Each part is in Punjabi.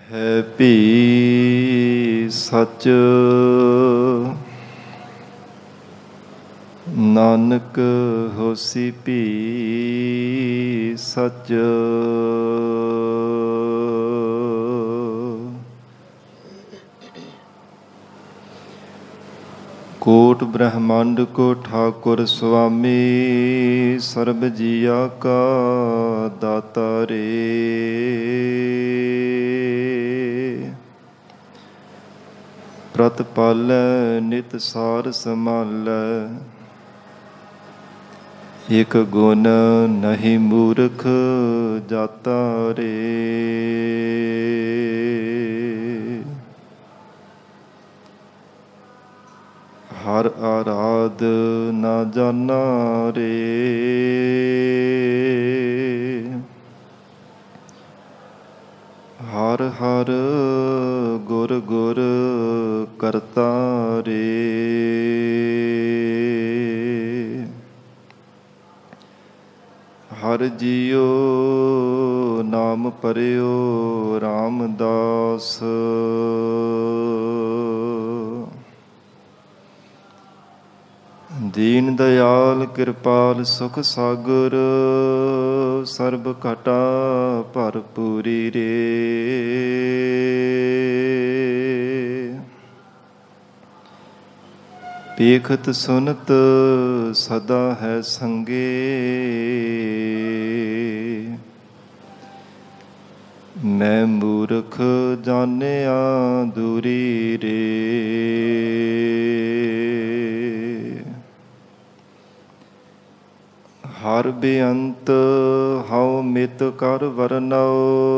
ਹੈ ਭੀ ਸਚ ਨਾਨਕ ਹੋਸੀ ਭੀ ਸਚ। ਕੋਟ ਬ੍ਰਹਮੰਡ ਕੋ ਠਾਕੁਰ ਸੁਆਮੀ ਸਰਬ ਜੀਆ ਕਾ ਦਾਤਾ ਰੇ। ਪ੍ਰਤਪਾਲੈ ਨਿਤ ਸਾਰ ਸੰਭਾਲੈ ਇਕ ਗੁਣ ਨਹੀਂ ਮੂਰਖ ਜਾਤਾ ਰੇ। ਹਰ ਆਰਾਧ ਨਾ ਜਾਨਾ ਰੇ। ਹਰ ਹਰ ਗੁਰ ਗੁਰ ਕਰਤਾ ਰੇ। ਹਰ ਜੀਉ ਨਾਮ ਪਰਿਓ ਰਾਮਦਾਸ। ਦੀਨ ਦਇਆਲ ਕਿਰਪਾਲ ਸੁਖ ਸਾਗਰ ਸਰਬ ਘਟਾ ਭਰਪੂਰੀ ਰੇ। ਪੇਖਤ ਸੁਨਤ ਸਦਾ ਹੈ ਸੰਗੇ ਮੈਂ ਮੂਰਖ ਜਾਣਿਆ ਦੂਰੀ ਰੇ। ਹਰ ਬੇਅੰਤ ਹਉ ਮਿਤ ਕਰ ਵਰਨਉ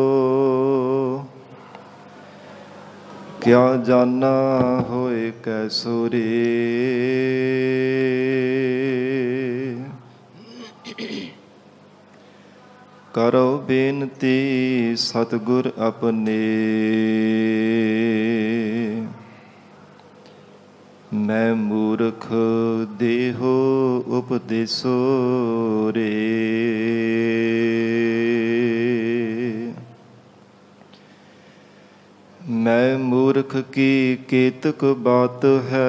ਕਿਆ ਜਾਨਾ ਹੋਏ ਕੈਸੋ ਰੇ। ਕਰੋ ਬੇਨਤੀ ਸਤਿਗੁਰ ਆਪਣੇ ਮੈਂ ਮੂਰਖ ਦੇਹੋ ਉਪਦੇਸੋ ਰੇ। ਮੈਂ ਮੂਰਖ ਕੀ ਕੇਤਕ ਬਾਤ ਹੈ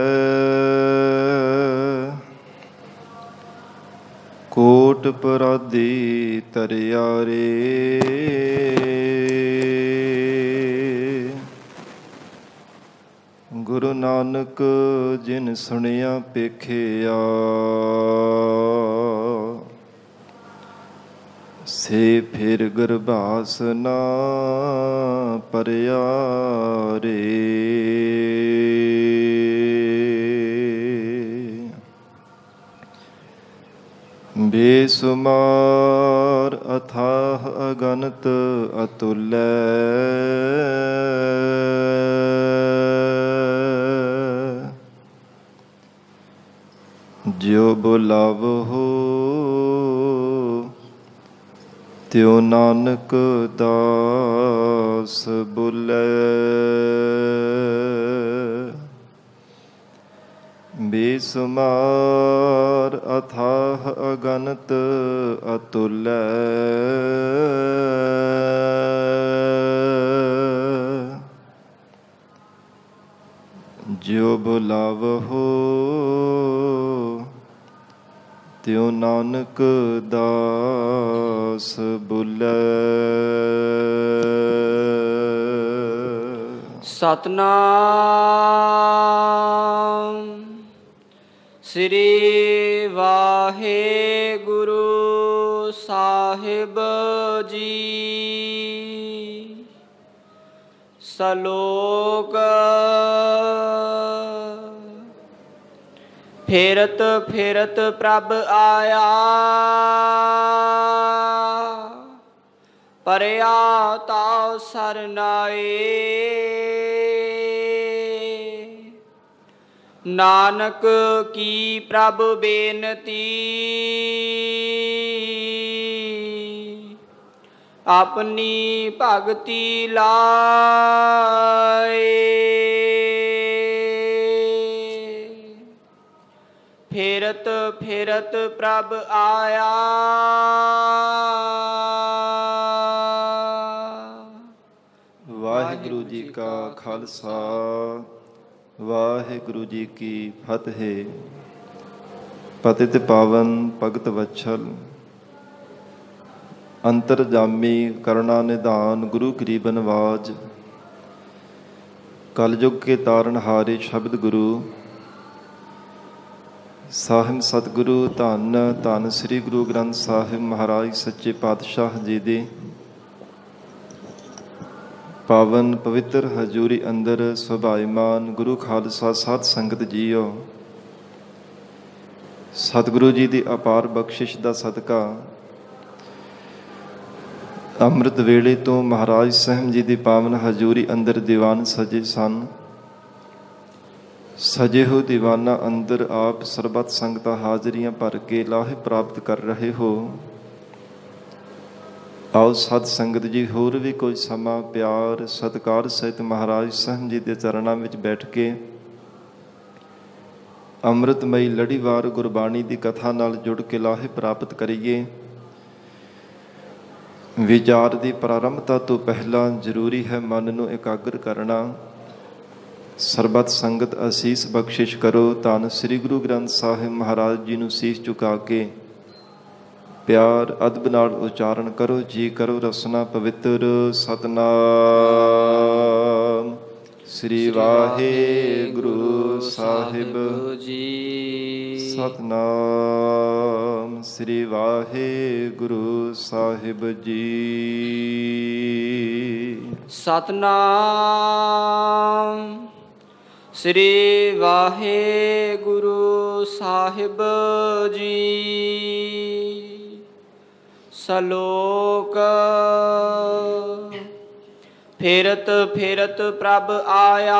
ਕੋਟ ਪਰਾਧੀ ਤਰਿਆ ਰੇ। ਗੁਰੂ ਨਾਨਕ ਜਿਨ ਸੁਣਿਆ ਪੇਖਿਆ ਸੇ ਫਿਰ ਗਰਭਾਸ ਨਾ ਪਰਿਆ ਰੇ। ਬੇਸੁਮਾਰ ਅਥਾਹ ਅਗਨਤ ਅਤੁਲੈ ਜਿਉ ਬੁਲਾਵਹੁ ਤਿਉ ਨਾਨਕ ਦਾਸ ਬੁਲੈ। ਬੇਸੁਮਾਰ ਅਥਾਹ ਅਗਨਤ ਅਤੁਲੈ ਜਿਉ ਬੁਲਾਵਹੁ ਤਿਉ ਨਾਨਕ ਦਾਸ ਬੁਲੈ। ਸਤਨਾਮ ਸ੍ਰੀ ਵਾਹਿਗੁਰੂ ਸਾਹਿਬ ਜੀ। ਸਲੋਕ ਫਿਰਤ ਫਿਰਤ ਪ੍ਰਭ ਆਇਆ ਪਰਿਆ ਤਾਉ ਸਰਨਾਏ। ਨਾਨਕ ਕੀ ਪ੍ਰਭ ਬੇਨਤੀ ਆਪਣੀ ਭਗਤੀ ਲਾਏ। ਫਿਰਤ ਫਿਰਤ ਪ੍ਰਭ ਆਇਆ ਵਾਹਿਗੁਰੂ ਜੀ ਕਾ ਖਾਲਸਾ ਵਾਹਿਗੁਰੂ ਜੀ ਕੀ ਫਤਿਹ। ਪਤਿਤ ਪਾਵਨ ਭਗਤ ਵਛਲ ਅੰਤਰਜਾਮੀ ਕਰੁਣਾ ਨਿਧਾਨ ਗੁਰੂ ਗਰੀਬ ਨਵਾਜ ਕਲਯੁਗ ਕੇ ਤਾਰਨਹਾਰੇ ਸ਼ਬਦ ਗੁਰੂ ਸਾਹਿਬ ਸਤਿਗੁਰੂ ਧੰਨ ਧੰਨ ਸ੍ਰੀ ਗੁਰੂ ਗ੍ਰੰਥ ਸਾਹਿਬ ਮਹਾਰਾਜ ਸੱਚੇ ਪਾਤਸ਼ਾਹ ਜੀ ਦੀ ਪਾਵਨ ਪਵਿੱਤਰ ਹਜ਼ੂਰੀ ਅੰਦਰ ਸੁਭਾਈਮਾਨ ਗੁਰੂ ਖਾਲਸਾ ਸਾਧ ਸੰਗਤ ਜੀਓ, ਸਤਿਗੁਰੂ ਜੀ ਦੀ ਅਪਾਰ ਬਖਸ਼ਿਸ਼ ਦਾ ਸਦਕਾ ਅੰਮ੍ਰਿਤ ਵੇਲੇ ਤੋਂ ਮਹਾਰਾਜ ਸਾਹਿਬ ਜੀ ਦੀ ਪਾਵਨ ਹਜ਼ੂਰੀ ਅੰਦਰ ਦੀਵਾਨ ਸਜੇ ਸਨ। ਸਜੇ ਹੋ ਦੀਵਾਨਾਂ ਅੰਦਰ ਆਪ ਸਰਬੱਤ ਸੰਗਤਾਂ ਹਾਜ਼ਰੀਆਂ ਭਰ ਕੇ ਲਾਹੇ ਪ੍ਰਾਪਤ ਕਰ ਰਹੇ ਹੋ। ਆਓ ਸਤ ਸੰਗਤ ਜੀ ਹੋਰ ਵੀ ਕੋਈ ਸਮਾਂ ਪਿਆਰ ਸਤਿਕਾਰ ਸਹਿਤ ਮਹਾਰਾਜ ਸਾਹਿਬ ਜੀ ਦੇ ਚਰਨਾਂ ਵਿੱਚ ਬੈਠ ਕੇ ਅੰਮ੍ਰਿਤਮਈ ਲੜੀਵਾਰ ਗੁਰਬਾਣੀ ਦੀ ਕਥਾ ਨਾਲ ਜੁੜ ਕੇ ਲਾਹੇ ਪ੍ਰਾਪਤ ਕਰੀਏ। ਵਿਚਾਰ ਦੀ ਪ੍ਰਾਰੰਭਤਾ ਤੋਂ ਪਹਿਲਾਂ ਜ਼ਰੂਰੀ ਹੈ ਮਨ ਨੂੰ ਇਕਾਗਰ ਕਰਨਾ। ਸਰਬੱਤ ਸੰਗਤ ਅਸੀਸ ਬਖਸ਼ਿਸ਼ ਕਰੋ। ਧੰਨ ਸ੍ਰੀ ਗੁਰੂ ਗ੍ਰੰਥ ਸਾਹਿਬ ਮਹਾਰਾਜ ਜੀ ਨੂੰ ਸੀਸ ਝੁਕਾ ਕੇ ਪਿਆਰ ਅਦਬ ਨਾਲ ਉਚਾਰਨ ਕਰੋ। ਜੀ ਕਰੋ ਰਸਨਾ ਪਵਿੱਤਰ ਸਤਨਾਮ ਸ੍ਰੀ ਵਾਹਿਗੁਰੂ ਸਾਹਿਬ ਜੀ। ਸਤਨਾਮ ਸ੍ਰੀ ਵਾਹਿਗੁਰੂ ਸਾਹਿਬ ਜੀ। ਸਤਨਾਮ ਸ੍ਰੀ ਵਾਹਿਗੁਰੂ ਸਾਹਿਬ ਜੀ। ਸਲੋਕ ਫੇਰਤ ਫੇਰਤ ਪ੍ਰਭ ਆਇਆ।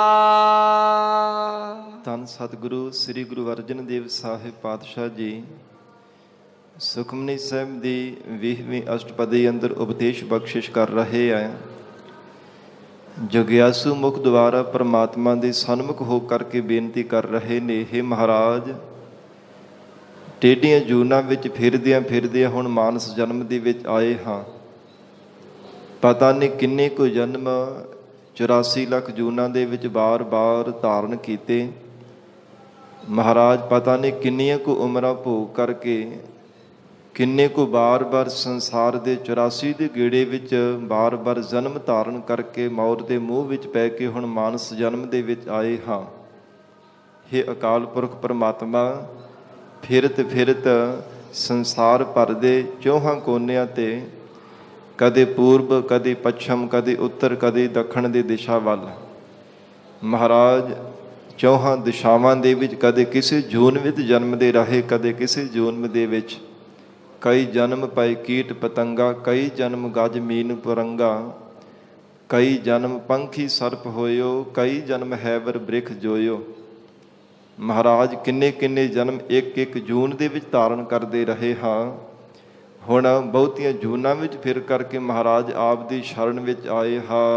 ਧੰਨ ਸਤਿਗੁਰੂ ਸ੍ਰੀ ਗੁਰੂ ਅਰਜਨ ਦੇਵ ਸਾਹਿਬ ਪਾਤਸ਼ਾਹ ਜੀ ਸੁਖਮਨੀ ਸਾਹਿਬ ਦੀ 20ਵੀਂ ਅਸ਼ਟਪਦੀ ਅੰਦਰ ਉਪਦੇਸ਼ ਬਖਸ਼ਿਸ਼ ਕਰ ਰਹੇ ਹੈ। ਜਗਿਆਸੂ ਮੁਖ ਦੁਆਰਾ ਪਰਮਾਤਮਾ ਦੇ ਸਨਮੁਖ ਹੋ ਕਰਕੇ ਬੇਨਤੀ ਕਰ ਰਹੇ ਨੇ, ਹੇ ਮਹਾਰਾਜ, ਟੇਢੀਆਂ ਜੂਨਾਂ ਵਿੱਚ ਫਿਰਦਿਆਂ ਫਿਰਦਿਆਂ ਹੁਣ ਮਾਨਸ ਜਨਮ ਦੇ ਵਿੱਚ ਆਏ ਹਾਂ। ਪਤਾ ਨਹੀਂ ਕਿੰਨੇ ਕੁ ਜਨਮ 84 ਲੱਖ ਜੂਨਾਂ ਦੇ ਵਿੱਚ ਬਾਰ-ਬਾਰ ਧਾਰਨ ਕੀਤੇ। ਮਹਾਰਾਜ ਪਤਾ ਨਹੀਂ ਕਿੰਨੀਆਂ ਕੁ ਉਮਰਾਂ ਭੋਗ ਕਰਕੇ ਕਿੰਨੇ ਕੁ ਬਾਰ-ਬਾਰ ਸੰਸਾਰ ਦੇ 84 ਦੇ ਗੇੜੇ ਵਿੱਚ ਬਾਰ-ਬਾਰ ਜਨਮ ਧਾਰਨ ਕਰਕੇ ਮੌਤ ਦੇ ਮੂੰਹ ਵਿੱਚ ਪੈ ਕੇ ਹੁਣ ਮਾਨਸ ਜਨਮ ਦੇ ਵਿੱਚ ਆਏ ਹਾਂ। ਹੇ ਅਕਾਲ ਪੁਰਖ ਪਰਮਾਤਮਾ, ਫਿਰਤ ਫਿਰਤ ਸੰਸਾਰ ਭਰ ਦੇ ਚੌਹਾਂ ਕੋਨਿਆਂ 'ਤੇ ਕਦੇ ਪੂਰਬ ਕਦੇ ਪੱਛਮ ਕਦੇ ਉੱਤਰ ਕਦੇ ਦੱਖਣ ਦੀ ਦਿਸ਼ਾ ਵੱਲ ਮਹਾਰਾਜ ਚੌਹਾਂ ਦਿਸ਼ਾਵਾਂ ਦੇ ਵਿੱਚ ਕਦੇ ਕਿਸੇ ਜੂਨ ਵਿੱਚ ਜਨਮਦੇ ਰਹੇ, ਕਦੇ ਕਿਸੇ ਜੂਨ ਦੇ ਵਿੱਚ ਕਈ ਜਨਮ ਪਏ ਕੀਟ ਪਤੰਗਾ, ਕਈ ਜਨਮ ਗਜ ਮੀਨ ਪੁਰੰਗਾ, ਕਈ ਜਨਮ ਪੰਖੀ ਸਰਪ ਹੋਇਓ, ਕਈ ਜਨਮ ਹੈਵਰ ਬ੍ਰਿਖ ਜੋਇਓ। ਮਹਾਰਾਜ ਕਿੰਨੇ ਕਿੰਨੇ ਜਨਮ ਇੱਕ ਇੱਕ ਜੂਨ ਦੇ ਵਿੱਚ ਧਾਰਨ ਕਰਦੇ ਰਹੇ ਹਾਂ। ਹੁਣ ਬਹੁਤੀਆਂ ਜੂਨਾਂ ਵਿੱਚ ਫਿਰ ਕਰਕੇ ਮਹਾਰਾਜ ਆਪ ਦੀ ਸ਼ਰਨ ਵਿੱਚ ਆਏ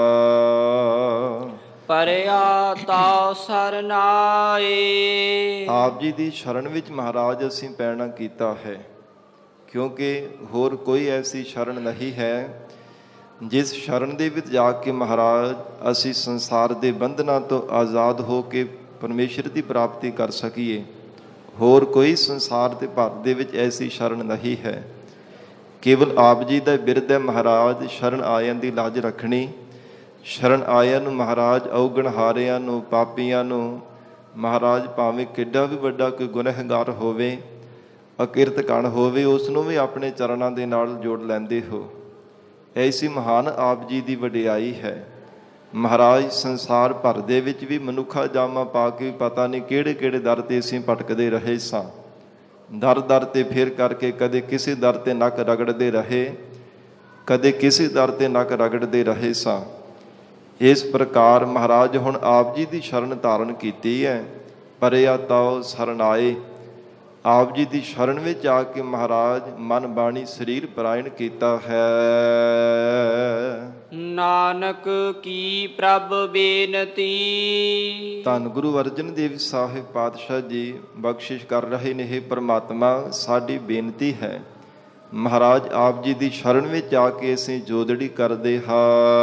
ਹਾਂ। ਪਰਿਆ ਤਾ ਸਰਨਾਏ। ਆਪ ਜੀ ਦੀ ਸ਼ਰਨ ਵਿੱਚ ਮਹਾਰਾਜ ਅਸੀਂ ਪੈਣਾ ਕੀਤਾ ਹੈ, ਕਿਉਂਕਿ ਹੋਰ ਕੋਈ ਐਸੀ ਸ਼ਰਨ ਨਹੀਂ ਹੈ ਜਿਸ ਸ਼ਰਨ ਦੇ ਵਿੱਚ ਜਾ ਕੇ ਮਹਾਰਾਜ ਅਸੀਂ ਸੰਸਾਰ ਦੇ ਬੰਧਨਾਂ ਤੋਂ ਆਜ਼ਾਦ ਹੋ ਕੇ ਪਰਮੇਸ਼ਰ ਦੀ ਪ੍ਰਾਪਤੀ ਕਰ ਸਕੀਏ। ਹੋਰ ਕੋਈ ਸੰਸਾਰ ਦੇ ਭਰ ਦੇ ਵਿੱਚ ਐਸੀ ਸ਼ਰਨ ਨਹੀਂ ਹੈ। ਕੇਵਲ ਆਪ ਜੀ ਦਾ ਬਿਰਧ ਹੈ ਮਹਾਰਾਜ ਸ਼ਰਨ ਆਇਆਂ ਦੀ ਲਾਜ ਰੱਖਣੀ। ਸ਼ਰਨ ਆਇਆਂ ਨੂੰ ਮਹਾਰਾਜ ਅਵਗਣਹਾਰਿਆਂ ਨੂੰ ਪਾਪੀਆਂ ਨੂੰ ਮਹਾਰਾਜ ਭਾਵੇਂ ਕਿੱਡਾ ਵੀ ਵੱਡਾ ਕੋਈ ਗੁਨਹਗਾਰ ਹੋਵੇ, ਅਕਿਰਤ ਕਣ ਹੋਵੇ, ਉਸ ਨੂੰ ਵੀ ਆਪਣੇ ਚਰਨਾਂ ਦੇ ਨਾਲ ਜੋੜ ਲੈਂਦੇ ਹੋ। ਐਸੀ ਮਹਾਨ ਆਪ ਜੀ ਦੀ ਵਡਿਆਈ ਹੈ। ਮਹਾਰਾਜ ਸੰਸਾਰ ਭਰ ਦੇ ਵਿੱਚ ਵੀ ਮਨੁੱਖਾ ਜਾਮਾ ਪਾ ਕੇ ਪਤਾ ਨਹੀਂ ਕਿਹੜੇ ਕਿਹੜੇ ਦਰ 'ਤੇ ਅਸੀਂ ਭਟਕਦੇ ਰਹੇ ਸਾਂ। ਦਰ ਦਰ 'ਤੇ ਫਿਰ ਕਰਕੇ ਕਦੇ ਕਿਸੇ ਦਰ 'ਤੇ ਨੱਕ ਰਗੜਦੇ ਰਹੇ, ਕਦੇ ਕਿਸੇ ਦਰ 'ਤੇ ਨੱਕ ਰਗੜਦੇ ਰਹੇ ਸਾਂ। ਇਸ ਪ੍ਰਕਾਰ ਮਹਾਰਾਜ ਹੁਣ ਆਪ ਜੀ ਦੀ ਸ਼ਰਨ ਧਾਰਨ ਕੀਤੀ ਹੈ। ਪਰਿਆ ਤਾਉ ਸਰਨਾਏ। ਆਪ ਜੀ ਦੀ ਸ਼ਰਨ ਵਿੱਚ ਆ ਕੇ ਮਹਾਰਾਜ ਮਨ ਬਾਣੀ ਸਰੀਰ ਪਰਾਇਣ ਕੀਤਾ ਹੈ। ਨਾਨਕ ਕੀ ਪ੍ਰਭ ਬੇਨਤੀ। ਧੰਨ ਗੁਰੂ ਅਰਜਨ ਦੇਵ ਸਾਹਿਬ ਪਾਤਸ਼ਾਹ ਜੀ ਬਖਸ਼ਿਸ਼ ਕਰ ਰਹੇ ਨੇ, ਹੇ ਪਰਮਾਤਮਾ, ਸਾਡੀ ਬੇਨਤੀ ਹੈ ਮਹਾਰਾਜ ਆਪ ਜੀ ਦੀ ਸ਼ਰਨ ਵਿੱਚ ਆ ਕੇ ਅਸੀਂ ਜੋਦੜੀ ਕਰਦੇ ਹਾਂ।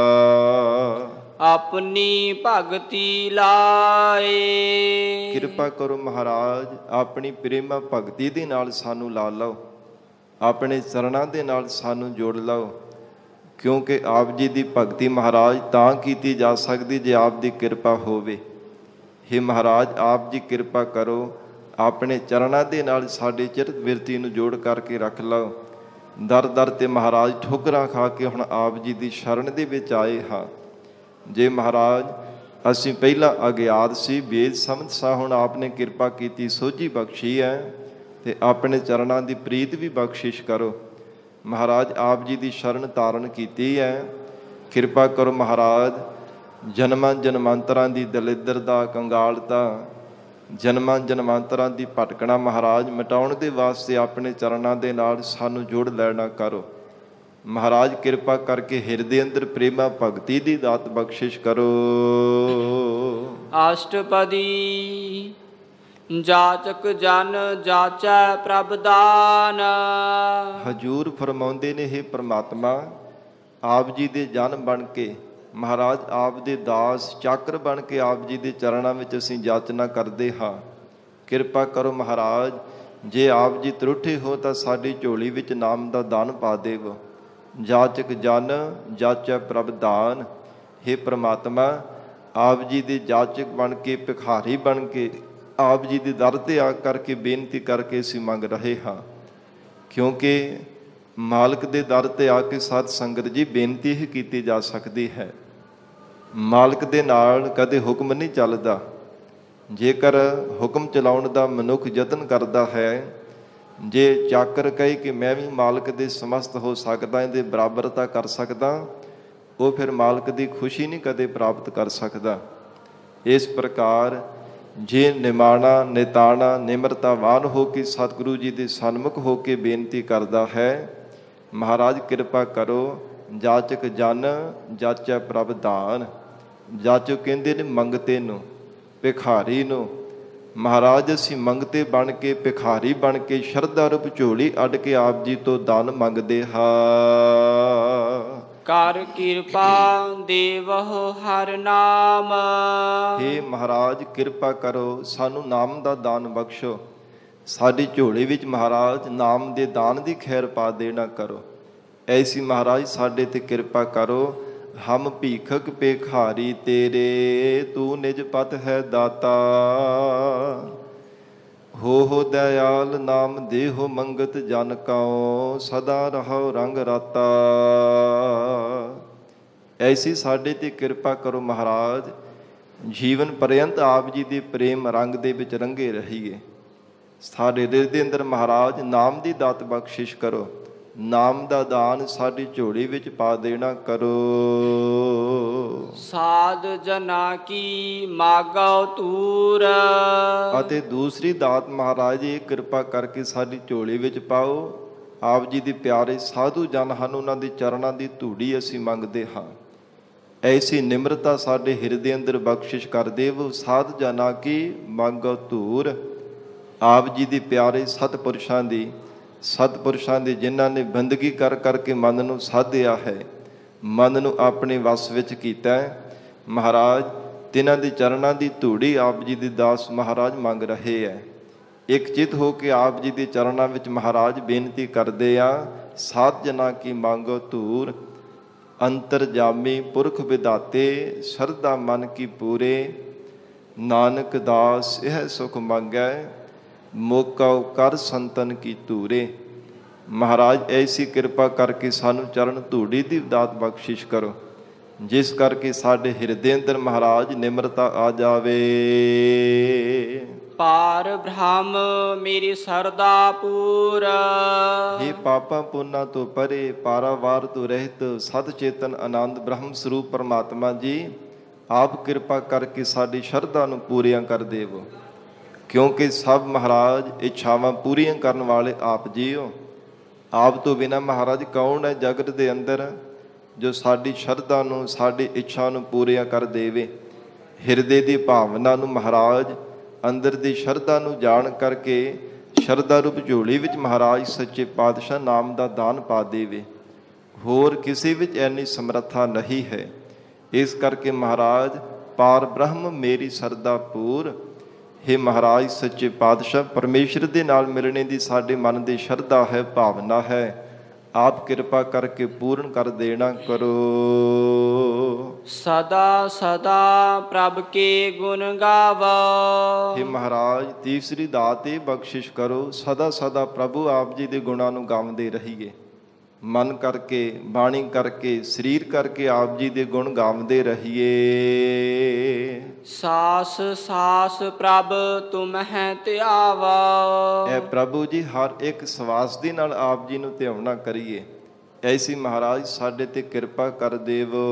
ਆਪਣੀ ਭਗਤੀ ਲਾਏ। ਕਿਰਪਾ ਕਰੋ ਮਹਾਰਾਜ, ਆਪਣੀ ਪ੍ਰੇਮਾ ਭਗਤੀ ਦੇ ਨਾਲ ਸਾਨੂੰ ਲਾ ਲਓ, ਆਪਣੇ ਚਰਨਾਂ ਦੇ ਨਾਲ ਸਾਨੂੰ ਜੋੜ ਲਓ, ਕਿਉਂਕਿ ਆਪ ਜੀ ਦੀ ਭਗਤੀ ਮਹਾਰਾਜ ਤਾਂ ਕੀਤੀ ਜਾ ਸਕਦੀ ਜੇ ਆਪ ਦੀ ਕਿਰਪਾ ਹੋਵੇ। ਹੇ ਮਹਾਰਾਜ, ਆਪ ਜੀ ਕਿਰਪਾ ਕਰੋ, ਆਪਣੇ ਚਰਨਾਂ ਦੇ ਨਾਲ ਸਾਡੇ ਚਿਰਤ ਬਿਰਤੀ ਨੂੰ ਜੋੜ ਕਰਕੇ ਰੱਖ ਲਓ। ਦਰ ਦਰ ਤੇ ਮਹਾਰਾਜ ਠੋਕਰਾਂ ਖਾ ਕੇ ਹੁਣ ਆਪ ਜੀ ਦੀ ਸ਼ਰਨ ਦੇ ਵਿੱਚ ਆਏ ਹਾਂ। ਜੇ ਮਹਾਰਾਜ ਅਸੀਂ ਪਹਿਲਾਂ ਅਗਿਆਤ ਸੀ, ਬੇਦ ਸਮਝ ਸਾਂ, ਹੁਣ ਆਪ ਨੇ ਕਿਰਪਾ ਕੀਤੀ, ਸੋਝੀ ਬਖਸ਼ੀ ਹੈ, ਤੇ ਆਪਣੇ ਚਰਨਾਂ ਦੀ ਪ੍ਰੀਤ ਵੀ ਬਖਸ਼ਿਸ਼ ਕਰੋ। ਮਹਾਰਾਜ ਆਪ ਜੀ ਦੀ ਸ਼ਰਨ ਧਾਰਨ ਕੀਤੀ ਹੈ, ਕਿਰਪਾ ਕਰੋ ਮਹਾਰਾਜ। ਜਨਮਾਂ ਜਨਮਾਂਤਰਾਂ ਦੀ ਦਲਿੱਦਰਤਾ, ਕੰਗਾਲਤਾ, ਜਨਮਾਂ ਜਨਮਾਂਤਰਾਂ ਦੀ ਭਟਕਣਾ ਮਹਾਰਾਜ ਮਿਟਾਉਣ ਦੇ ਵਾਸਤੇ ਆਪਣੇ ਚਰਨਾਂ ਦੇ ਨਾਲ ਸਾਨੂੰ ਜੋੜ ਲੈਣਾ ਕਰੋ। ਮਹਾਰਾਜ ਕਿਰਪਾ ਕਰਕੇ ਹਿਰਦੇ ਅੰਦਰ ਪ੍ਰੇਮਾ ਭਗਤੀ ਦੀ ਦਾਤ ਬਖਸ਼ਿਸ਼ ਕਰੋ। ਅਸ਼ਟਪਦੀ ਜਾਚਕ ਜਨ ਜਾਚੈ ਪ੍ਰਭ ਦਾਨ। ਹਜੂਰ ਫਰਮਾਉਂਦੇ ਨੇ, ਹੇ ਪ੍ਰਮਾਤਮਾ, ਆਪ ਜੀ ਦੇ ਜਨ ਬਣ ਕੇ ਮਹਾਰਾਜ, ਆਪ ਦੇ ਦਾਸ ਚਾਕਰ ਬਣ ਕੇ ਆਪ ਜੀ ਦੇ ਚਰਨਾਂ ਵਿੱਚ ਅਸੀਂ ਜਾਚਨਾ ਕਰਦੇ ਹਾਂ। ਕਿਰਪਾ ਕਰੋ ਮਹਾਰਾਜ, ਜੇ ਆਪ ਜੀ ਤਰੁੱਠੇ ਹੋ ਤਾਂ ਸਾਡੀ ਝੋਲੀ ਵਿੱਚ ਨਾਮ ਦਾ ਦਾਨ ਪਾ ਦੇਵੋ। ਜਾਚਕ ਜਨ ਜਾਚੈ ਪ੍ਰਭ ਦਾਨ। ਹੇ ਪ੍ਰਮਾਤਮਾ, ਆਪ ਜੀ ਦੇ ਜਾਚਕ ਬਣ ਕੇ, ਭਿਖਾਰੀ ਬਣ ਕੇ ਆਪ ਜੀ ਦੇ ਦਰ ਤੇ ਆ ਕਰਕੇ ਬੇਨਤੀ ਕਰਕੇ ਅਸੀਂ ਮੰਗ ਰਹੇ ਹਾਂ, ਕਿਉਂਕਿ ਮਾਲਕ ਦੇ ਦਰ ਤੇ ਆ ਕੇ ਸਾਧ ਸੰਗਤ ਜੀ ਬੇਨਤੀ ਹੀ ਕੀਤੀ ਜਾ ਸਕਦੀ ਹੈ। ਮਾਲਕ ਦੇ ਨਾਲ ਕਦੇ ਹੁਕਮ ਨਹੀਂ ਚੱਲਦਾ। ਜੇਕਰ ਹੁਕਮ ਚਲਾਉਣ ਦਾ ਮਨੁੱਖ ਯਤਨ ਕਰਦਾ ਹੈ, ਜੇ ਚਾਕਰ ਕਹੇ ਕਿ ਮੈਂ ਵੀ ਮਾਲਕ ਦੇ ਸਮਸਤ ਹੋ ਸਕਦਾ, ਇਹਦੇ ਬਰਾਬਰਤਾ ਕਰ ਸਕਦਾ, ਉਹ ਫਿਰ ਮਾਲਕ ਦੀ ਖੁਸ਼ੀ ਨਹੀਂ ਕਦੇ ਪ੍ਰਾਪਤ ਕਰ ਸਕਦਾ। ਇਸ ਪ੍ਰਕਾਰ ਜੇ ਨਿਮਾਣਾ, ਨਿਤਾਣਾ, ਨਿਮਰਤਾਵਾਨ ਹੋ ਕੇ ਸਤਿਗੁਰੂ ਜੀ ਦੇ ਸਨਮੁਖ ਹੋ ਕੇ ਬੇਨਤੀ ਕਰਦਾ ਹੈ, ਮਹਾਰਾਜ ਕਿਰਪਾ ਕਰੋ। ਜਾਚਕ ਜਨ ਜਾਚੈ ਪ੍ਰਭ ਦਾਨ। ਜਾਚਕ ਕਹਿੰਦੇ ਨੇ ਮੰਗਤੇ ਨੂੰ, ਭਿਖਾਰੀ ਨੂੰ। ਮਹਾਰਾਜ ਅਸੀਂ ਮੰਗਤੇ ਬਣ ਕੇ, ਭਿਖਾਰੀ ਬਣ ਕੇ, ਸ਼ਰਧਾ ਰੂਪ ਝੋਲੀ ਅੱਡ ਕੇ ਆਪ ਜੀ ਤੋਂ ਦਾਨ ਮੰਗਦੇ ਹਾਂ। ਕਰ ਕਿਰਪਾ ਦੇਵਹੁ ਹਰਿ ਨਾਮ। ਹੇ ਮਹਾਰਾਜ ਕਿਰਪਾ ਕਰੋ, ਸਾਨੂੰ ਨਾਮ ਦਾ ਦਾਨ ਬਖਸ਼ੋ। ਸਾਡੀ ਝੋਲੀ ਵਿੱਚ ਮਹਾਰਾਜ ਨਾਮ ਦੇ ਦਾਨ ਦੀ ਖੈਰ ਪਾ ਦੇਣਾ ਕਰੋ। ਐਸੀ ਮਹਾਰਾਜ ਸਾਡੇ ਤੇ ਕਿਰਪਾ ਕਰੋ। ਹਮ ਭੀਖਕ ਭਿਖਾਰੀ ਤੇਰੇ, ਤੂੰ ਨਿਜ ਪਤ ਹੈ ਦਾਤਾ। ਹੋ ਦਇਆਲ ਨਾਮ ਦੇਹੋ ਮੰਗਤ ਜਨ ਕਉ, ਸਦਾ ਰਹੋ ਰੰਗ ਰਾਤਾ। ਐਸੀ ਸਾਡੇ ਤੇ ਕਿਰਪਾ ਕਰੋ ਮਹਾਰਾਜ, ਜੀਵਨ ਪਰਯੰਤ ਆਪ ਜੀ ਦੇ ਪ੍ਰੇਮ ਰੰਗ ਦੇ ਵਿੱਚ ਰੰਗੇ ਰਹੀਏ। ਸਾਡੇ ਦਿਲ ਦੇ ਅੰਦਰ ਮਹਾਰਾਜ ਨਾਮ ਦੀ ਦਾਤ ਬਖਸ਼ਿਸ਼ ਕਰੋ। ਨਾਮ ਦਾ ਦਾਨ ਸਾਡੀ ਝੋਲੀ ਵਿੱਚ ਪਾ ਦੇਣਾ ਕਰੋ। ਸਾਧ ਜਨਾ ਕੀ ਮਾਗਉ ਤੂਰ। ਅਤੇ ਦੂਸਰੀ ਦਾਤ ਮਹਾਰਾਜ ਇਹ ਕਿਰਪਾ ਕਰਕੇ ਸਾਡੀ ਝੋਲੀ ਵਿੱਚ ਪਾਓ। ਆਪ ਜੀ ਦੇ ਪਿਆਰੇ ਸਾਧੂ ਜਨ ਹਨ, ਉਹਨਾਂ ਦੇ ਚਰਨਾਂ ਦੀ ਧੂੜੀ ਅਸੀਂ ਮੰਗਦੇ ਹਾਂ। ਐਸੀ ਨਿਮਰਤਾ ਸਾਡੇ ਹਿਰਦੇ ਅੰਦਰ ਬਖਸ਼ਿਸ਼ ਕਰ ਦੇਵੋ। ਸਾਧ ਜਨਾ ਕੀ ਮਾਗਉ ਤੂਰ। ਆਪ ਜੀ ਦੇ ਪਿਆਰੇ ਸਤਿਪੁਰਸ਼ਾਂ ਦੀ ਜਿਨ੍ਹਾਂ ਨੇ ਬੰਦਗੀ ਕਰ ਕਰਕੇ ਮਨ ਨੂੰ ਸਾਧਿਆ ਹੈ, ਮਨ ਨੂੰ ਆਪਣੇ ਵੱਸ ਵਿੱਚ ਕੀਤਾ ਹੈ, ਮਹਾਰਾਜ ਤਿਨਾਂ ਦੇ ਚਰਨਾਂ ਦੀ ਧੂੜੀ ਆਪ ਜੀ ਦੇ ਦਾਸ ਮਹਾਰਾਜ ਮੰਗ ਰਹੇ ਹੈ। ਇੱਕ ਚਿਤ ਹੋ ਕੇ ਆਪ ਜੀ ਦੇ ਚਰਨਾਂ ਵਿੱਚ ਮਹਾਰਾਜ ਬੇਨਤੀ ਕਰਦੇ ਆ। ਸਾਧ ਜਨਾ ਕੀ ਮੰਗੋ ਧੂਰ, ਅੰਤਰਜਾਮੀ ਪੁਰਖ ਵਿਦਾਤੇ, ਸ਼ਰਧਾ ਮਨ ਕੀ ਪੂਰੇ। ਨਾਨਕ ਦਾਸ ਇਹ ਸੁਖ ਮੰਗੈ, ਮੋਕਾ ਕਰ ਸੰਤਨ ਕੀ ਧੂਰੇ। ਮਹਾਰਾਜ ਐਸੀ ਕਿਰਪਾ ਕਰਕੇ ਸਾਨੂੰ ਚਰਨ ਧੂੜੀ ਦੀ ਦਾਤ ਬਖਸ਼ਿਸ਼ ਕਰੋ, ਜਿਸ ਕਰਕੇ ਸਾਡੇ ਹਿਰਦੇ ਅੰਦਰ ਮਹਾਰਾਜ ਨਿਮਰਤਾ ਆ ਜਾਵੇ। ਪਾਰ ਬ੍ਰਹਮ ਮੇਰੀ ਸਰਦਾ ਪੂਰ। हे ਪਾਪਾਂ ਪੁੰਨਾਂ ਤੋਂ ਪਰੇ, ਪਾਰਾਵਾਰ ਤੋਂ ਰਹਿਤ, ਸਤ ਚੇਤਨ ਆਨੰਦ ਬ੍ਰਹਮ ਸਰੂਪ ਪਰਮਾਤਮਾ ਜੀ, ਆਪ ਕਿਰਪਾ ਕਰਕੇ ਸਾਡੀ ਸ਼ਰਧਾ ਨੂੰ ਪੂਰੀਆਂ ਕਰ ਦੇਵੋ, ਕਿਉਂਕਿ ਸਭ ਮਹਾਰਾਜ ਇੱਛਾਵਾਂ ਪੂਰੀਆਂ ਕਰਨ ਵਾਲੇ ਆਪ ਜੀ ਹੋ। ਆਪ ਤੋਂ ਬਿਨਾਂ ਮਹਾਰਾਜ ਕੌਣ ਹੈ ਜਗਤ ਦੇ ਅੰਦਰ ਜੋ ਸਾਡੀ ਸ਼ਰਧਾ ਨੂੰ, ਸਾਡੀ ਇੱਛਾ ਨੂੰ ਪੂਰੀਆਂ ਕਰ ਦੇਵੇ। ਹਿਰਦੇ ਦੀ ਭਾਵਨਾ ਨੂੰ ਮਹਾਰਾਜ, ਅੰਦਰ ਦੀ ਸ਼ਰਧਾ ਨੂੰ ਜਾਣ ਕਰਕੇ ਸ਼ਰਧਾ ਰੂਪ ਝੋਲੀ ਵਿੱਚ ਮਹਾਰਾਜ ਸੱਚੇ ਪਾਤਸ਼ਾਹ ਨਾਮ ਦਾ ਦਾਨ ਪਾ ਦੇਵੇ। ਹੋਰ ਕਿਸੇ ਵਿੱਚ ਐਨੀ ਸਮਰੱਥਾ ਨਹੀਂ ਹੈ। ਇਸ ਕਰਕੇ ਮਹਾਰਾਜ ਪਾਰ ਬ੍ਰਹਮ ਮੇਰੀ ਸਰਦਾ ਪੂਰ। ਹੇ ਮਹਾਰਾਜ ਸੱਚੇ ਪਾਤਸ਼ਾਹ, ਪਰਮੇਸ਼ਰ ਦੇ ਨਾਲ ਮਿਲਣੇ ਦੀ ਸਾਡੇ ਮਨ ਦੀ ਸ਼ਰਧਾ ਹੈ, ਭਾਵਨਾ ਹੈ। ਆਪ ਕਿਰਪਾ ਕਰਕੇ ਪੂਰਨ ਕਰ ਦੇਣਾ ਕਰੋ। ਸਦਾ ਸਦਾ ਪ੍ਰਭ ਕੇ ਗੁਣ ਗਾਵੋ। ਹੇ ਮਹਾਰਾਜ ਤੀਸਰੀ ਦਾਤ ਇਹ ਬਖਸ਼ਿਸ਼ ਕਰੋ, ਸਦਾ ਸਦਾ ਪ੍ਰਭੂ ਆਪ ਜੀ ਦੇ ਗੁਣਾਂ ਨੂੰ ਗਾਉਂਦੇ ਰਹੀਏ। ਮਨ ਕਰਕੇ, ਬਾਣੀ ਕਰਕੇ, ਸਰੀਰ ਕਰਕੇ ਆਪ ਜੀ ਦੇ ਗੁਣ ਗਾਉਂਦੇ ਰਹੀਏ। ਸਾਸ ਸਾਸ ਪ੍ਰਭ ਤੁਮਹਿ ਧਿਆਵਾ। ਐ ਪ੍ਰਭੂ ਜੀ ਹਰ ਇੱਕ ਸਵਾਸ ਦੇ ਨਾਲ ਆਪ ਜੀ ਨੂੰ ਧਿਆਉਣਾ ਕਰੀਏ। ਐਸੀ ਮਹਾਰਾਜ ਸਾਡੇ ਤੇ ਕਿਰਪਾ ਕਰ ਦੇਵੋ।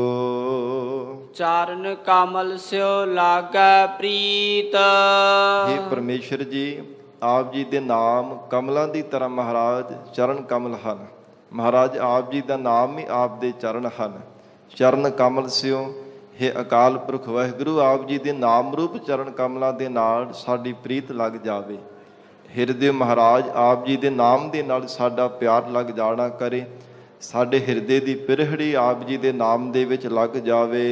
ਚਰਨ ਕਮਲ ਸਿਓ ਲਾਗੈ ਪ੍ਰੀਤ। ਹੇ ਪਰਮੇਸ਼ਰ ਜੀ, ਆਪ ਜੀ ਦੇ ਨਾਮ ਕਮਲਾਂ ਦੀ ਤਰ੍ਹਾਂ ਮਹਾਰਾਜ ਚਰਨ ਕਮਲ ਹਨ। ਮਹਾਰਾਜ ਆਪ ਜੀ ਦਾ ਨਾਮ ਹੀ ਆਪ ਦੇ ਚਰਨ ਹਨ। ਚਰਨ ਕਮਲ ਸਿਓ ਹੇ ਅਕਾਲ ਪੁਰਖ ਵਾਹਿਗੁਰੂ, ਆਪ ਜੀ ਦੇ ਨਾਮ ਰੂਪ ਚਰਨ ਕਮਲਾਂ ਦੇ ਨਾਲ ਸਾਡੀ ਪ੍ਰੀਤ ਲੱਗ ਜਾਵੇ। ਹਿਰਦੇ ਮਹਾਰਾਜ ਆਪ ਜੀ ਦੇ ਨਾਮ ਦੇ ਨਾਲ ਸਾਡਾ ਪਿਆਰ ਲੱਗ ਜਾਣਾ ਕਰੇ। ਸਾਡੇ ਹਿਰਦੇ ਦੀ ਪਿਰਹੜੀ ਆਪ ਜੀ ਦੇ ਨਾਮ ਦੇ ਵਿੱਚ ਲੱਗ ਜਾਵੇ।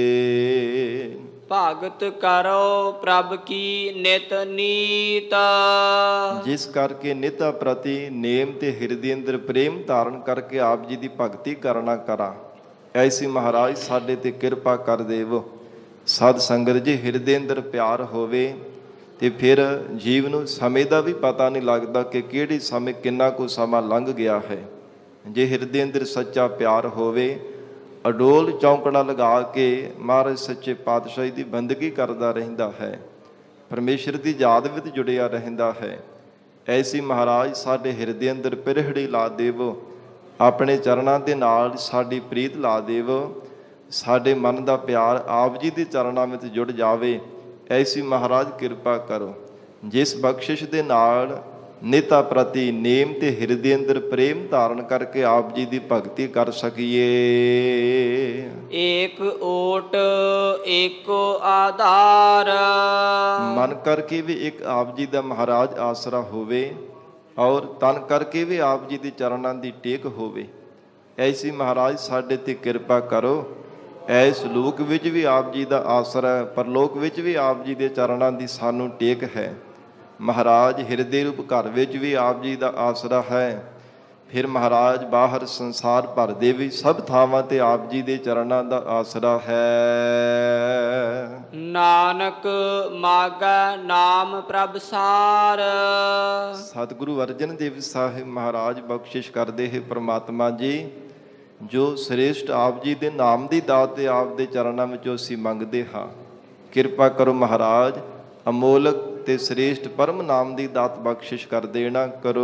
ਭਗਤ ਕਰੋ ਪ੍ਰਭ ਕੀ ਨਿਤ ਨੀਤ। ਜਿਸ ਕਰਕੇ ਨਿਤਾ ਪ੍ਰਤੀ ਨੇਮ ਤੇ ਹਿਰਦੇ ਅੰਦਰ ਪ੍ਰੇਮ ਧਾਰਨ ਕਰਕੇ ਆਪ ਜੀ ਦੀ ਭਗਤੀ ਕਰਨਾ ਕਰਾਂ। ਐਸੀ ਮਹਾਰਾਜ ਸਾਡੇ ਤੇ ਕਿਰਪਾ ਕਰ ਦੇਵੋ। ਸਤ ਸੰਗਤ ਜੀ, ਹਿਰਦੇ ਅੰਦਰ ਪਿਆਰ ਹੋਵੇ ਤੇ ਫਿਰ ਜੀਵ ਨੂੰ ਸਮੇਂ ਦਾ ਵੀ ਪਤਾ ਨਹੀਂ ਲੱਗਦਾ ਕਿ ਕਿਹੜੀ ਸਮੇਂ ਕਿੰਨਾ ਕੁ ਸਮਾਂ ਲੰਘ ਗਿਆ ਹੈ। ਜੇ ਹਿਰਦੇ ਅੰਦਰ ਸੱਚਾ ਪਿਆਰ ਹੋਵੇ, ਅਡੋਲ ਚੌਂਕੜਾ ਲਗਾ ਕੇ ਮਹਾਰਾਜ ਸੱਚੇ ਪਾਤਸ਼ਾਹੀ ਦੀ ਬੰਦਗੀ ਕਰਦਾ ਰਹਿੰਦਾ ਹੈ, ਪਰਮੇਸ਼ਰ ਦੀ ਯਾਦ ਵਿੱਚ ਜੁੜਿਆ ਰਹਿੰਦਾ ਹੈ। ਐਸੀ ਮਹਾਰਾਜ ਸਾਡੇ ਹਿਰਦੇ ਅੰਦਰ ਪਿਰਹੜੀ ਲਾ ਦੇਵੋ। ਆਪਣੇ ਚਰਨਾਂ ਦੇ ਨਾਲ ਸਾਡੀ ਪ੍ਰੀਤ ਲਾ ਦੇਵੋ। ਸਾਡੇ ਮਨ ਦਾ ਪਿਆਰ ਆਪ ਜੀ ਦੇ ਚਰਨਾਂ ਵਿੱਚ ਜੁੜ ਜਾਵੇ। ਐਸੀ ਮਹਾਰਾਜ ਕਿਰਪਾ ਕਰੋ, ਜਿਸ ਬਖਸ਼ਿਸ਼ ਦੇ ਨਾਲ ਨਿਤਾ ਪ੍ਰਤੀ ਨੇਮ ਤੇ ਹਿਰਦੇ ਅੰਦਰ ਪ੍ਰੇਮ ਧਾਰਨ ਕਰਕੇ ਆਪ ਜੀ ਦੀ ਭਗਤੀ ਕਰ ਸਕੀਏ। ਏਕ ਓਟ ਏਕੋ ਆਧਾਰ। ਮਨ ਕਰਕੇ ਵੀ ਇੱਕ ਆਪ ਜੀ ਦਾ ਮਹਾਰਾਜ ਆਸਰਾ ਹੋਵੇ ਔਰ ਤਨ ਕਰਕੇ ਵੀ ਆਪ ਜੀ ਦੇ ਚਰਨਾਂ ਦੀ ਟੇਕ ਹੋਵੇ। ਐਸੀ ਮਹਾਰਾਜ ਸਾਡੇ ਤੇ ਕਿਰਪਾ ਕਰੋ। ਐਸ ਲੋਕ ਵਿੱਚ ਵੀ ਆਪ ਜੀ ਦਾ ਆਸਰਾ, ਪਰਲੋਕ ਵਿੱਚ ਵੀ ਆਪ ਜੀ ਦੇ ਚਰਨਾਂ ਦੀ ਸਾਨੂੰ ਟੇਕ ਹੈ। ਮਹਾਰਾਜ ਹਿਰਦੇ ਰੂਪ ਘਰ ਵਿੱਚ ਵੀ ਆਪ ਜੀ ਦਾ ਆਸਰਾ ਹੈ। ਫਿਰ ਮਹਾਰਾਜ ਬਾਹਰ ਸੰਸਾਰ ਭਰ ਦੇ ਵੀ ਸਭ ਥਾਵਾਂ ਤੇ ਆਪ ਜੀ ਦੇ ਚਰਨਾਂ ਦਾ ਆਸਰਾ ਹੈ। ਨਾਨਕ ਮਾਗੈ ਨਾਮ ਪ੍ਰਭ ਸਾਰ। ਸਤਿਗੁਰੂ ਅਰਜਨ ਦੇਵ ਸਾਹਿਬ ਮਹਾਰਾਜ ਬਖਸ਼ਿਸ਼ ਕਰਦੇ ਹੈ ਪ੍ਰਮਾਤਮਾ ਜੀ, ਜੋ ਸ੍ਰੇਸ਼ਟ ਆਪ ਜੀ ਦੇ ਨਾਮ ਦੀ ਦਾਤ ਤੇ ਆਪ ਦੇ ਚਰਨਾਂ ਵਿੱਚੋਂ ਅਸੀਂ ਮੰਗਦੇ ਹਾਂ। ਕਿਰਪਾ ਕਰੋ ਮਹਾਰਾਜ, ਅਮੋਲਕ ਤੇ ਸ੍ਰੇਸ਼ਟ ਪਰਮ ਨਾਮ ਦੀ ਦਾਤ ਬਖਸ਼ਿਸ਼ ਕਰ ਦੇਣਾ ਕਰੋ।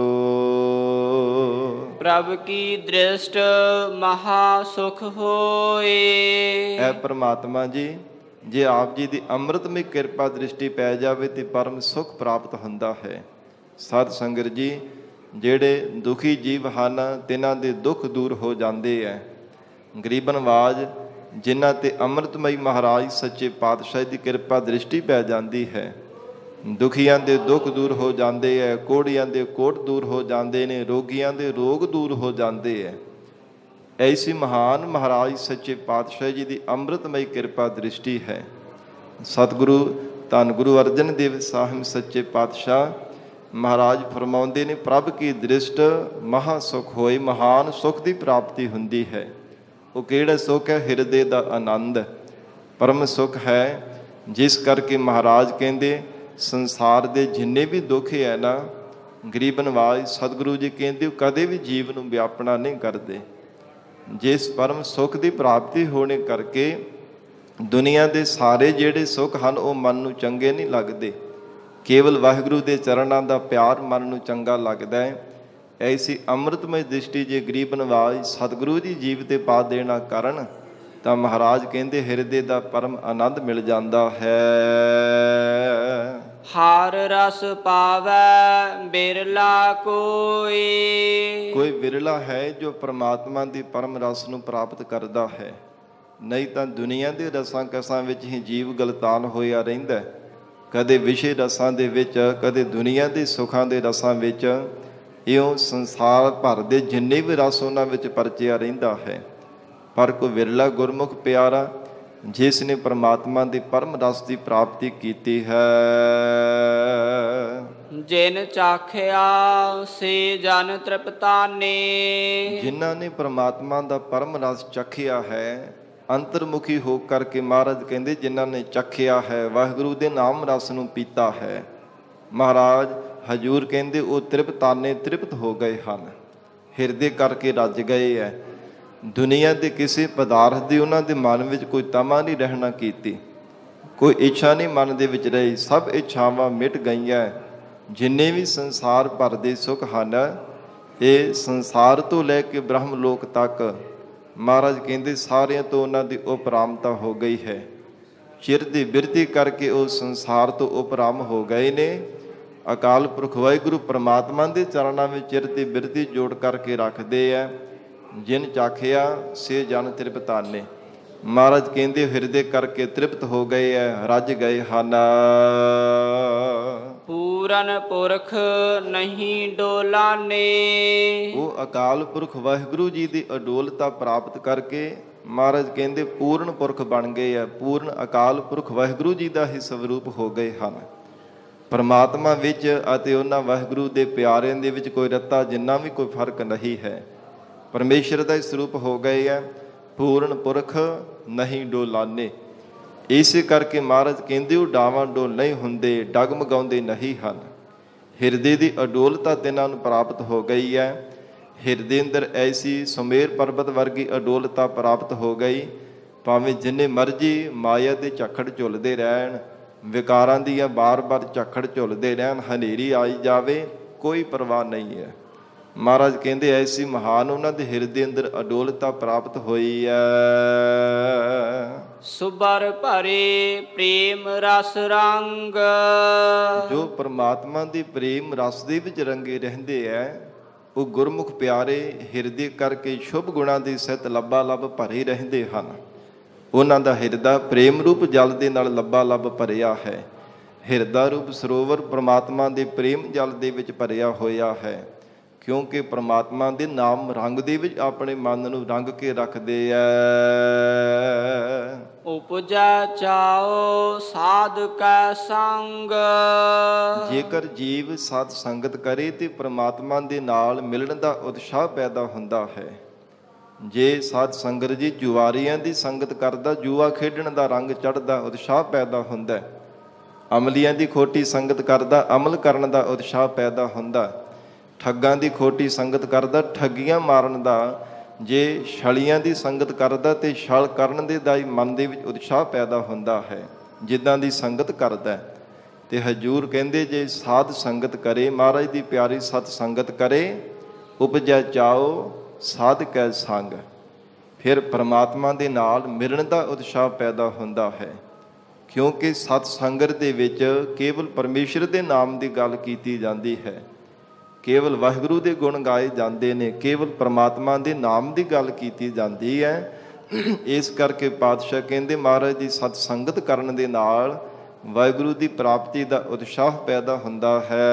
ਪ੍ਰਭ ਕੀ ਦ੍ਰਿਸ਼ਟ ਮਹਾ ਸੁਖ ਹੋਏ। ਐ ਪ੍ਰਮਾਤਮਾ ਜੀ, ਜੇ ਆਪ ਜੀ ਦੀ ਅੰਮ੍ਰਿਤਮਈ ਕਿਰਪਾ ਦ੍ਰਿਸ਼ਟੀ ਪੈ ਜਾਵੇ ਤੇ ਪਰਮ ਸੁਖ ਪ੍ਰਾਪਤ ਹੁੰਦਾ ਹੈ। ਸਤ ਸੰਗਤ ਜੀ, ਜਿਹੜੇ ਦੁਖੀ ਜੀਵ ਹਨ ਤਿਨਾਂ ਦੇ ਦੁੱਖ ਦੂਰ ਹੋ ਜਾਂਦੇ ਹੈ। ਗਰੀਬ ਨਵਾਜ ਜਿਨ੍ਹਾਂ ਤੇ ਅੰਮ੍ਰਿਤਮਈ ਮਹਾਰਾਜ ਸੱਚੇ ਪਾਤਸ਼ਾਹ ਦੀ ਕਿਰਪਾ ਦ੍ਰਿਸ਼ਟੀ ਪੈ ਜਾਂਦੀ ਹੈ, ਦੁਖੀਆਂ ਦੇ ਦੁੱਖ ਦੂਰ ਹੋ ਜਾਂਦੇ ਹੈ, ਕੋੜੀਆਂ ਦੇ ਕੋੜ ਦੂਰ ਹੋ ਜਾਂਦੇ ਨੇ, ਰੋਗੀਆਂ ਦੇ ਰੋਗ ਦੂਰ ਹੋ ਜਾਂਦੇ ਹੈ। ਐਸੀ ਮਹਾਨ ਮਹਾਰਾਜ ਸੱਚੇ ਪਾਤਸ਼ਾਹ ਜੀ ਦੀ ਅੰਮ੍ਰਿਤਮਈ ਕਿਰਪਾ ਦ੍ਰਿਸ਼ਟੀ ਹੈ। ਸਤਿਗੁਰੂ ਧੰਨ ਗੁਰੂ ਅਰਜਨ ਦੇਵ ਸਾਹਿਬ ਸੱਚੇ ਪਾਤਸ਼ਾਹ ਮਹਾਰਾਜ ਫਰਮਾਉਂਦੇ ਨੇ, ਪ੍ਰਭ ਕੀ ਦ੍ਰਿਸ਼ਟ ਮਹਾ ਸੁਖ ਹੋਏ। ਮਹਾਨ ਸੁਖ ਦੀ ਪ੍ਰਾਪਤੀ ਹੁੰਦੀ ਹੈ। ਉਹ ਕਿਹੜਾ ਸੁਖ ਹੈ? ਹਿਰਦੇ ਦਾ ਆਨੰਦ ਪਰਮ ਸੁਖ ਹੈ। ਜਿਸ ਕਰਕੇ ਮਹਾਰਾਜ ਕਹਿੰਦੇ ਸੰਸਾਰ ਦੇ ਜਿੰਨੇ ਵੀ ਦੁੱਖ ਹੈ ਨਾ, ਗਰੀਬ ਨਵਾਜ ਸਤਿਗੁਰੂ ਜੀ ਕਹਿੰਦੇ ਉਹ ਕਦੇ ਵੀ ਜੀਵ ਨੂੰ ਵਿਆਪਣਾ ਨਹੀਂ ਕਰਦੇ। ਜਿਸ ਪਰਮ ਸੁਖ ਦੀ ਪ੍ਰਾਪਤੀ ਹੋਣੇ ਕਰਕੇ ਦੁਨੀਆ ਦੇ ਸਾਰੇ ਜਿਹੜੇ ਸੁੱਖ ਹਨ ਉਹ ਮਨ ਨੂੰ ਚੰਗੇ ਨਹੀਂ ਲੱਗਦੇ। ਕੇਵਲ ਵਾਹਿਗੁਰੂ ਦੇ ਚਰਨਾਂ ਦਾ ਪਿਆਰ ਮਨ ਨੂੰ ਚੰਗਾ ਲੱਗਦਾ ਹੈ। ਐਸੀ ਅੰਮ੍ਰਿਤਮਈ ਦ੍ਰਿਸ਼ਟੀ ਜੇ ਗਰੀਬ ਨਵਾਜ ਸਤਿਗੁਰੂ ਜੀ ਜੀਵ ਤੇ ਪਾ ਦੇਣਾ ਕਰਨ ਤਾਂ ਮਹਾਰਾਜ ਕਹਿੰਦੇ ਹਿਰਦੇ ਦਾ ਪਰਮ ਆਨੰਦ ਮਿਲ ਜਾਂਦਾ ਹੈ। ਹਰ ਰਸ ਪਾਵੈ ਬਿਰਲਾ ਕੋਈ ਵਿਰਲਾ ਹੈ ਜੋ ਪ੍ਰਮਾਤਮਾ ਦੀ ਪਰਮ ਰਸ ਨੂੰ ਪ੍ਰਾਪਤ ਕਰਦਾ ਹੈ। ਨਹੀਂ ਤਾਂ ਦੁਨੀਆ ਦੇ ਰਸਾਂ ਕਸਾਂ ਵਿੱਚ ਹੀ ਜੀਵ ਗਲਤਾਨ ਹੋਇਆ ਰਹਿੰਦਾ। ਕਦੇ ਵਿਸ਼ੇ ਰਸਾਂ ਦੇ ਵਿੱਚ, ਕਦੇ ਦੁਨੀਆ ਦੇ ਸੁੱਖਾਂ ਦੇ ਰਸਾਂ ਵਿੱਚ। ਇਉਂ ਸੰਸਾਰ ਭਰ ਦੇ ਜਿੰਨੇ ਵੀ ਰਸ ਉਹਨਾਂ ਵਿੱਚ ਪਰਚਿਆ ਰਹਿੰਦਾ ਹੈ। ਪਰ ਕੋਈ ਵਿਰਲਾ ਗੁਰਮੁਖ ਪਿਆਰਾ ਜਿਸ ਨੇ ਪਰਮਾਤਮਾ ਦੇ ਪਰਮ ਰਸ ਦੀ ਪ੍ਰਾਪਤੀ ਕੀਤੀ ਹੈ। ਜਿਨ ਚਾਖਿਆ ਸੇ ਜਨ ਤ੍ਰਿਪਤਾਨੇ। ਜਿਨ੍ਹਾਂ ਨੇ ਪਰਮਾਤਮਾ ਦਾ ਪਰਮ ਰਸ ਚਖਿਆ ਹੈ, ਅੰਤਰਮੁਖੀ ਹੋ ਕਰਕੇ ਮਹਾਰਾਜ ਕਹਿੰਦੇ ਜਿਨ੍ਹਾਂ ਨੇ ਚਖਿਆ ਹੈ, ਵਾਹਿਗੁਰੂ ਦੇ ਨਾਮ ਰਸ ਨੂੰ ਪੀਤਾ ਹੈ, ਮਹਾਰਾਜ ਹਜੂਰ ਕਹਿੰਦੇ ਉਹ ਤ੍ਰਿਪਤਾਨੇ ਤ੍ਰਿਪਤ ਹੋ ਗਏ ਹਨ, ਹਿਰਦੇ ਕਰਕੇ ਰੱਜ ਗਏ ਹੈ। ਦੁਨੀਆ ਦੇ ਕਿਸੇ ਪਦਾਰਥ ਦੀ ਉਹਨਾਂ ਦੇ ਮਨ ਵਿੱਚ ਕੋਈ ਤਮਾ ਨਹੀਂ ਰਹਿਣਾ ਕੀਤੀ, ਕੋਈ ਇੱਛਾ ਨਹੀਂ ਮਨ ਦੇ ਵਿੱਚ ਰਹੀ, ਸਭ ਇੱਛਾਵਾਂ ਮਿਟ ਗਈਆਂ। ਜਿੰਨੇ ਵੀ ਸੰਸਾਰ ਭਰ ਦੇ ਸੁੱਖ ਹਨ, ਇਹ ਸੰਸਾਰ ਤੋਂ ਲੈ ਕੇ ਬ੍ਰਹਮ ਲੋਕ ਤੱਕ ਮਹਾਰਾਜ ਕਹਿੰਦੇ ਸਾਰਿਆਂ ਤੋਂ ਉਹਨਾਂ ਦੀ ਉਪਰਾਮਤਾ ਹੋ ਗਈ ਹੈ। ਚਿਰ ਦੀ ਬਿਰਤੀ ਕਰਕੇ ਉਹ ਸੰਸਾਰ ਤੋਂ ਉਪਰਾਮ ਹੋ ਗਏ ਨੇ। ਅਕਾਲ ਪੁਰਖ ਵਾਹਿਗੁਰੂ ਪਰਮਾਤਮਾ ਦੇ ਚਰਨਾਂ ਵਿੱਚ ਚਿਰ ਦੀ ਬਿਰਤੀ ਜੋੜ ਕਰਕੇ ਰੱਖਦੇ ਆ। ਜਿਨ ਚਾਖਿਆ ਸੇ ਜਨ ਤ੍ਰਿਪਤਾਨੇ। ਮਹਾਰਾਜ ਕਹਿੰਦੇ ਹਿਰਦੇ ਕਰਕੇ ਤ੍ਰਿਪਤ ਹੋ ਗਏ ਹੈ, ਰੱਜ ਗਏ ਹਨ। ਪੂਰਨ ਪੁਰਖ ਨਹੀਂ ਡੋਲਾਨੇ। ਉਹ ਅਕਾਲ ਪੁਰਖ ਵਾਹਿਗੁਰੂ ਜੀ ਦੀ ਅਡੋਲਤਾ ਪ੍ਰਾਪਤ ਕਰਕੇ ਮਹਾਰਾਜ ਕਹਿੰਦੇ ਪੂਰਨ ਪੁਰਖ ਬਣ ਗਏ ਆ। ਪੂਰਨ ਅਕਾਲ ਪੁਰਖ ਵਾਹਿਗੁਰੂ ਜੀ ਦਾ ਹੀ ਸਵਰੂਪ ਹੋ ਗਏ ਹਨ। ਪਰਮਾਤਮਾ ਵਿੱਚ ਅਤੇ ਉਹਨਾਂ ਵਾਹਿਗੁਰੂ ਦੇ ਪਿਆਰਿਆਂ ਦੇ ਵਿੱਚ ਕੋਈ ਰੱਤਾ ਜਿੰਨਾ ਵੀ ਕੋਈ ਫਰਕ ਨਹੀਂ ਹੈ। ਪਰਮੇਸ਼ਰ ਦਾ ਹੀ ਸਰੂਪ ਹੋ ਗਏ ਆ। ਪੂਰਨ ਪੁਰਖ ਨਹੀਂ ਡੋਲਾਨੇ। ਇਸੇ ਕਰਕੇ ਮਹਾਰਾਜ ਕਹਿੰਦੇ ਉਹ ਡਾਵਾਂ ਡੋਲ ਨਹੀਂ ਹੁੰਦੇ, ਡਗਮਗਾਉਂਦੇ ਨਹੀਂ ਹਨ। ਹਿਰਦੇ ਦੀ ਅਡੋਲਤਾ ਤਿੰਨਾਂ ਨੂੰ ਪ੍ਰਾਪਤ ਹੋ ਗਈ ਹੈ। ਹਿਰਦੇ ਅੰਦਰ ਐਸੀ ਸੁਮੇਰ ਪਰਬਤ ਵਰਗੀ ਅਡੋਲਤਾ ਪ੍ਰਾਪਤ ਹੋ ਗਈ। ਭਾਵੇਂ ਜਿੰਨੇ ਮਰਜ਼ੀ ਮਾਇਆ ਦੇ ਝੱਖੜ ਝੁੱਲਦੇ ਰਹਿਣ, ਵਿਕਾਰਾਂ ਦੀਆਂ ਬਾਰ-ਬਾਰ ਝੱਖੜ ਝੁੱਲਦੇ ਰਹਿਣ, ਹਨੇਰੀ ਆਈ ਜਾਵੇ, ਕੋਈ ਪਰਵਾਹ ਨਹੀਂ ਹੈ। ਮਹਾਰਾਜ ਕਹਿੰਦੇ ਐਸੀ ਮਹਾਨ ਉਹਨਾਂ ਦੇ ਹਿਰਦੇ ਅੰਦਰ ਅਡੋਲਤਾ ਪ੍ਰਾਪਤ ਹੋਈ ਹੈ। ਸੁਬਰ ਭਰੇ ਪ੍ਰੇਮ ਰਸ ਰੰਗ। ਜੋ ਪਰਮਾਤਮਾ ਦੇ ਪ੍ਰੇਮ ਰਸ ਦੇ ਵਿੱਚ ਰੰਗੇ ਰਹਿੰਦੇ ਹੈ, ਉਹ ਗੁਰਮੁਖ ਪਿਆਰੇ ਹਿਰਦੇ ਕਰਕੇ ਸ਼ੁਭ ਗੁਣਾਂ ਦੀ ਸਹਿਤ ਲੱਬਾ ਲੱਭ ਭਰੇ ਰਹਿੰਦੇ ਹਨ। ਉਹਨਾਂ ਦਾ ਹਿਰਦਾ ਪ੍ਰੇਮ ਰੂਪ ਜਲ ਦੇ ਨਾਲ ਲੱਬਾ ਲੱਭ ਭਰਿਆ ਹੈ। ਹਿਰਦਾ ਰੂਪ ਸਰੋਵਰ ਪਰਮਾਤਮਾ ਦੇ ਪ੍ਰੇਮ ਜਲ ਦੇ ਵਿੱਚ ਭਰਿਆ ਹੋਇਆ ਹੈ। ਕਿਉਂਕਿ ਪਰਮਾਤਮਾ ਦੇ ਨਾਮ ਰੰਗ ਦੇ ਵਿੱਚ ਆਪਣੇ ਮਨ ਨੂੰ ਰੰਗ ਕੇ ਰੱਖਦੇ ਐ। ਉਪਜੈ ਚਾਓ ਸਾਧ ਕੈ ਸੰਗ। ਜੇਕਰ ਜੀਵ ਸਾਧ ਸੰਗਤ ਕਰੇ ਤੇ ਪਰਮਾਤਮਾ ਦੇ ਨਾਲ ਮਿਲਣ ਦਾ ਉਤਸ਼ਾਹ ਪੈਦਾ ਹੁੰਦਾ ਹੈ। ਜੇ ਸਾਧ ਸੰਗਤ ਜੀ ਜੁਆਰੀਆਂ ਦੀ ਸੰਗਤ ਕਰਦਾ, ਜੂਆ ਖੇਡਣ ਦਾ ਰੰਗ ਚੜ੍ਹਦਾ, ਉਤਸ਼ਾਹ ਪੈਦਾ ਹੁੰਦਾ। ਅਮਲੀਆਂ ਦੀ ਖੋਟੀ ਸੰਗਤ ਕਰਦਾ, ਅਮਲ ਕਰਨ ਦਾ ਉਤਸ਼ਾਹ ਪੈਦਾ ਹੁੰਦਾ। ਠੱਗਾਂ ਦੀ ਖੋਟੀ ਸੰਗਤ ਕਰਦਾ, ਠੱਗੀਆਂ ਮਾਰਨ ਦਾ। ਜੇ ਛਲੀਆਂ ਦੀ ਸੰਗਤ ਕਰਦਾ ਤੇ ਛਲ ਕਰਨ ਦੇ ਦਾ ਹੀ ਮਨ ਦੇ ਵਿੱਚ ਉਤਸ਼ਾਹ ਪੈਦਾ ਹੁੰਦਾ ਹੈ, ਜਿੱਦਾਂ ਦੀ ਸੰਗਤ ਕਰਦਾ। ਤੇ ਹਜੂਰ ਕਹਿੰਦੇ ਜੇ ਸਾਧ ਸੰਗਤ ਕਰੇ, ਮਹਾਰਾਜ ਦੀ ਪਿਆਰੀ ਸਤ ਸੰਗਤ ਕਰੇ, ਉਪਜੈ ਚਾਓ ਸਾਧ ਕੈ ਸੰਗ, ਫਿਰ ਪਰਮਾਤਮਾ ਦੇ ਨਾਲ ਮਿਲਣ ਦਾ ਉਤਸ਼ਾਹ ਪੈਦਾ ਹੁੰਦਾ ਹੈ। ਕਿਉਂਕਿ ਸਤ ਸੰਗਤ ਦੇ ਵਿੱਚ ਕੇਵਲ ਪਰਮੇਸ਼ਰ ਦੇ ਨਾਮ ਦੀ ਗੱਲ ਕੀਤੀ ਜਾਂਦੀ ਹੈ, ਕੇਵਲ ਵਾਹਿਗੁਰੂ ਦੇ ਗੁਣ ਗਾਏ ਜਾਂਦੇ ਨੇ, ਕੇਵਲ ਪਰਮਾਤਮਾ ਦੇ ਨਾਮ ਦੀ ਗੱਲ ਕੀਤੀ ਜਾਂਦੀ ਹੈ। ਇਸ ਕਰਕੇ ਪਾਤਸ਼ਾਹ ਕਹਿੰਦੇ ਮਹਾਰਾਜ ਦੀ ਸਤ ਸੰਗਤ ਕਰਨ ਦੇ ਨਾਲ ਵਾਹਿਗੁਰੂ ਦੀ ਪ੍ਰਾਪਤੀ ਦਾ ਉਤਸ਼ਾਹ ਪੈਦਾ ਹੁੰਦਾ ਹੈ।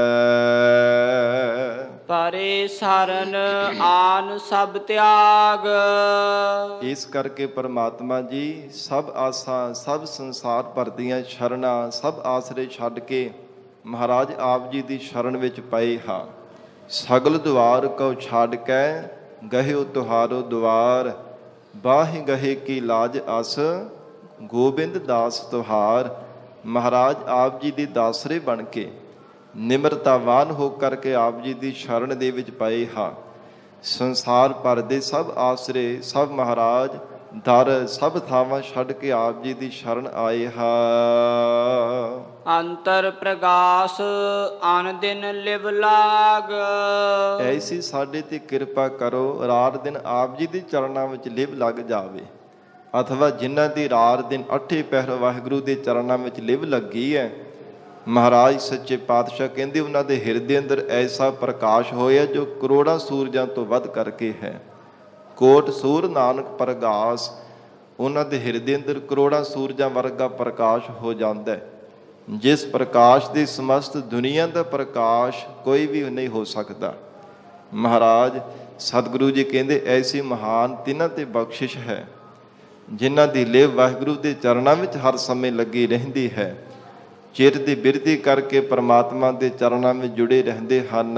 ਪਰੇ ਸਰਨ ਆਨ ਸਭ ਤਿਆਗ। ਇਸ ਕਰਕੇ ਪਰਮਾਤਮਾ ਜੀ ਸਭ ਆਸਾਂ, ਸਭ ਸੰਸਾਰ ਭਰ ਦੀਆਂ ਸ਼ਰਨਾਂ, ਸਭ ਆਸਰੇ ਛੱਡ ਕੇ ਮਹਾਰਾਜ ਆਪ ਜੀ ਦੀ ਸ਼ਰਨ ਵਿੱਚ ਪਏ ਹਾਂ। ਸਗਲ ਦੁਆਰ ਕਉ ਛੱਡ ਕੇ ਗਹਿਓ ਤੁਹਾਰੋ ਦੁਆਰ, ਬਾਹਿ ਗਹੇ ਕੀ ਲਾਜ ਅਸ ਗੋਬਿੰਦ ਦਾਸ ਤੁਹਾਰ। ਮਹਾਰਾਜ ਆਪ ਜੀ ਦੇ ਦਾਸਰੇ ਬਣ ਕੇ ਨਿਮਰਤਾਵਾਨ ਹੋ ਕਰਕੇ ਆਪ ਜੀ ਦੀ ਸ਼ਰਨ ਦੇ ਵਿੱਚ ਪਏ ਹਾਂ। ਸੰਸਾਰ ਭਰ ਦੇ ਸਭ ਆਸਰੇ, ਸਭ ਮਹਾਰਾਜ ਦਰ, ਸਭ ਥਾਵਾਂ ਛੱਡ ਕੇ ਆਪ ਜੀ ਦੀ ਸ਼ਰਨ ਆਏ ਹਾਂ। ਅੰਤਰ ਪ੍ਰਗਾਸ ਅਨ ਦਿਨ ਲਿਵ ਲਾਗ। ਐਸੀ ਸਾਡੇ ਤੇ ਕਿਰਪਾ ਕਰੋ, ਰਾਤ ਦਿਨ ਆਪ ਜੀ ਦੇ ਚਰਨਾਂ ਵਿੱਚ ਲਿਵ ਲੱਗ ਜਾਵੇ। ਅਥਵਾ ਜਿਨ੍ਹਾਂ ਦੀ ਰਾਤ ਦਿਨ 8 ਪਹਿਰ ਵਾਹਿਗੁਰੂ ਦੇ ਚਰਨਾਂ ਵਿੱਚ ਲਿਵ ਲੱਗੀ ਹੈ, ਮਹਾਰਾਜ ਸੱਚੇ ਪਾਤਸ਼ਾਹ ਕਹਿੰਦੇ ਉਹਨਾਂ ਦੇ ਹਿਰਦੇ ਅੰਦਰ ਐਸਾ ਪ੍ਰਕਾਸ਼ ਹੋਇਆ ਜੋ ਕਰੋੜਾਂ ਸੂਰਜਾਂ ਤੋਂ ਵੱਧ ਕਰਕੇ ਹੈ। ਕੋਟ ਸੂਰ ਨਾਨਕ ਪ੍ਰਗਾਸ, ਉਹਨਾਂ ਦੇ ਹਿਰਦੇ ਅੰਦਰ ਕਰੋੜਾਂ ਸੂਰਜਾਂ ਵਰਗਾ ਪ੍ਰਕਾਸ਼ ਹੋ ਜਾਂਦਾ ਹੈ। ਜਿਸ ਪ੍ਰਕਾਸ਼ ਦੀ ਸਮਸਤ ਦੁਨੀਆ ਦਾ ਪ੍ਰਕਾਸ਼ ਕੋਈ ਵੀ ਨਹੀਂ ਹੋ ਸਕਦਾ। ਮਹਾਰਾਜ ਸਤਿਗੁਰੂ ਜੀ ਕਹਿੰਦੇ ਐਸੀ ਮਹਾਨ ਤਿੰਨਾਂ ਤੇ ਬਖਸ਼ਿਸ਼ ਹੈ ਜਿਨ੍ਹਾਂ ਦੀ ਲਿਵ ਵਾਹਿਗੁਰੂ ਦੇ ਚਰਨਾਂ ਵਿੱਚ ਹਰ ਸਮੇਂ ਲੱਗੀ ਰਹਿੰਦੀ ਹੈ, ਚਿਰ ਦੀ ਬਿਰਤੀ ਕਰਕੇ ਪ੍ਰਮਾਤਮਾ ਦੇ ਚਰਨਾਂ ਵਿੱਚ ਜੁੜੇ ਰਹਿੰਦੇ ਹਨ।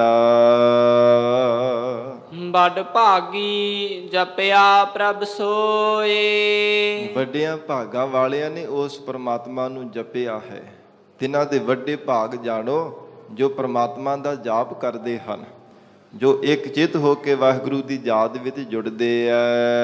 ਬੜ ਭਾਗੀ ਜਪਿਆ ਪ੍ਰਭ ਸੋਏ। ਵੱਡਿਆਂ ਭਾਗਾਂ ਵਾਲਿਆਂ ਨੇ ਉਸ ਪ੍ਰਮਾਤਮਾ ਨੂੰ ਜਪਿਆ ਹੈ। ਤਿੰਨਾਂ ਦੇ ਵੱਡੇ ਭਾਗ ਜਾਣੋ ਜੋ ਪ੍ਰਮਾਤਮਾ ਦਾ ਜਾਪ ਕਰਦੇ ਹਨ, ਜੋ ਇੱਕ ਚਿੱਤ ਹੋ ਕੇ ਵਾਹਿਗੁਰੂ ਦੀ ਯਾਦ ਵਿੱਚ ਜੁੜਦੇ ਆ।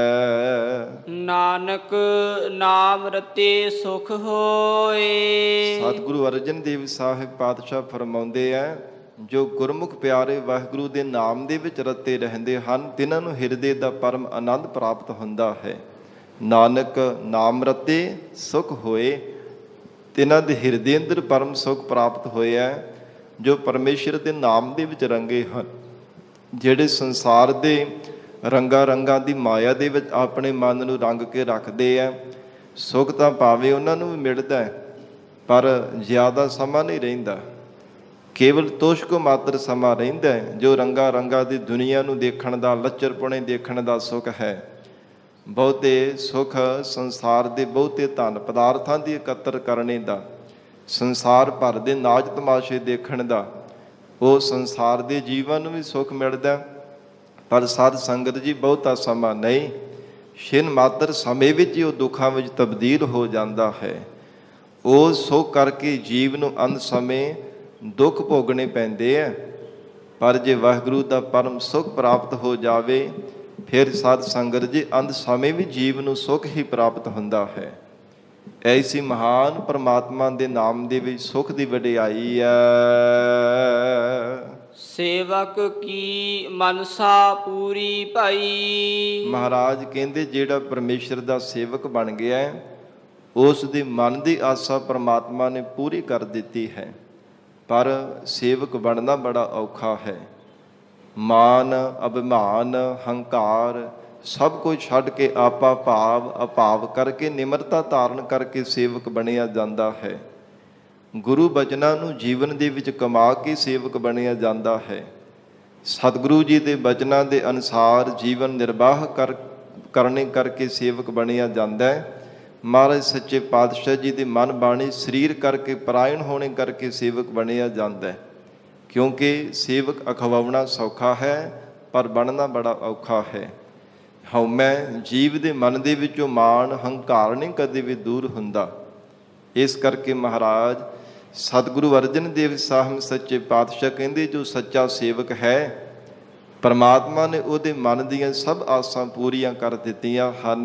ਨਾਨਕ ਨਾਮ ਰਤੇ ਸੁਖ ਹੋਏ। ਸਤਿਗੁਰੂ ਅਰਜਨ ਦੇਵ ਸਾਹਿਬ ਪਾਤਸ਼ਾਹ ਫਰਮਾਉਂਦੇ ਆ, ਜੋ ਗੁਰਮੁਖ ਪਿਆਰੇ ਵਾਹਿਗੁਰੂ ਦੇ ਨਾਮ ਦੇ ਵਿੱਚ ਰਤੇ ਰਹਿੰਦੇ ਹਨ, ਤਿਨਾਂ ਨੂੰ ਹਿਰਦੇ ਦਾ ਪਰਮ ਆਨੰਦ ਪ੍ਰਾਪਤ ਹੁੰਦਾ ਹੈ। ਨਾਨਕ ਨਾਮ ਰਤੇ ਸੁਖ ਹੋਏ, ਤਿਨਾਂ ਦੇ ਹਿਰਦੇ ਅੰਦਰ ਪਰਮ ਸੁਖ ਪ੍ਰਾਪਤ ਹੋਇਆ, ਜੋ ਪਰਮੇਸ਼ਰ ਦੇ ਨਾਮ ਦੇ ਵਿੱਚ ਰੰਗੇ ਹਨ। ਜਿਹੜੇ ਸੰਸਾਰ ਦੇ ਰੰਗਾਂ ਦੀ ਮਾਇਆ ਦੇ ਵਿੱਚ ਆਪਣੇ ਮਨ ਨੂੰ ਰੰਗ ਕੇ ਰੱਖਦੇ ਆ, ਸੁੱਖ ਤਾਂ ਭਾਵੇਂ ਉਹਨਾਂ ਨੂੰ ਵੀ ਮਿਲਦਾ ਪਰ ਜ਼ਿਆਦਾ ਸਮਾਂ ਨਹੀਂ ਰਹਿੰਦਾ, ਕੇਵਲ ਤੁਛ ਕੁ ਮਾਤਰ ਸਮਾਂ ਰਹਿੰਦਾ ਹੈ। ਜੋ ਰੰਗਾਂ ਦੀ ਦੁਨੀਆ ਨੂੰ ਦੇਖਣ ਦਾ, ਲੱਚਰਪੁਣੇ ਦੇਖਣ ਦਾ ਸੁੱਖ ਹੈ। ਬਹੁਤੇ ਸੁੱਖ ਸੰਸਾਰ ਦੇ ਬਹੁਤੇ ਧਨ ਪਦਾਰਥਾਂ ਦੀ ਇਕੱਤਰ ਕਰਨੇ ਦਾ, ਸੰਸਾਰ ਭਰ ਦੇ ਨਾਚ ਤਮਾਸ਼ੇ ਦੇਖਣ ਦਾ, ਉਹ ਸੰਸਾਰ ਦੇ ਜੀਵਨ ਨੂੰ ਵੀ ਸੁੱਖ ਮਿਲਦਾ, ਪਰ ਸਾਧ ਸੰਗਤ ਜੀ ਬਹੁਤਾ ਸਮਾਂ ਨਹੀਂ, ਛਿਨ ਮਾਤਰ ਸਮੇਂ ਵਿੱਚ ਹੀ ਉਹ ਦੁੱਖਾਂ ਵਿੱਚ ਤਬਦੀਲ ਹੋ ਜਾਂਦਾ ਹੈ। ਉਹ ਸੁੱਖ ਕਰਕੇ ਜੀਵ ਨੂੰ ਅੰਤ ਸਮੇਂ ਦੁੱਖ ਭੋਗਣੇ ਪੈਂਦੇ ਆ, ਪਰ ਜੇ ਵਾਹਿਗੁਰੂ ਦਾ ਪਰਮ ਸੁੱਖ ਪ੍ਰਾਪਤ ਹੋ ਜਾਵੇ ਫਿਰ ਸਾਧ ਸੰਗਤ ਜੀ ਅੰਤ ਸਮੇਂ ਵੀ ਜੀਵ ਨੂੰ ਸੁੱਖ ਹੀ ਪ੍ਰਾਪਤ ਹੁੰਦਾ ਹੈ। ਐਸੀ ਮਹਾਨ ਪਰਮਾਤਮਾ ਦੇ ਨਾਮ ਦੇ ਵਿੱਚ ਸੁੱਖ ਦੀ ਵਡਿਆਈ ਹੈ। ਸੇਵਕ ਕੀ ਮਨਸਾ ਪੂਰੀ ਭਈ। ਮਹਾਰਾਜ ਕਹਿੰਦੇ ਜਿਹੜਾ ਪਰਮੇਸ਼ਰ ਦਾ ਸੇਵਕ ਬਣ ਗਿਆ ਹੈ, ਉਸ ਦੀ ਮਨ ਦੀ ਆਸਾ ਪਰਮਾਤਮਾ ਨੇ ਪੂਰੀ ਕਰ ਦਿੱਤੀ ਹੈ। ਪਰ ਸੇਵਕ ਬਣਨਾ ਬੜਾ ਔਖਾ ਹੈ। ਮਾਨ, ਅਭਿਮਾਨ, ਹੰਕਾਰ ਸਭ ਕੁਝ ਛੱਡ ਕੇ ਆਪਾ ਭਾਵ ਅਭਾਵ ਕਰਕੇ ਨਿਮਰਤਾ ਧਾਰਨ ਕਰਕੇ ਸੇਵਕ ਬਣਿਆ ਜਾਂਦਾ ਹੈ। ਗੁਰੂ ਬਚਨਾਂ ਨੂੰ ਜੀਵਨ ਦੇ ਵਿੱਚ ਕਮਾ ਕੇ ਸੇਵਕ ਬਣਿਆ ਜਾਂਦਾ ਹੈ। ਸਤਿਗੁਰੂ ਜੀ ਦੇ ਬਚਨਾਂ ਦੇ ਅਨੁਸਾਰ ਜੀਵਨ ਨਿਰਵਾਹ ਕਰਨੇ ਕਰਕੇ ਸੇਵਕ ਬਣਿਆ ਜਾਂਦਾ ਹੈ। ਮਹਾਰਾਜ ਸੱਚੇ ਪਾਤਸ਼ਾਹ ਜੀ ਦੇ ਮਨ ਬਾਣੀ ਸਰੀਰ ਕਰਕੇ ਪਰਾਇਣ ਹੋਣੇ ਕਰਕੇ ਸੇਵਕ ਬਣਿਆ ਜਾਂਦਾ ਹੈ। ਕਿਉਂਕਿ ਸੇਵਕ ਅਖਵਾਉਣਾ ਸੌਖਾ ਹੈ ਪਰ ਬਣਨਾ ਬੜਾ ਔਖਾ ਹੈ। ਹਉਮੈ ਜੀਵ ਦੇ ਮਨ ਦੇ ਵਿੱਚੋਂ ਮਾਣ ਹੰਕਾਰ ਨਹੀਂ ਕਦੇ ਵੀ ਦੂਰ ਹੁੰਦਾ। ਇਸ ਕਰਕੇ ਮਹਾਰਾਜ ਸਤਿਗੁਰੂ ਅਰਜਨ ਦੇਵ ਸਾਹਿਬ ਸੱਚੇ ਪਾਤਸ਼ਾਹ ਕਹਿੰਦੇ, ਜੋ ਸੱਚਾ ਸੇਵਕ ਹੈ ਪਰਮਾਤਮਾ ਨੇ ਉਹਦੇ ਮਨ ਦੀਆਂ ਸਭ ਆਸਾਂ ਪੂਰੀਆਂ ਕਰ ਦਿੱਤੀਆਂ ਹਨ।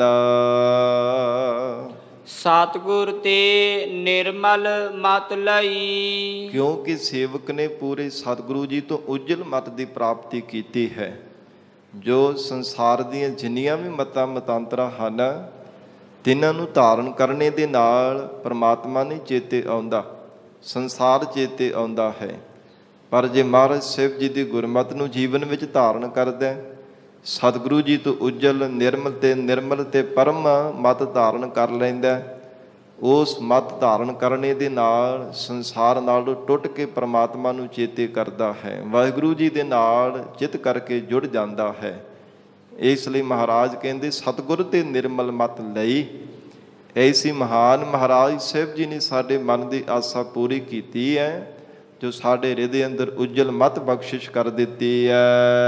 ਸਤਿਗੁਰ ਤੇ ਨਿਰਮਲ ਮਤ ਲਈ। ਕਿਉਂਕਿ ਸੇਵਕ ਨੇ ਪੂਰੇ ਸਤਿਗੁਰੂ ਜੀ ਤੋਂ ਉਜਲ ਮਤ ਦੀ ਪ੍ਰਾਪਤੀ ਕੀਤੀ ਹੈ। ਜੋ ਸੰਸਾਰ ਦੀਆਂ ਜਿੰਨੀਆਂ ਵੀ ਮਤਾਂ ਮਤਾਂਤਰਾਂ ਹਨ, ਤਿੰਨਾਂ ਨੂੰ ਧਾਰਨ ਕਰਨੇ ਦੇ ਨਾਲ ਪਰਮਾਤਮਾ ਨਹੀਂ ਚੇਤੇ ਆਉਂਦਾ, ਸੰਸਾਰ ਚੇਤੇ ਆਉਂਦਾ ਹੈ। ਪਰ ਜੇ ਮਹਾਰਾਜ ਸਾਹਿਬ ਜੀ ਦੀ ਗੁਰਮਤਿ ਨੂੰ ਜੀਵਨ ਵਿੱਚ ਧਾਰਨ ਕਰਦਾ, ਸਤਿਗੁਰੂ ਜੀ ਤੋਂ ਉਜਲ ਨਿਰਮਲ ਤੇ ਪਰਮ ਮਤ ਧਾਰਨ ਕਰ ਲੈਂਦਾ, ਉਸ ਮਤ ਧਾਰਨ ਕਰਨੇ ਦੇ ਨਾਲ ਸੰਸਾਰ ਨਾਲੋਂ ਟੁੱਟ ਕੇ ਪਰਮਾਤਮਾ ਨੂੰ ਚੇਤੇ ਕਰਦਾ ਹੈ, ਵਾਹਿਗੁਰੂ ਜੀ ਦੇ ਨਾਲ ਚਿੱਤ ਕਰਕੇ ਜੁੜ ਜਾਂਦਾ ਹੈ। ਇਸ ਲਈ ਮਹਾਰਾਜ ਕਹਿੰਦੇ ਸਤਿਗੁਰ ਤੇ ਨਿਰਮਲ ਮਤ ਲਈ। ਐਸੀ ਮਹਾਨ ਮਹਾਰਾਜ ਸਾਹਿਬ ਜੀ ਨੇ ਸਾਡੇ ਮਨ ਦੀ ਆਸਾ ਪੂਰੀ ਕੀਤੀ ਹੈ, ਜੋ ਸਾਡੇ ਹਿਰਦੇ ਅੰਦਰ ਉਜਲ ਮਤ ਬਖਸ਼ਿਸ਼ ਕਰ ਦਿੱਤੀ ਹੈ।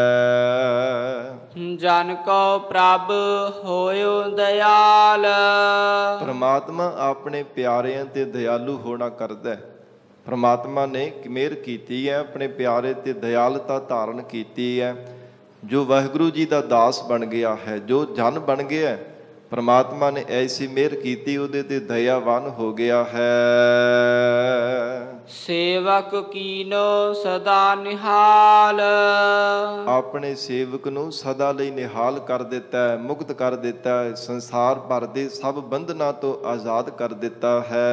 ਜਨ ਕੋ ਪ੍ਰਭ ਹੋਇਓ ਦਇਆਲ। ਪਰਮਾਤਮਾ ਆਪਣੇ ਪਿਆਰਿਆਂ ਤੇ ਦਇਆਲੂ ਹੋਣਾ ਕਰਦਾ ਹੈ। ਪਰਮਾਤਮਾ ਨੇ ਮਿਹਰ ਕੀਤੀ ਹੈ, ਆਪਣੇ ਪਿਆਰੇ ਤੇ ਦਇਆਲਤਾ ਧਾਰਨ ਕੀਤੀ ਹੈ। ਜੋ ਵਾਹਿਗੁਰੂ ਜੀ ਦਾ ਦਾਸ ਬਣ ਗਿਆ ਹੈ, ਜੋ ਜਨ ਬਣ ਗਿਆ, ਪਰਮਾਤਮਾ ਨੇ ਐਸੀ ਮਿਹਰ ਕੀਤੀ, ਉਹਦੇ ਤੇ ਦਇਆਵਾਨ ਹੋ ਗਿਆ ਹੈ। ਸੇਵਕ ਕੀਨੋ ਸਦਾ ਨਿਹਾਲ। ਆਪਣੇ ਸੇਵਕ ਨੂੰ ਸਦਾ ਲਈ ਨਿਹਾਲ ਕਰ ਦਿੱਤਾ ਹੈ, ਮੁਕਤ ਕਰ ਦਿੱਤਾ ਹੈ, ਸੰਸਾਰ ਭਰ ਦੇ ਸਭ ਬੰਧਨਾਂ ਤੋਂ ਆਜ਼ਾਦ ਕਰ ਦਿੱਤਾ ਹੈ।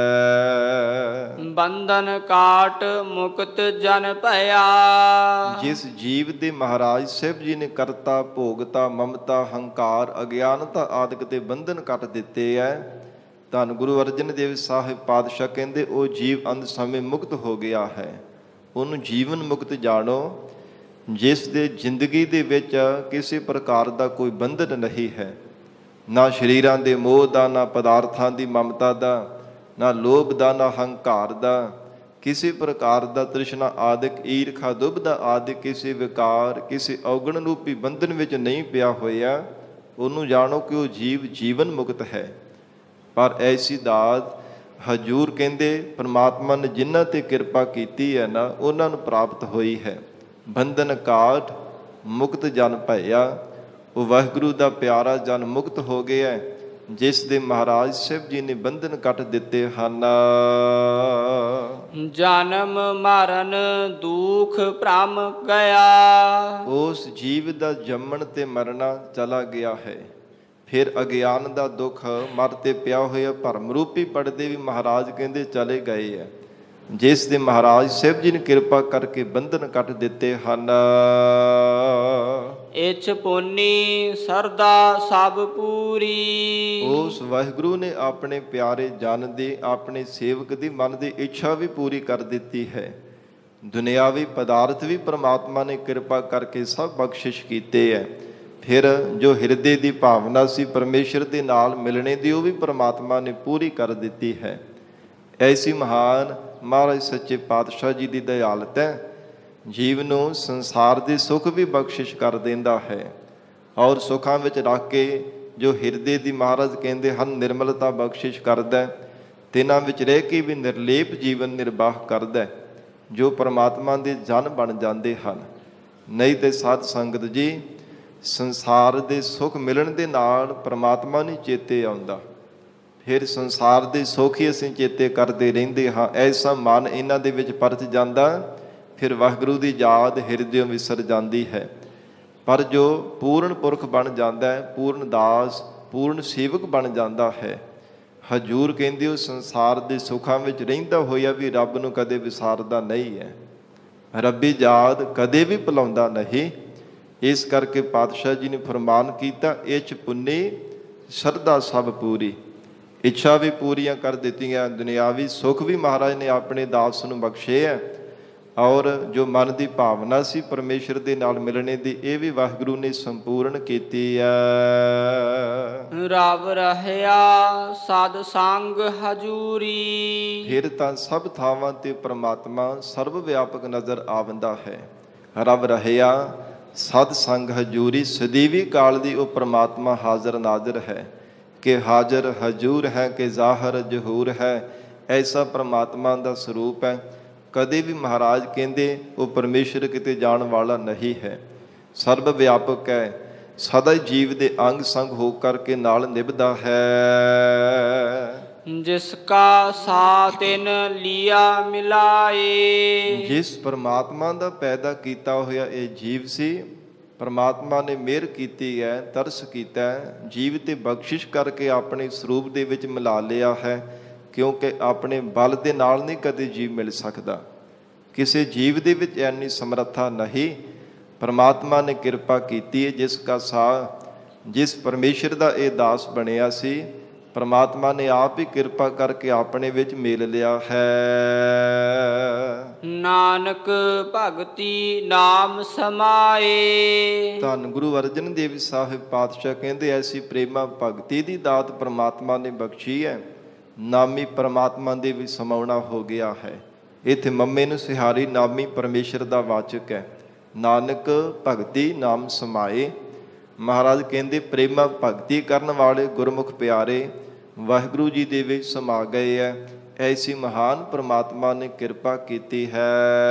ਬੰਧਨ ਕਾਟ ਮੁਕਤ ਜਨ ਭਇਆ। ਜਿਸ ਜੀਵ ਦੇ ਮਹਾਰਾਜ ਸਾਹਿਬ ਜੀ ਨੇ ਕਰਤਾ ਭੋਗਤਾ ਮਮਤਾ ਹੰਕਾਰ ਅਗਿਆਨਤਾ ਆਦਿਕ ਦੇ ਬੰਧਨ ਕੱਟ ਦਿੱਤੇ ਹੈ, ਧੰਨ ਗੁਰੂ ਅਰਜਨ ਦੇਵ ਸਾਹਿਬ ਪਾਤਸ਼ਾਹ ਕਹਿੰਦੇ ਉਹ ਜੀਵ ਅੰਤ ਸਮੇਂ ਮੁਕਤ ਹੋ ਗਿਆ ਹੈ। ਉਹਨੂੰ ਜੀਵਨ ਮੁਕਤ ਜਾਣੋ ਜਿਸ ਦੇ ਜ਼ਿੰਦਗੀ ਦੇ ਵਿੱਚ ਕਿਸੇ ਪ੍ਰਕਾਰ ਦਾ ਕੋਈ ਬੰਧਨ ਨਹੀਂ ਹੈ, ਨਾ ਸਰੀਰਾਂ ਦੇ ਮੋਹ ਦਾ, ਨਾ ਪਦਾਰਥਾਂ ਦੀ ਮਮਤਾ ਦਾ, ਨਾ ਲੋਭ ਦਾ, ਨਾ ਹੰਕਾਰ ਦਾ, ਕਿਸੇ ਪ੍ਰਕਾਰ ਦਾ ਤ੍ਰਿਸ਼ਨਾ ਆਦਿਕ, ਈਰਖਾ ਦੁਬਦਾ ਆਦਿਕ ਕਿਸੇ ਵਿਕਾਰ, ਕਿਸੇ ਔਗਣ ਰੂਪੀ ਬੰਧਨ ਵਿੱਚ ਨਹੀਂ ਪਿਆ ਹੋਇਆ। ਉਹਨੂੰ ਜਾਣੋ ਕਿ ਉਹ ਜੀਵ ਜੀਵਨ ਮੁਕਤ ਹੈ। ਪਰ ਐਸੀ ਦਾਤ ਹਜੂਰ ਕਹਿੰਦੇ ਪਰਮਾਤਮਾ ਨੇ ਜਿਨ੍ਹਾਂ ਤੇ ਕਿਰਪਾ ਕੀਤੀ ਹੈ ਨਾ, ਉਹਨਾਂ ਨੂੰ ਪ੍ਰਾਪਤ ਹੋਈ ਹੈ। ਬੰਧਨ ਕਾਟ ਮੁਕਤ ਜਨ ਭਇਆ, ਉਹ ਵਾਹਿਗੁਰੂ ਦਾ ਪਿਆਰਾ ਜਨ ਮੁਕਤ ਹੋ ਗਿਆ ਜਿਸ ਦੇ ਮਹਾਰਾਜ ਸਾਹਿਬ ਜੀ ਨੇ ਬੰਧਨ ਕੱਟ ਦਿੱਤੇ ਹਨ। ਜਨਮ ਮਰਨ ਦੁਖ ਭ੍ਰਮ ਗਿਆ, ਉਸ ਜੀਵ ਦਾ ਜੰਮਣ ਤੇ ਮਰਨਾ ਚਲਾ ਗਿਆ ਹੈ। ਫਿਰ ਅਗਿਆਨ ਦਾ ਦੁੱਖ ਮਰ ਤੇ ਪਿਆ ਹੋਇਆ ਭਰਮ ਰੂਪੀ ਪੜਦੇ ਵੀ ਮਹਾਰਾਜ ਕਹਿੰਦੇ ਚਲੇ ਗਏ ਹੈ, ਜਿਸ ਦੇ ਮਹਾਰਾਜ ਸਾਹਿਬ ਜੀ ਨੇ ਕਿਰਪਾ ਕਰਕੇ ਬੰਧਨ ਕੱਟ ਦਿੱਤੇ ਹਨ। ਇਛ ਪੁੰਨੀ ਸਰਦਾ ਸਭ ਪੂਰੀ, ਉਸ ਵਾਹਿਗੁਰੂ ਨੇ ਆਪਣੇ ਪਿਆਰੇ ਜਨ ਦੀ, ਆਪਣੇ ਸੇਵਕ ਦੀ ਮਨ ਦੀ ਇੱਛਾ ਵੀ ਪੂਰੀ ਕਰ ਦਿੱਤੀ ਹੈ। ਦੁਨਿਆਵੀ ਪਦਾਰਥ ਵੀ ਪ੍ਰਮਾਤਮਾ ਨੇ ਕਿਰਪਾ ਕਰਕੇ ਸਭ ਬਖਸ਼ਿਸ਼ ਕੀਤੇ ਹੈ। ਫਿਰ ਜੋ ਹਿਰਦੇ ਦੀ ਭਾਵਨਾ ਸੀ ਪਰਮੇਸ਼ਰ ਦੇ ਨਾਲ ਮਿਲਣੇ ਦੀ, ਉਹ ਵੀ ਪ੍ਰਮਾਤਮਾ ਨੇ ਪੂਰੀ ਕਰ ਦਿੱਤੀ ਹੈ। ਐਸੀ ਮਹਾਨ ਮਹਾਰਾਜ ਸੱਚੇ ਪਾਤਸ਼ਾਹ ਜੀ ਦੀ ਦਇਆਲਤ ਹੈ, ਜੀਵ ਨੂੰ ਸੰਸਾਰ ਦੇ ਸੁੱਖ ਵੀ ਬਖਸ਼ਿਸ਼ ਕਰ ਦਿੰਦਾ ਹੈ, ਔਰ ਸੁੱਖਾਂ ਵਿੱਚ ਰੱਖ ਕੇ ਜੋ ਹਿਰਦੇ ਦੀ ਮਹਾਰਾਜ ਕਹਿੰਦੇ ਹਨ ਨਿਰਮਲਤਾ ਬਖਸ਼ਿਸ਼ ਕਰਦਾ, ਤਿਨਾਂ ਵਿੱਚ ਰਹਿ ਕੇ ਵੀ ਨਿਰਲੇਪ ਜੀਵਨ ਨਿਰਵਾਹ ਕਰਦਾ, ਜੋ ਪਰਮਾਤਮਾ ਦੇ ਜਨ ਬਣ ਜਾਂਦੇ ਹਨ। ਨਹੀਂ ਤੇ ਸਾਧ ਸੰਗਤ ਜੀ, ਸੰਸਾਰ ਦੇ ਸੁੱਖ ਮਿਲਣ ਦੇ ਨਾਲ ਪਰਮਾਤਮਾ ਨਹੀਂ ਚੇਤੇ ਆਉਂਦਾ, ਫਿਰ ਸੰਸਾਰ ਦੇ ਸੁੱਖ ਹੀ ਅਸੀਂ ਚੇਤੇ ਕਰਦੇ ਰਹਿੰਦੇ ਹਾਂ। ਐਸਾ ਮਨ ਇਹਨਾਂ ਦੇ ਵਿੱਚ ਪਰਚ ਜਾਂਦਾ, ਫਿਰ ਵਾਹਿਗੁਰੂ ਦੀ ਯਾਦ ਹਿਰਦਿਓਂ ਵਿਸਰ ਜਾਂਦੀ ਹੈ। ਪਰ ਜੋ ਪੂਰਨ ਪੁਰਖ ਬਣ ਜਾਂਦਾ ਹੈ, ਪੂਰਨ ਦਾਸ, ਪੂਰਨ ਸੇਵਕ ਬਣ ਜਾਂਦਾ ਹੈ, ਹਜੂਰ ਕਹਿੰਦੇ ਉਹ ਸੰਸਾਰ ਦੇ ਸੁੱਖਾਂ ਵਿੱਚ ਰਹਿੰਦਾ ਹੋਇਆ ਵੀ ਰੱਬ ਨੂੰ ਕਦੇ ਵਿਸਾਰਦਾ ਨਹੀਂ ਹੈ, ਰੱਬੀ ਯਾਦ ਕਦੇ ਵੀ ਭੁਲਾਉਂਦਾ ਨਹੀਂ। ਇਸ ਕਰਕੇ ਪਾਤਸ਼ਾਹ ਜੀ ਨੇ ਫਰਮਾਨ ਕੀਤਾ, ਇਛ ਪੁੰਨੀ ਸ਼ਰਧਾ ਸਭ ਪੂਰੀ, ਇੱਛਾ ਵੀ ਪੂਰੀਆਂ ਕਰ ਦਿੱਤੀਆਂ, ਦੁਨਿਆਵੀ ਸੁੱਖ ਵੀ ਮਹਾਰਾਜ ਨੇ ਆਪਣੇ ਦਾਸ ਨੂੰ ਬਖਸ਼ੇ ਹੈ, ਔਰ ਜੋ ਮਨ ਦੀ ਭਾਵਨਾ ਸੀ ਪਰਮੇਸ਼ਰ ਦੇ ਨਾਲ ਮਿਲਣੇ ਦੀ, ਇਹ ਵੀ ਵਾਹਿਗੁਰੂ ਨੇ ਸੰਪੂਰਨ ਕੀਤੀ ਹੈ। ਰਵ ਰਹਿਆ ਸਦ ਸੰਗ ਹਜੂਰੀ, ਫਿਰ ਤਾਂ ਸਭ ਥਾਵਾਂ ਤੇ ਪ੍ਰਮਾਤਮਾ ਸਰਵ ਵਿਆਪਕ ਨਜ਼ਰ ਆਵੰਦਾ ਹੈ। ਰਵ ਰਹਿਆ ਸਦ ਸੰਗ ਹਜੂਰੀ, ਸਦੀਵੀ ਕਾਲ ਦੀ ਉਹ ਪ੍ਰਮਾਤਮਾ ਹਾਜ਼ਰ ਨਾਜ਼ਰ ਹੈ, ਕਿ ਹਾਜ਼ਰ ਹਜੂਰ ਹੈ, ਕਿ ਜ਼ਾਹਰ ਜ਼ਹੂਰ ਹੈ। ਐਸਾ ਪ੍ਰਮਾਤਮਾ ਦਾ ਸਰੂਪ ਹੈ। ਕਦੇ ਵੀ ਮਹਾਰਾਜ ਕਹਿੰਦੇ ਉਹ ਪਰਮੇਸ਼ਰ ਕਿਤੇ ਜਾਣ ਵਾਲਾ ਨਹੀਂ ਹੈ, ਸਰਬ ਵਿਆਪਕ ਹੈ, ਸਦਾ ਹੀ ਜੀਵ ਦੇ ਅੰਗ ਸੰਗ ਹੋ ਕਰਕੇ ਨਾਲ ਨਿਭਦਾ ਹੈ। ਜਿਸ ਕਾ ਸਾ ਤਿਨ ਲਿਆ ਮਿਲਾਏ, ਜਿਸ ਪਰਮਾਤਮਾ ਦਾ ਪੈਦਾ ਕੀਤਾ ਹੋਇਆ ਇਹ ਜੀਵ ਸੀ, ਪਰਮਾਤਮਾ ਨੇ ਮਿਹਰ ਕੀਤੀ ਹੈ, ਤਰਸ ਕੀਤਾ ਹੈ, ਜੀਵ ਤੇ ਬਖਸ਼ਿਸ਼ ਕਰਕੇ ਆਪਣੇ ਸਰੂਪ ਦੇ ਵਿੱਚ ਮਿਲਾ ਲਿਆ ਹੈ। ਕਿਉਂਕਿ ਆਪਣੇ ਬਲ ਦੇ ਨਾਲ ਨਹੀਂ ਕਦੇ ਜੀਵ ਮਿਲ ਸਕਦਾ, ਕਿਸੇ ਜੀਵ ਦੇ ਵਿੱਚ ਇੰਨੀ ਸਮਰੱਥਾ ਨਹੀਂ। ਪਰਮਾਤਮਾ ਨੇ ਕਿਰਪਾ ਕੀਤੀ ਹੈ, ਜਿਸ ਕਾ ਸਾ, ਜਿਸ ਪਰਮੇਸ਼ਰ ਦਾ ਇਹ ਦਾਸ ਬਣਿਆ ਸੀ, ਪਰਮਾਤਮਾ ਨੇ ਆਪ ਹੀ ਕਿਰਪਾ ਕਰਕੇ ਆਪਣੇ ਵਿੱਚ ਮਿਲ ਲਿਆ ਹੈ। ਨਾਨਕ ਭਗਤੀ ਨਾਮ ਸਮਾਏ, ਧੰਨ ਗੁਰੂ ਅਰਜਨ ਦੇਵ ਸਾਹਿਬ ਪਾਤਸ਼ਾਹ ਕਹਿੰਦੇ ਐਸੀ ਪ੍ਰੇਮਾ ਭਗਤੀ ਦੀ ਦਾਤ ਪਰਮਾਤਮਾ ਨੇ ਬਖਸ਼ੀ ਹੈ, ਨਾਮੀ ਪਰਮਾਤਮਾ ਦੇ ਵੀ ਸਮਾਉਣਾ ਹੋ ਗਿਆ ਹੈ। ਇੱਥੇ ਮੰਮੇ ਨੂੰ ਸਿਹਾਰੀ ਨਾਮੀ ਪਰਮੇਸ਼ਰ ਦਾ ਵਾਚਕ ਹੈ। ਨਾਨਕ ਭਗਤੀ ਨਾਮ ਸਮਾਏ, ਮਹਾਰਾਜ ਕਹਿੰਦੇ ਪ੍ਰੇਮਾ ਭਗਤੀ ਕਰਨ ਵਾਲੇ ਗੁਰਮੁਖ ਪਿਆਰੇ ਵਾਹਿਗੁਰੂ ਜੀ ਦੇ ਵਿੱਚ ਸਮਾ ਗਏ ਹੈ। ਐਸੀ ਮਹਾਨ ਪਰਮਾਤਮਾ ਨੇ ਕਿਰਪਾ ਕੀਤੀ ਹੈ।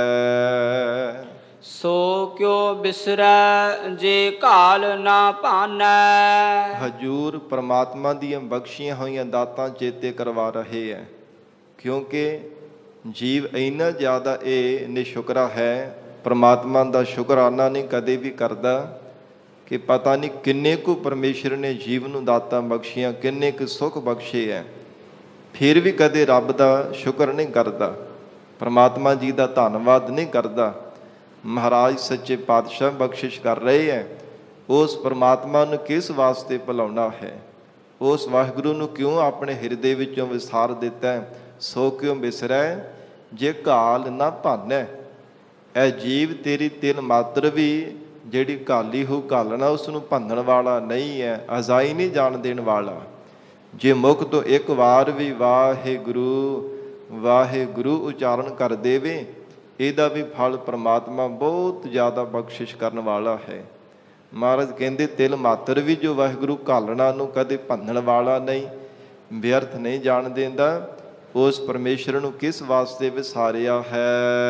ਸੋ ਕਿਉ ਬਿਸਰੈ ਜੇ ਕਾਲ ਨਾ ਭਾਨੈ, ਹਜੂਰ ਪਰਮਾਤਮਾ ਦੀਆਂ ਬਖਸ਼ੀਆਂ ਹੋਈਆਂ ਦਾਤਾਂ ਚੇਤੇ ਕਰਵਾ ਰਹੇ ਹੈ। ਕਿਉਂਕਿ ਜੀਵ ਇੰਨਾ ਜ਼ਿਆਦਾ ਇਹ ਨਿਸ਼ੁਕਰਾ ਹੈ, ਪਰਮਾਤਮਾ ਦਾ ਸ਼ੁਕਰਾਨਾ ਨਹੀਂ ਕਦੇ ਵੀ ਕਰਦਾ, ਕਿ ਪਤਾ ਨਹੀਂ ਕਿੰਨੇ ਕੁ ਪਰਮੇਸ਼ਰ ਨੇ ਜੀਵ ਨੂੰ ਦਾਤਾਂ ਬਖਸ਼ੀਆਂ, ਕਿੰਨੇ ਕੁ ਸੁੱਖ ਬਖਸ਼ੇ ਹੈ, ਫਿਰ ਵੀ ਕਦੇ ਰੱਬ ਦਾ ਸ਼ੁਕਰ ਨਹੀਂ ਕਰਦਾ, ਪਰਮਾਤਮਾ ਜੀ ਦਾ ਧੰਨਵਾਦ ਨਹੀਂ ਕਰਦਾ। ਮਹਾਰਾਜ ਸੱਚੇ ਪਾਤਸ਼ਾਹ ਬਖਸ਼ਿਸ਼ ਕਰ ਰਹੇ ਹੈ, ਉਸ ਪਰਮਾਤਮਾ ਨੂੰ ਕਿਸ ਵਾਸਤੇ ਭੁਲਾਉਣਾ ਹੈ। ਉਸ ਵਾਹਿਗੁਰੂ ਨੂੰ ਕਿਉਂ ਆਪਣੇ ਹਿਰਦੇ ਵਿੱਚੋਂ ਵਿਸਾਰ ਦਿੱਤਾ? ਸੋ ਕਿਉ ਬਿਸਰੈ ਜੇ ਘਾਲ ਨਾ ਭਾਨੈ। ਇਹ ਜੀਵ ਤੇਰੀ ਤਿਲ ਮਾਤਰ ਵੀ ਜਿਹੜੀ ਘਾਲੀ ਹੋ ਘਾਲਣਾ ਉਸ ਨੂੰ ਭੰਨਣ ਵਾਲਾ ਨਹੀਂ ਹੈ, ਅਜ਼ਾਈ ਨਹੀਂ ਜਾਣ ਦੇਣ ਵਾਲਾ। ਜੇ ਮੁਖ ਤੋਂ ਇੱਕ ਵਾਰ ਵੀ ਵਾਹਿਗੁਰੂ ਵਾਹਿਗੁਰੂ ਉਚਾਰਨ ਕਰ ਦੇਵੇ, ਇਹਦਾ ਵੀ ਫਲ ਪ੍ਰਮਾਤਮਾ ਬਹੁਤ ਜ਼ਿਆਦਾ ਬਖਸ਼ਿਸ਼ ਕਰਨ ਵਾਲਾ ਹੈ। ਮਹਾਰਾਜ ਕਹਿੰਦੇ ਤਿਲ ਮਾਤਰ ਵੀ ਜੋ ਵਾਹਿਗੁਰੂ ਘਾਲਣਾ ਨੂੰ ਕਦੇ ਭੰਨਣ ਵਾਲਾ ਨਹੀਂ, ਵਿਅਰਥ ਨਹੀਂ ਜਾਣ ਦਿੰਦਾ, ਉਸ ਪਰਮੇਸ਼ਰ ਨੂੰ ਕਿਸ ਵਾਸਤੇ ਵਿਸਾਰਿਆ ਹੈ?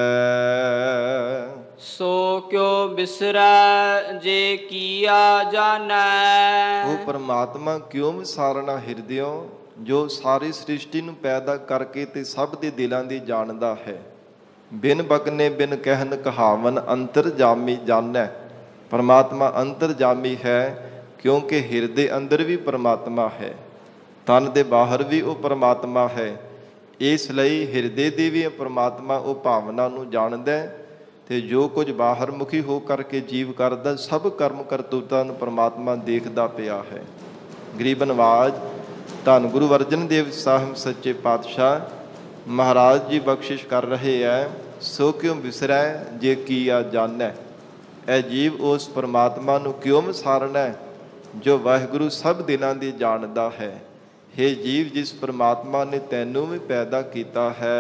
ਸੋ ਕਿਉ ਬਿਸਰੈ ਜੇ ਕੀਆ ਜਾਣੈ। ਉਹ ਪਰਮਾਤਮਾ ਕਿਉਂ ਵਿਸਾਰਨਾ ਹਿਰਦਿਓਂ, ਜੋ ਸਾਰੀ ਸ੍ਰਿਸ਼ਟੀ ਨੂੰ ਪੈਦਾ ਕਰਕੇ ਤੇ ਸਭ ਦੇ ਦਿਲਾਂ ਦੀ ਜਾਣਦਾ ਹੈ। ਬਿਨ ਬਕਨੇ ਬਿਨ ਕਹਿਨ ਕਹਾਵਨ ਅੰਤਰਜਾਮੀ ਜਾਣੈ। ਪਰਮਾਤਮਾ ਅੰਤਰਜਾਮੀ ਹੈ, ਕਿਉਂਕਿ ਹਿਰਦੇ ਅੰਦਰ ਵੀ ਪਰਮਾਤਮਾ ਹੈ, ਤਨ ਦੇ ਬਾਹਰ ਵੀ ਉਹ ਪਰਮਾਤਮਾ ਹੈ। ਇਸ ਲਈ ਹਿਰਦੇ ਦੀ ਵੀ ਪਰਮਾਤਮਾ ਉਹ ਭਾਵਨਾ ਨੂੰ ਜਾਣਦਾ, ਤੇ ਜੋ ਕੁਝ ਬਾਹਰ ਮੁਖੀ ਹੋ ਕਰਕੇ ਜੀਵ ਕਰਦਾ, ਸਭ ਕਰਮ ਕਰਤੂਤਾਂ ਨੂੰ ਪਰਮਾਤਮਾ ਦੇਖਦਾ ਪਿਆ ਹੈ। ਗਰੀਬ ਨਵਾਜ ਧੰਨ ਗੁਰੂ ਅਰਜਨ ਦੇਵ ਸਾਹਿਬ ਸੱਚੇ ਪਾਤਸ਼ਾਹ ਮਹਾਰਾਜ ਜੀ ਬਖਸ਼ਿਸ਼ ਕਰ ਰਹੇ ਹੈ। ਸੋ ਕਿਉ ਬਿਸਰੈ ਜੇ ਕੀਆ ਜਾਣੈ। ਇਹ ਜੀਵ ਉਸ ਪਰਮਾਤਮਾ ਨੂੰ ਕਿਉਂ ਵਿਸਾਰਨਾ ਜੋ ਵਾਹਿਗੁਰੂ ਸਭ ਦਿਲਾਂ ਦੀ ਜਾਣਦਾ ਹੈ। ਹੇ ਜੀਵ, ਜਿਸ ਪਰਮਾਤਮਾ ਨੇ ਤੈਨੂੰ ਵੀ ਪੈਦਾ ਕੀਤਾ ਹੈ,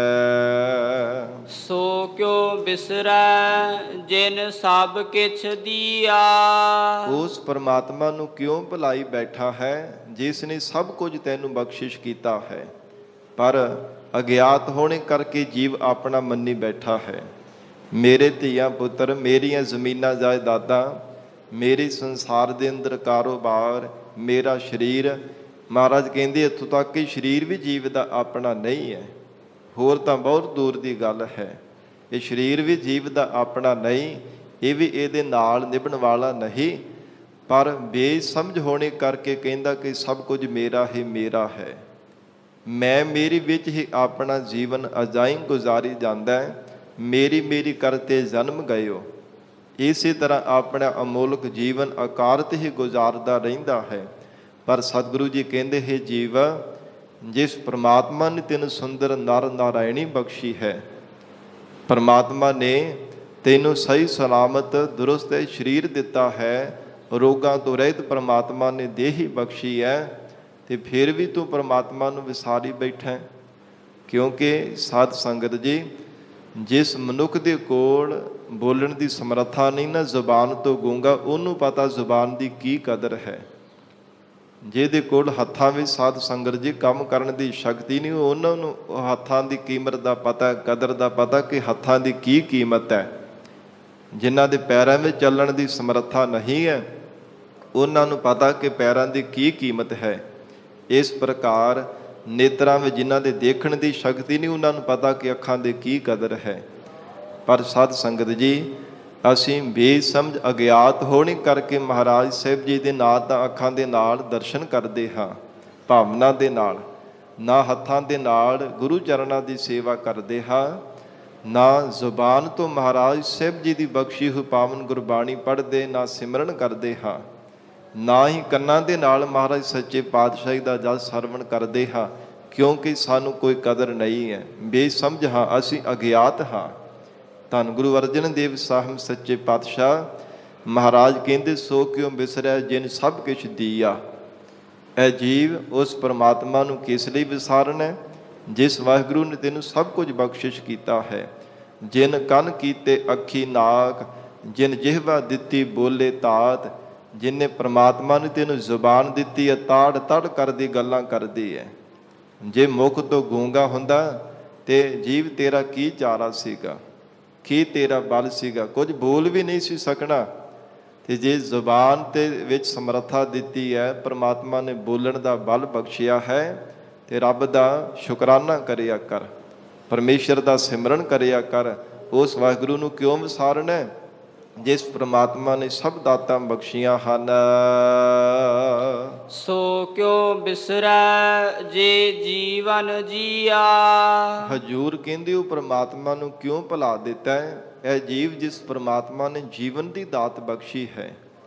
ਸੋ ਕਿਉ ਬਿਸਰੈ ਜਿਨ ਸਭ ਕਿਛ ਦੀਆ। ਉਸ ਪਰਮਾਤਮਾ ਨੂੰ ਕਿਉਂ ਭੁਲਾਈ ਬੈਠਾ ਹੈ ਜਿਸ ਨੇ ਸਭ ਕੁਝ ਤੈਨੂੰ ਬਖਸ਼ਿਸ਼ ਕੀਤਾ ਹੈ। ਪਰ ਅਗਿਆਤ ਹੋਣੇ ਕਰਕੇ ਜੀਵ ਆਪਣਾ ਮੰਨੀ ਬੈਠਾ ਹੈ। ਮੇਰੇ ਧੀਆਂ ਪੁੱਤਰ, ਮੇਰੀਆਂ ਜ਼ਮੀਨਾਂ ਜਾਇਦਾਦਾਂ, ਮੇਰੇ ਸੰਸਾਰ ਦੇ ਅੰਦਰ ਕਾਰੋਬਾਰ, ਮੇਰਾ ਸਰੀਰ, ਮਹਾਰਾਜ ਕਹਿੰਦੇ ਇੱਥੋਂ ਤੱਕ ਕਿ ਸਰੀਰ ਵੀ ਜੀਵ ਦਾ ਆਪਣਾ ਨਹੀਂ ਹੈ। ਹੋਰ ਤਾਂ ਬਹੁਤ ਦੂਰ ਦੀ ਗੱਲ ਹੈ। ਇਹ ਸਰੀਰ ਵੀ ਜੀਵ ਦਾ ਆਪਣਾ ਨਹੀਂ, ਇਹ ਵੀ ਇਹਦੇ ਨਾਲ ਨਿਭਣ ਵਾਲਾ ਨਹੀਂ। ਪਰ ਬੇਸਮਝ ਹੋਣੇ ਕਰਕੇ ਕਹਿੰਦਾ ਕਿ ਸਭ ਕੁਝ ਮੇਰਾ ਹੀ ਮੇਰਾ ਹੈ। ਮੈਂ ਮੇਰੀ ਵਿੱਚ ਹੀ ਆਪਣਾ ਜੀਵਨ ਅਜਾਈਂ ਗੁਜ਼ਾਰੀ ਜਾਂਦਾ ਹੈ। ਮੇਰੀ ਮੇਰੀ ਕਰਤੇ ਜਨਮ ਗਇਓ। ਇਸੇ ਤਰ੍ਹਾਂ ਆਪਣਾ ਅਮੋਲਕ ਜੀਵਨ ਅਕਾਰਤ ਹੀ ਗੁਜ਼ਾਰਦਾ ਰਹਿੰਦਾ ਹੈ। ਪਰ ਸਤਿਗੁਰੂ ਜੀ ਕਹਿੰਦੇ ਹੈ, ਜੀਵ, ਜਿਸ ਪਰਮਾਤਮਾ ਨੇ ਤੈਨੂੰ ਸੁੰਦਰ ਨਰ ਨਾਰਾਇਣੀ ਬਖਸ਼ੀ ਹੈ, ਪਰਮਾਤਮਾ ਨੇ ਤੈਨੂੰ ਸਹੀ ਸਲਾਮਤ ਦਰੁਸਤ ਸਰੀਰ ਦਿੱਤਾ ਹੈ, ਰੋਗਾਂ ਤੋਂ ਰਹਿਤ ਪਰਮਾਤਮਾ ਨੇ ਦੇਹੀ ਬਖਸ਼ੀ ਹੈ, ਤੇ ਫਿਰ ਵੀ ਤੂੰ ਪਰਮਾਤਮਾ ਨੂੰ ਵਿਸਾਰੀ ਬੈਠਾ। ਕਿਉਂਕਿ ਸਾਧ ਸੰਗਤ ਜੀ, ਜਿਸ ਮਨੁੱਖ ਦੇ ਕੋਲ ਬੋਲਣ ਦੀ ਸਮਰੱਥਾ ਨਹੀਂ ਨਾ, ਜ਼ੁਬਾਨ ਤੋਂ ਗੂੰਗਾ, ਉਹਨੂੰ ਪਤਾ ਜ਼ੁਬਾਨ ਦੀ ਕੀ ਕਦਰ ਹੈ। ਜਿਹਦੇ ਕੋਲ ਹੱਥਾਂ ਵਿੱਚ ਸਾਧ ਸੰਗਤ ਜੀ ਕੰਮ ਕਰਨ ਦੀ ਸ਼ਕਤੀ ਨਹੀਂ, ਉਹਨਾਂ ਨੂੰ ਹੱਥਾਂ ਦੀ ਕੀਮਤ ਦਾ ਪਤਾ, ਕਦਰ ਦਾ ਪਤਾ ਕਿ ਹੱਥਾਂ ਦੀ ਕੀ ਕੀਮਤ ਹੈ। ਜਿਨ੍ਹਾਂ ਦੇ ਪੈਰਾਂ ਵਿੱਚ ਚੱਲਣ ਦੀ ਸਮਰੱਥਾ ਨਹੀਂ ਹੈ, ਉਹਨਾਂ ਨੂੰ ਪਤਾ ਕਿ ਪੈਰਾਂ ਦੀ ਕੀ ਕੀਮਤ ਹੈ। ਇਸ ਪ੍ਰਕਾਰ ਨੇਤਰਾਂ ਵਿੱਚ ਜਿਨ੍ਹਾਂ ਦੇ ਦੇਖਣ ਦੀ ਸ਼ਕਤੀ ਨਹੀਂ, ਉਹਨਾਂ ਨੂੰ ਪਤਾ ਕਿ ਅੱਖਾਂ ਦੀ ਕੀ ਕਦਰ ਹੈ। ਪਰ ਸਾਧ ਸੰਗਤ ਜੀ, ਅਸੀਂ ਬੇਸਮਝ ਅਗਿਆਤ ਹੋਣੇ ਕਰਕੇ ਮਹਾਰਾਜ ਸਾਹਿਬ ਜੀ ਦੇ ਨਾ ਤਾਂ ਅੱਖਾਂ ਦੇ ਨਾਲ ਦਰਸ਼ਨ ਕਰਦੇ ਹਾਂ ਭਾਵਨਾ ਦੇ ਨਾਲ, ਨਾ ਹੱਥਾਂ ਦੇ ਨਾਲ ਗੁਰੂ ਚਰਨਾਂ ਦੀ ਸੇਵਾ ਕਰਦੇ ਹਾਂ, ਨਾ ਜ਼ੁਬਾਨ ਤੋਂ ਮਹਾਰਾਜ ਸਾਹਿਬ ਜੀ ਦੀ ਬਖਸ਼ੀ ਹੋਈ ਪਾਵਨ ਗੁਰਬਾਣੀ ਪੜ੍ਹਦੇ, ਨਾ ਸਿਮਰਨ ਕਰਦੇ ਹਾਂ, ਨਾ ਹੀ ਕੰਨਾਂ ਦੇ ਨਾਲ ਮਹਾਰਾਜ ਸੱਚੇ ਪਾਤਸ਼ਾਹੀ ਦਾ ਜਸ ਸਰਵਣ ਕਰਦੇ ਹਾਂ। ਕਿਉਂਕਿ ਸਾਨੂੰ ਕੋਈ ਕਦਰ ਨਹੀਂ ਹੈ, ਬੇਸਮਝ ਹਾਂ, ਅਸੀਂ ਅਗਿਆਤ ਹਾਂ। ਧੰਨ ਗੁਰੂ ਅਰਜਨ ਦੇਵ ਸਾਹਿਬ ਸੱਚੇ ਪਾਤਸ਼ਾਹ ਮਹਾਰਾਜ ਕਹਿੰਦੇ, ਸੋ ਕਿਉ ਬਿਸਰੈ ਜਿਨ ਸਭ ਕੁਛ ਦੀਆ। ਇਹ ਜੀਵ ਉਸ ਪਰਮਾਤਮਾ ਨੂੰ ਕਿਸ ਲਈ ਵਿਸਾਰਨਾ, ਜਿਸ ਵਾਹਿਗੁਰੂ ਨੇ ਤੈਨੂੰ ਸਭ ਕੁਝ ਬਖਸ਼ਿਸ਼ ਕੀਤਾ ਹੈ। ਜਿਨ ਕੰਨ ਕੀਤੇ ਅੱਖੀ ਨਾਕ, ਜਿਨ ਜਿਹਵਾ ਦਿੱਤੀ ਬੋਲੇ ਤਾਤ। ਜਿਨੇ ਪਰਮਾਤਮਾ ਨੇ ਤੈਨੂੰ ਜ਼ੁਬਾਨ ਦਿੱਤੀ ਹੈ, ਤਾੜ ਤੜ ਕਰਦੀ ਗੱਲਾਂ ਕਰਦੀ ਹੈ। ਜੇ ਮੁਖ ਤੋਂ ਗੂੰਗਾ ਹੁੰਦਾ ਤੇ ਜੀਵ ਤੇਰਾ ਕੀ ਚਾਰਾ ਸੀਗਾ, ਕੀ ਤੇਰਾ ਬਲ ਸੀਗਾ, ਕੁਝ ਬੋਲ ਵੀ ਨਹੀਂ ਸੀ ਸਕਣਾ। ਤੇ ਜੇ ਜ਼ੁਬਾਨ ਤੇ ਵਿੱਚ ਸਮਰੱਥਾ ਦਿੱਤੀ ਹੈ, ਪਰਮਾਤਮਾ ਨੇ ਬੋਲਣ ਦਾ ਬਲ ਬਖਸ਼ਿਆ ਹੈ, ਤੇ ਰੱਬ ਦਾ ਸ਼ੁਕਰਾਨਾ ਕਰਿਆ ਕਰ, ਪਰਮੇਸ਼ਰ ਦਾ ਸਿਮਰਨ ਕਰਿਆ ਕਰ। ਉਸ ਵਾਹਿਗੁਰੂ ਨੂੰ ਕਿਉਂ ਵਿਸਾਰਨਾ ਜਿਸ ਪਰਮਾਤਮਾ ਨੇ ਸਭ ਦਾਤਾਂ ਬਖਸ਼ੀਆਂ ਹਨ। ਸੋ ਕਿਉ ਬਿਸਰੈ ਜੇ ਜੀਵਨ ਜੀਆ। ਹਜੂਰ ਕਹਿੰਦੇ ਉਹ ਪਰਮਾਤਮਾ ਨੂੰ ਕਿਉਂ ਭੁਲਾ ਦਿੱਤਾ ਹੈ। ਇਹ ਜੀਵ ਜਿਸ ਪਰਮਾਤਮਾ ਨੇ ਜੀਵਨ ਦੀ ਦਾਤ ਬਖਸ਼ੀ ਹੈ,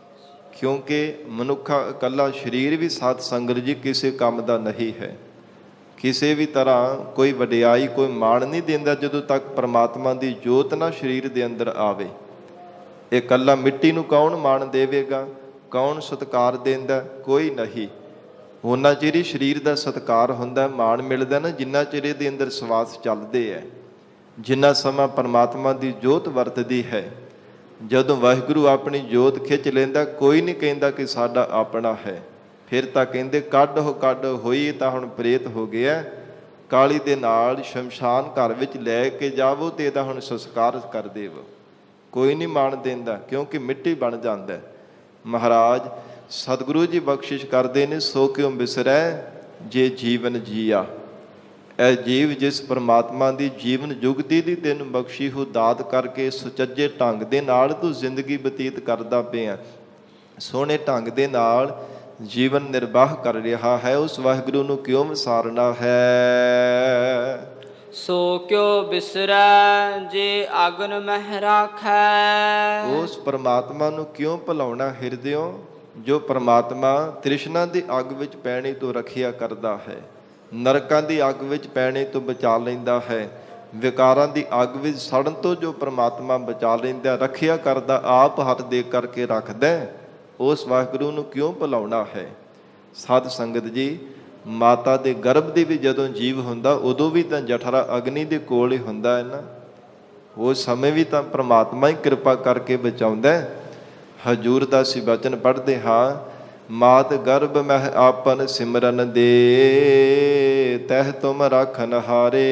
ਕਿਉਂਕਿ ਮਨੁੱਖਾ ਇਕੱਲਾ ਸਰੀਰ ਵੀ ਸਾਧ ਸੰਗਤ ਜੀ ਕਿਸੇ ਕੰਮ ਦਾ ਨਹੀਂ ਹੈ। ਕਿਸੇ ਵੀ ਤਰ੍ਹਾਂ ਕੋਈ ਵਡਿਆਈ, ਕੋਈ ਮਾਣ ਨਹੀਂ ਦਿੰਦਾ ਜਦੋਂ ਤੱਕ ਪਰਮਾਤਮਾ ਦੀ ਜੋਤ ਨਾ ਸਰੀਰ ਦੇ ਅੰਦਰ ਆਵੇ। ਇਹ ਇਕੱਲਾ ਮਿੱਟੀ ਨੂੰ ਕੌਣ ਮਾਣ ਦੇਵੇਗਾ, ਕੌਣ ਸਤਿਕਾਰ ਦਿੰਦਾ? ਕੋਈ ਨਹੀਂ। ਉਹਨਾਂ ਚਿਰ ਹੀ ਸਰੀਰ ਦਾ ਸਤਿਕਾਰ ਹੁੰਦਾ, ਮਾਣ ਮਿਲਦਾ ਨਾ, ਜਿੰਨਾ ਚਿਰ ਇਹਦੇ ਅੰਦਰ ਸਵਾਸ ਚੱਲਦੇ ਹੈ, ਜਿੰਨਾ ਸਮਾਂ ਪਰਮਾਤਮਾ ਦੀ ਜੋਤ ਵਰਤਦੀ ਹੈ। ਜਦੋਂ ਵਾਹਿਗੁਰੂ ਆਪਣੀ ਜੋਤ ਖਿੱਚ ਲੈਂਦਾ, ਕੋਈ ਨਹੀਂ ਕਹਿੰਦਾ ਕਿ ਸਾਡਾ ਆਪਣਾ ਹੈ। ਫਿਰ ਤਾਂ ਕਹਿੰਦੇ ਕੱਢ ਹੋਈ ਤਾਂ ਹੁਣ ਪ੍ਰੇਤ ਹੋ ਗਿਆ, ਕਾਲੀ ਦੇ ਨਾਲ ਸ਼ਮਸ਼ਾਨ ਘਰ ਵਿੱਚ ਲੈ ਕੇ ਜਾਵੋ ਤੇ ਇਹਦਾ ਹੁਣ ਸੰਸਕਾਰ ਕਰ ਦੇਵੋ। ਕੋਈ ਨਹੀਂ ਮਾਣ ਦਿੰਦਾ, ਕਿਉਂਕਿ ਮਿੱਟੀ ਬਣ ਜਾਂਦਾ। ਮਹਾਰਾਜ ਸਤਿਗੁਰੂ ਜੀ ਬਖਸ਼ਿਸ਼ ਕਰਦੇ ਨੇ, ਸੋ ਕਿਉ ਬਿਸਰੈ ਜੇ ਜੀਵਨ ਜੀਆ। ਇਹ ਜੀਵ ਜਿਸ ਪਰਮਾਤਮਾ ਦੀ ਜੀਵਨ ਜੁਗਤੀ ਦੀ ਤੈਨੂੰ ਬਖਸ਼ੀ ਹੋ ਦਾਤ ਕਰਕੇ ਸੁਚੱਜੇ ਢੰਗ ਦੇ ਨਾਲ ਤੂੰ ਜ਼ਿੰਦਗੀ ਬਤੀਤ ਕਰਦਾ ਪਿਆ, ਸੋਹਣੇ ਢੰਗ ਦੇ ਨਾਲ ਜੀਵਨ ਨਿਰਵਾਹ ਕਰ ਰਿਹਾ ਹੈ, ਉਸ ਵਾਹਿਗੁਰੂ ਨੂੰ ਕਿਉਂ ਵਿਸਾਰਨਾ ਹੈ? ਸੋ ਕਿਉ ਬਿਸਰੈ ਜੇ ਅਗਨ ਮਹਿ ਰਾਖੈ। ਉਸ ਪਰਮਾਤਮਾ ਨੂੰ ਕਿਉਂ ਭੁਲਾਉਣਾ ਹਿਰਦਿਓਂ, ਜੋ ਪਰਮਾਤਮਾ ਤ੍ਰਿਸ਼ਨਾ ਦੀ ਅੱਗ ਵਿੱਚ ਪੈਣੇ ਤੋਂ ਰੱਖਿਆ ਕਰਦਾ ਹੈ, ਨਰਕਾਂ ਦੀ ਅੱਗ ਵਿੱਚ ਪੈਣੇ ਤੋਂ ਬਚਾ ਲੈਂਦਾ ਹੈ, ਵਿਕਾਰਾਂ ਦੀ ਅੱਗ ਵਿੱਚ ਸੜਨ ਤੋਂ ਜੋ ਪਰਮਾਤਮਾ ਬਚਾ ਲੈਂਦਾ, ਰੱਖਿਆ ਕਰਦਾ, ਆਪ ਹੱਥ ਦੇ ਕਰਕੇ ਰੱਖਦਾ, ਉਸ ਵਾਹਿਗੁਰੂ ਨੂੰ ਕਿਉਂ ਭੁਲਾਉਣਾ ਹੈ? ਸਾਧ ਸੰਗਤ ਜੀ, ਮਾਤਾ ਦੇ ਗਰਭ ਦੇ ਵੀ ਜਦੋਂ ਜੀਵ ਹੁੰਦਾ, ਉਦੋਂ ਵੀ ਤਾਂ ਜਠਰਾ ਅਗਨੀ ਦੇ ਕੋਲ ਹੀ ਹੁੰਦਾ ਹੈ ਨਾ। ਉਸ ਸਮੇਂ ਵੀ ਤਾਂ ਪਰਮਾਤਮਾ ਹੀ ਕਿਰਪਾ ਕਰਕੇ ਬਚਾਉਂਦਾ। ਹਜੂਰ ਦਾ ਅਸੀਂ ਬਚਨ ਪੜ੍ਹਦੇ ਹਾਂ, ਮਾਤ ਗਰਭ ਮਹਿ ਆਪਨ ਸਿਮਰਨ ਦੇ, ਤਹਿ ਤੁਮ ਰਾਖਨ ਹਾਰੇ,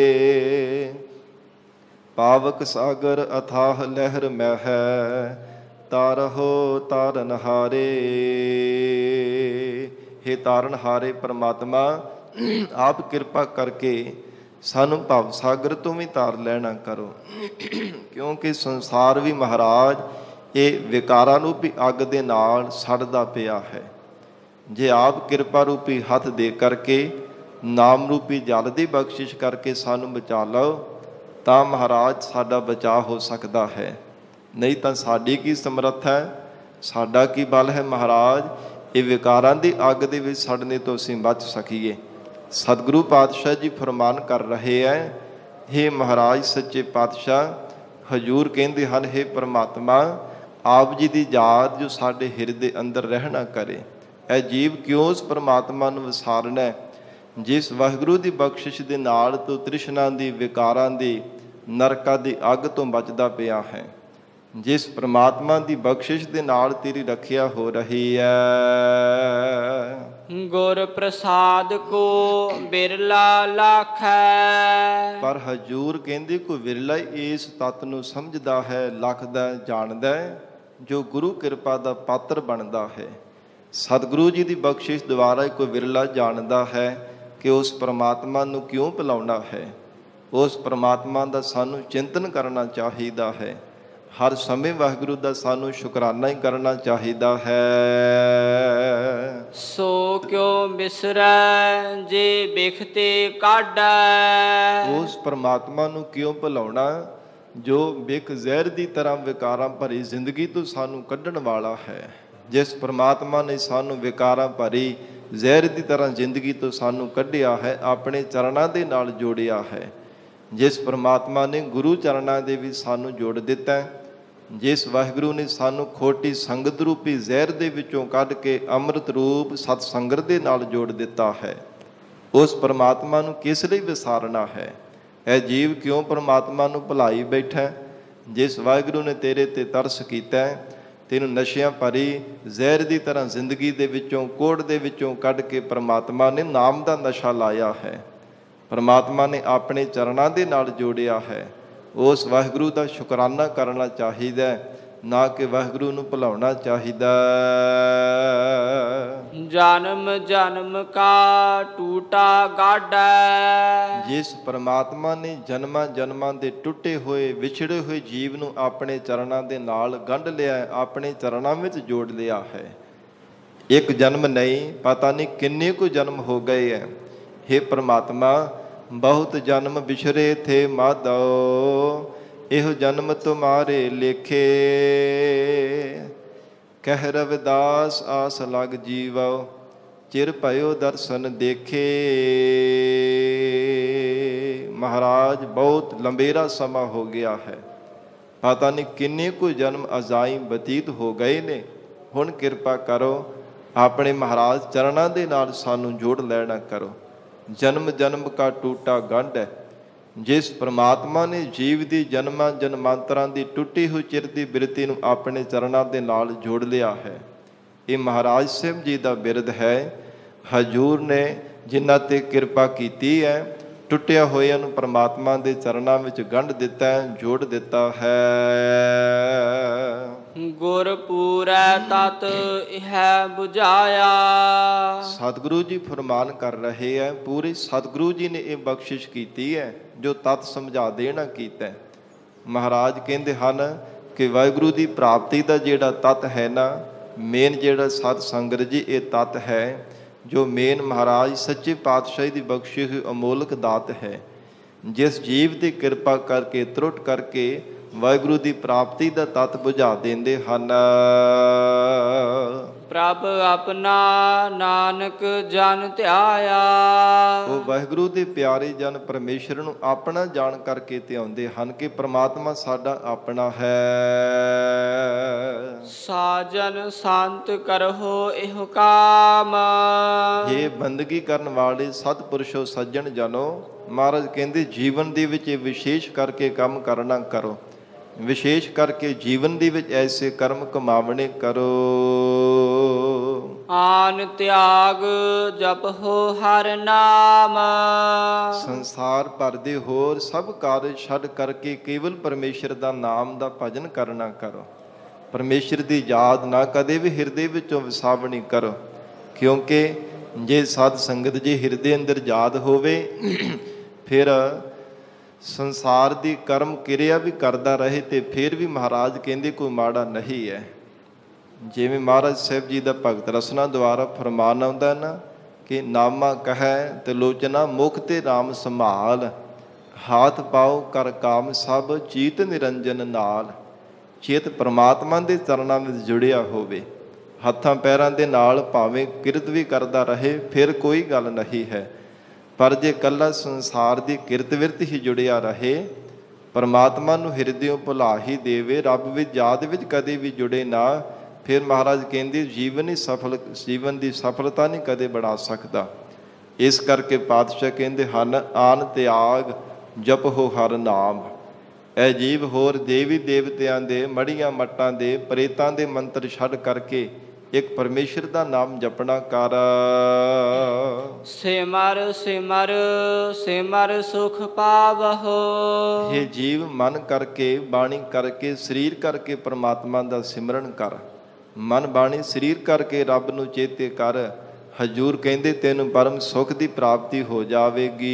ਪਾਵਕ ਸਾਗਰ ਅਥਾਹ ਲਹਿਰ ਮਹਿ, ਤਾਰਹੁ ਤਾਰਨਹਾਰੇ। ਹੇ ਤਾਰਨਹਾਰੇ ਪਰਮਾਤਮਾ, ਆਪ ਕਿਰਪਾ ਕਰਕੇ ਸਾਨੂੰ ਭਵ ਸਾਗਰ ਤੋਂ ਵੀ ਤਾਰ ਲੈਣਾ ਕਰੋ, ਕਿਉਂਕਿ ਸੰਸਾਰ ਵੀ ਮਹਾਰਾਜ ਇਹ ਵਿਕਾਰਾਂ ਰੂਪੀ ਅੱਗ ਦੇ ਨਾਲ ਸੜਦਾ ਪਿਆ ਹੈ। ਜੇ ਆਪ ਕਿਰਪਾ ਰੂਪੀ ਹੱਥ ਦੇ ਕਰਕੇ, ਨਾਮ ਰੂਪੀ ਜਲ ਦੀ ਬਖਸ਼ਿਸ਼ ਕਰਕੇ ਸਾਨੂੰ ਬਚਾ ਲਓ, ਤਾਂ ਮਹਾਰਾਜ ਸਾਡਾ ਬਚਾਅ ਹੋ ਸਕਦਾ ਹੈ। ਨਹੀਂ ਤਾਂ ਸਾਡੀ ਕੀ ਸਮਰੱਥ ਹੈ, ਸਾਡਾ ਕੀ ਬਲ ਹੈ ਮਹਾਰਾਜ, ਇਹ ਵਿਕਾਰਾਂ ਦੀ ਅੱਗ ਦੇ ਵਿੱਚ ਸੜਨੇ ਤੋਂ ਅਸੀਂ ਬਚ ਸਕੀਏ। ਸਤਿਗੁਰੂ ਪਾਤਸ਼ਾਹ ਜੀ ਫਰਮਾਨ ਕਰ ਰਹੇ ਹੈ, ਹੇ ਮਹਾਰਾਜ ਸੱਚੇ ਪਾਤਸ਼ਾਹ। ਹਜੂਰ ਕਹਿੰਦੇ ਹਨ, ਹੇ ਪਰਮਾਤਮਾ, ਆਪ ਜੀ ਦੀ ਯਾਦ ਜੋ ਸਾਡੇ ਹਿਰਦੇ ਅੰਦਰ ਰਹਿਣਾ ਕਰੇ। ਇਹ ਜੀਵ ਕਿਉਂ ਉਸ ਪਰਮਾਤਮਾ ਨੂੰ ਵਿਸਾਰਨਾ, ਜਿਸ ਵਾਹਿਗੁਰੂ ਦੀ ਬਖਸ਼ਿਸ਼ ਦੇ ਨਾਲ ਤੂੰ ਤ੍ਰਿਸ਼ਨਾ ਦੀ, ਵਿਕਾਰਾਂ ਦੀ, ਨਰਕਾਂ ਦੀ ਅੱਗ ਤੋਂ ਬਚਦਾ ਪਿਆ ਹੈ, ਜਿਸ ਪਰਮਾਤਮਾ ਦੀ ਬਖਸ਼ਿਸ਼ ਦੇ ਨਾਲ ਤੇਰੀ ਰੱਖਿਆ ਹੋ ਰਹੀ ਹੈ। ਗੁਰ ਪ੍ਰਸਾਦ ਕੋ ਬਿਰਲਾ ਲਾਖੈ। ਪਰ ਹਜੂਰ ਕਹਿੰਦੇ ਕੋਈ ਵਿਰਲਾ ਹੀ ਇਸ ਤੱਤ ਨੂੰ ਸਮਝਦਾ ਹੈ, ਲੱਖਦਾ, ਜਾਣਦਾ ਹੈ, ਜੋ ਗੁਰੂ ਕਿਰਪਾ ਦਾ ਪਾਤਰ ਬਣਦਾ ਹੈ। ਸਤਿਗੁਰੂ ਜੀ ਦੀ ਬਖਸ਼ਿਸ਼ ਦੁਆਰਾ ਕੋਈ ਵਿਰਲਾ ਜਾਣਦਾ ਹੈ ਕਿ ਉਸ ਪਰਮਾਤਮਾ ਨੂੰ ਕਿਉਂ ਭੁਲਾਉਣਾ ਹੈ। ਉਸ ਪਰਮਾਤਮਾ ਦਾ ਸਾਨੂੰ ਚਿੰਤਨ ਕਰਨਾ ਚਾਹੀਦਾ ਹੈ, ਹਰ ਸਮੇਂ ਵਾਹਿਗੁਰੂ ਦਾ ਸਾਨੂੰ ਸ਼ੁਕਰਾਨਾ ਹੀ ਕਰਨਾ ਚਾਹੀਦਾ ਹੈ। ਸੋ ਕਿਉ ਬਿਸਰੈ ਜੇ ਬਿਖਤੇ ਕਾਢੈ। ਉਸ ਪਰਮਾਤਮਾ ਨੂੰ ਕਿਉਂ ਭੁਲਾਉਣਾ ਜੋ ਬਿਖ ਜ਼ਹਿਰ ਦੀ ਤਰ੍ਹਾਂ ਵਿਕਾਰਾਂ ਭਰੀ ਜ਼ਿੰਦਗੀ ਤੋਂ ਸਾਨੂੰ ਕੱਢਣ ਵਾਲਾ ਹੈ। ਜਿਸ ਪਰਮਾਤਮਾ ਨੇ ਸਾਨੂੰ ਵਿਕਾਰਾਂ ਭਰੀ ਜ਼ਹਿਰ ਦੀ ਤਰ੍ਹਾਂ ਜ਼ਿੰਦਗੀ ਤੋਂ ਸਾਨੂੰ ਕੱਢਿਆ ਹੈ, ਆਪਣੇ ਚਰਨਾਂ ਦੇ ਨਾਲ ਜੋੜਿਆ ਹੈ। ਜਿਸ ਪਰਮਾਤਮਾ ਨੇ ਗੁਰੂ ਚਰਨਾਂ ਦੇ ਵਿੱਚ ਸਾਨੂੰ ਜੋੜ ਦਿੱਤਾ, ਜਿਸ ਵਾਹਿਗੁਰੂ ਨੇ ਸਾਨੂੰ ਖੋਟੀ ਸੰਗਤ ਰੂਪੀ ਜ਼ਹਿਰ ਦੇ ਵਿੱਚੋਂ ਕੱਢ ਕੇ ਅੰਮ੍ਰਿਤ ਰੂਪ ਸਤ ਸੰਗਤ ਦੇ ਨਾਲ ਜੋੜ ਦਿੱਤਾ ਹੈ, ਉਸ ਪਰਮਾਤਮਾ ਨੂੰ ਕਿਸ ਲਈ ਵਿਸਾਰਨਾ ਹੈ। ਇਹ ਜੀਵ ਕਿਉਂ ਪਰਮਾਤਮਾ ਨੂੰ ਭੁਲਾਈ ਬੈਠਾ। ਜਿਸ ਵਾਹਿਗੁਰੂ ਨੇ ਤੇਰੇ ਤੇ ਤਰਸ ਕੀਤਾ, ਤੈਨੂੰ ਨਸ਼ਿਆਂ ਭਰੀ ਜ਼ਹਿਰ ਦੀ ਤਰ੍ਹਾਂ ਜ਼ਿੰਦਗੀ ਦੇ ਵਿੱਚੋਂ, ਕੋੜ ਦੇ ਵਿੱਚੋਂ ਕੱਢ ਕੇ ਪਰਮਾਤਮਾ ਨੇ ਨਾਮ ਦਾ ਨਸ਼ਾ ਲਾਇਆ ਹੈ, ਪਰਮਾਤਮਾ ਨੇ ਆਪਣੇ ਚਰਨਾਂ ਦੇ ਨਾਲ ਜੋੜਿਆ ਹੈ। ਉਸ ਵਾਹਿਗੁਰੂ ਦਾ ਸ਼ੁਕਰਾਨਾ ਕਰਨਾ ਚਾਹੀਦਾ, ਨਾ ਕਿ ਵਾਹਿਗੁਰੂ ਨੂੰ ਭੁਲਾਉਣਾ ਚਾਹੀਦਾ। ਜਨਮ ਜਨਮ ਕਾ ਟੂਟਾ ਗਾਢੈ। ਜਿਸ ਪਰਮਾਤਮਾ ਨੇ ਜਨਮਾਂ ਜਨਮਾਂ ਦੇ ਟੁੱਟੇ ਹੋਏ, ਵਿਛੜੇ ਹੋਏ ਜੀਵ ਨੂੰ ਆਪਣੇ ਚਰਨਾਂ ਦੇ ਨਾਲ ਗੰਢ ਲਿਆ, ਆਪਣੇ ਚਰਨਾਂ ਵਿੱਚ ਜੋੜ ਲਿਆ ਹੈ। ਇੱਕ ਜਨਮ ਨਹੀਂ, ਪਤਾ ਨਹੀਂ ਕਿੰਨੇ ਕੁ ਜਨਮ ਹੋ ਗਏ ਹੈ। हे परमात्मा, बहुत जन्म बिछरे थे माधव, एहो जन्म तुम्हारे लेखे। ਕਹਿ ਰਵਿਦਾਸ ਆਸ ਲਗ ਜੀਵੋ, ਚਿਰ ਭਇਓ ਦਰਸ਼ਨ ਦੇਖੇ। ਮਹਾਰਾਜ ਬਹੁਤ ਲੰਬੇਰਾ ਸਮਾਂ ਹੋ ਗਿਆ ਹੈ, ਪਤਾ ਨਹੀਂ ਕਿੰਨੇ ਕੁ ਜਨਮ ਅਜਾਈਂ ਬਤੀਤ ਹੋ ਗਏ ਨੇ। ਹੁਣ ਕਿਰਪਾ ਕਰੋ, ਆਪਣੇ ਮਹਾਰਾਜ ਚਰਨਾਂ ਦੇ ਨਾਲ ਸਾਨੂੰ ਜੋੜ ਲੈਣਾ ਕਰੋ। ਜਨਮ ਜਨਮ ਕਾ ਟੂਟਾ ਗੰਢ ਹੈ, ਜਿਸ ਪ੍ਰਮਾਤਮਾ ਨੇ ਜੀਵ ਦੀ ਜਨਮਾਂ ਜਨਮਾਂਤਰਾਂ ਦੀ ਟੁੱਟੀ ਹੋਈ ਚਿਰ ਦੀ ਬਿਰਤੀ ਨੂੰ ਆਪਣੇ ਚਰਨਾਂ ਦੇ ਨਾਲ ਜੋੜ ਲਿਆ ਹੈ। ਇਹ ਮਹਾਰਾਜ ਸਾਹਿਬ ਜੀ ਦਾ ਬਿਰਦ ਹੈ। ਹਜੂਰ ਨੇ ਜਿਨ੍ਹਾਂ ਤੇ ਕਿਰਪਾ ਕੀਤੀ ਹੈ, ਟੁੱਟਿਆ ਹੋਇਆਂ ਨੂੰ ਪ੍ਰਮਾਤਮਾ ਦੇ ਚਰਨਾਂ ਵਿੱਚ ਗੰਢ ਦਿੱਤਾ ਹੈ, ਜੋੜ ਦਿੱਤਾ ਹੈ। ਗੁਰ ਪੂਰੈ ਤਤ ਇਹ 부ਝਾਇਆ। ਸਤਿਗੁਰੂ ਜੀ ਫਰਮਾਨ ਕਰ ਰਹੇ ਹੈ, ਪੂਰੇ ਸਤਿਗੁਰੂ ਜੀ ਨੇ ਇਹ ਬਖਸ਼ਿਸ਼ ਕੀਤੀ ਹੈ ਜੋ ਤਤ ਸਮਝਾ ਦੇਣਾ ਕੀਤਾ। ਮਹਾਰਾਜ ਕਹਿੰਦੇ ਹਨ ਕਿ ਵਾਹਿਗੁਰੂ ਦੀ ਪ੍ਰਾਪਤੀ ਦਾ ਜਿਹੜਾ ਤਤ ਹੈ ਨਾ, ਮੇਨ ਜਿਹੜਾ ਸਤ ਸੰਗਤ ਜੀ ਇਹ ਤਤ ਹੈ, ਜੋ ਮੇਨ ਮਹਾਰਾਜ ਸੱਚੇ ਪਾਤਸ਼ਾਹੀ ਦੀ ਬਖਸ਼ੀ ਹੋਈ ਅਮੋਲਕ ਦਾਤ ਹੈ। ਜਿਸ ਜੀਵ ਦੀ ਕਿਰਪਾ ਕਰਕੇ ਤਰੁੱਟ ਕਰਕੇ ਵਾਹਿਗੁਰੂ ਦੀ ਪ੍ਰਾਪਤੀ ਦਾ ਤਤ ਬੁਝਾ ਦਿੰਦੇ ਹਨ। ਪ੍ਰਭ ਆਪਣਾ ਨਾਨਕ ਜਨ ਧਿਆਇਆ। ਉਹ ਵਾਹਿਗੁਰੂ ਦੇ ਪਿਆਰੇ ਜਨ ਪਰਮੇਸ਼ਰ ਨੂੰ ਆਪਣਾ ਜਾਣ ਕਰਕੇ ਧਿਆਉਂਦੇ ਹਨ ਕਿ ਪ੍ਰਮਾਤਮਾ ਸਾਡਾ ਆਪਣਾ ਹੈ। ਸਾਜਨ ਸੰਤ ਕਰਹੁ ਇਹੋ ਕਾਮ। ਇਹ ਬੰਦਗੀ ਕਰਨ ਵਾਲੇ ਸਤਿਪੁਰਸ਼ੋ ਸੱਜਣ ਜਨੋ, ਮਹਾਰਾਜ ਕਹਿੰਦੇ ਜੀਵਨ ਦੇ ਵਿੱਚ ਇਹ ਵਿਸ਼ੇਸ਼ ਕਰਕੇ ਕੰਮ ਕਰਨਾ ਕਰੋ। ਵਿਸ਼ੇਸ਼ ਕਰਕੇ ਜੀਵਨ ਦੇ ਵਿੱਚ ਐਸੇ ਕਰਮ ਕਮਾਵਣੇ ਕਰੋ। ਆਨ ਤਿਆਗ ਜਪਹੁ ਹਰਿ ਨਾਮ। ਸੰਸਾਰ ਭਰ ਦੇ ਹੋਰ ਸਭ ਕਾਰਜ ਛੱਡ ਕਰਕੇ ਕੇਵਲ ਪਰਮੇਸ਼ਰ ਦਾ ਨਾਮ ਦਾ ਭਜਨ ਕਰਨਾ ਕਰੋ। ਪਰਮੇਸ਼ਰ ਦੀ ਯਾਦ ਨਾ ਕਦੇ ਵੀ ਹਿਰਦੇ ਵਿੱਚੋਂ ਵਿਸਾਵਣੀ ਕਰੋ, ਕਿਉਂਕਿ ਜੇ ਸਤ ਸੰਗਤ ਜੇ ਹਿਰਦੇ ਅੰਦਰ ਯਾਦ ਹੋਵੇ, ਫਿਰ ਸੰਸਾਰ ਦੀ ਕਰਮ ਕਿਰਿਆ ਵੀ ਕਰਦਾ ਰਹੇ ਤੇ ਫਿਰ ਵੀ ਮਹਾਰਾਜ ਕਹਿੰਦੇ ਕੋਈ ਮਾੜਾ ਨਹੀਂ ਹੈ। ਜਿਵੇਂ ਮਹਾਰਾਜ ਸਾਹਿਬ ਜੀ ਦਾ ਭਗਤ ਰਸਨਾ ਦੁਆਰਾ ਫਰਮਾਨ ਆਉਂਦਾ ਨਾ ਕਿ ਨਾਮਾ ਕਹੈ ਤੇ ਲੋਚਨਾ ਮੁਖ ਤੇ ਰਾਮ ਸੰਭਾਲ, ਹਾਥ ਪਾਓ ਕਰ ਕਾਮ ਸਭ ਚੀਤ ਨਿਰੰਜਨ ਨਾਲ। ਚੇਤ ਪ੍ਰਮਾਤਮਾ ਦੇ ਚਰਨਾਂ ਵਿੱਚ ਜੁੜਿਆ ਹੋਵੇ, ਹੱਥਾਂ ਪੈਰਾਂ ਦੇ ਨਾਲ ਭਾਵੇਂ ਕਿਰਤ ਵੀ ਕਰਦਾ ਰਹੇ, ਫਿਰ ਕੋਈ ਗੱਲ ਨਹੀਂ ਹੈ। ਪਰ ਜੇ ਇਕੱਲਾ ਸੰਸਾਰ ਦੀ ਕਿਰਤ ਵਿਰਤ ਹੀ ਜੁੜਿਆ ਰਹੇ, ਪਰਮਾਤਮਾ ਨੂੰ ਹਿਰਦਿਓਂ ਭੁਲਾ ਹੀ ਦੇਵੇ, ਰੱਬ ਵਿੱਚ ਯਾਦ ਵਿੱਚ ਕਦੇ ਵੀ ਜੁੜੇ ਨਾ, ਫਿਰ ਮਹਾਰਾਜ ਕਹਿੰਦੇ ਜੀਵਨ ਦੀ ਸਫਲਤਾ ਨਹੀਂ ਕਦੇ ਬਣਾ ਸਕਦਾ। ਇਸ ਕਰਕੇ ਪਾਤਸ਼ਾਹ ਕਹਿੰਦੇ ਹਨ ਆਨ ਤਿਆਗ ਜਪਹੁ ਹਰਿ ਨਾਮ। ਇਹ ਜੀਵ ਹੋਰ ਦੇਵੀ ਦੇਵਤਿਆਂ ਦੇ ਮੜੀਆਂ ਮੱਟਾਂ ਦੇ ਪ੍ਰੇਤਾਂ ਦੇ ਮੰਤਰ ਛੱਡ ਕਰਕੇ ਇੱਕ ਪਰਮੇਸ਼ਰ ਦਾ ਨਾਮ ਜਪਣਾ ਕਰ। ਸਿਮਰ ਸਿਮਰ ਸਿਮਰ ਸੁਖ ਪਾਵਹੁ। ਇਹ ਜੀਵ ਮਨ ਕਰਕੇ ਬਾਣੀ ਕਰਕੇ ਸਰੀਰ ਕਰਕੇ ਪਰਮਾਤਮਾ ਦਾ ਸਿਮਰਨ ਕਰ। ਮਨ ਬਾਣੀ ਸਰੀਰ ਕਰਕੇ ਰੱਬ ਨੂੰ ਚੇਤੇ ਕਰ। ਹਜੂਰ ਕਹਿੰਦੇ ਤੈਨੂੰ ਪਰਮ ਸੁਖ ਦੀ ਪ੍ਰਾਪਤੀ ਹੋ ਜਾਵੇਗੀ।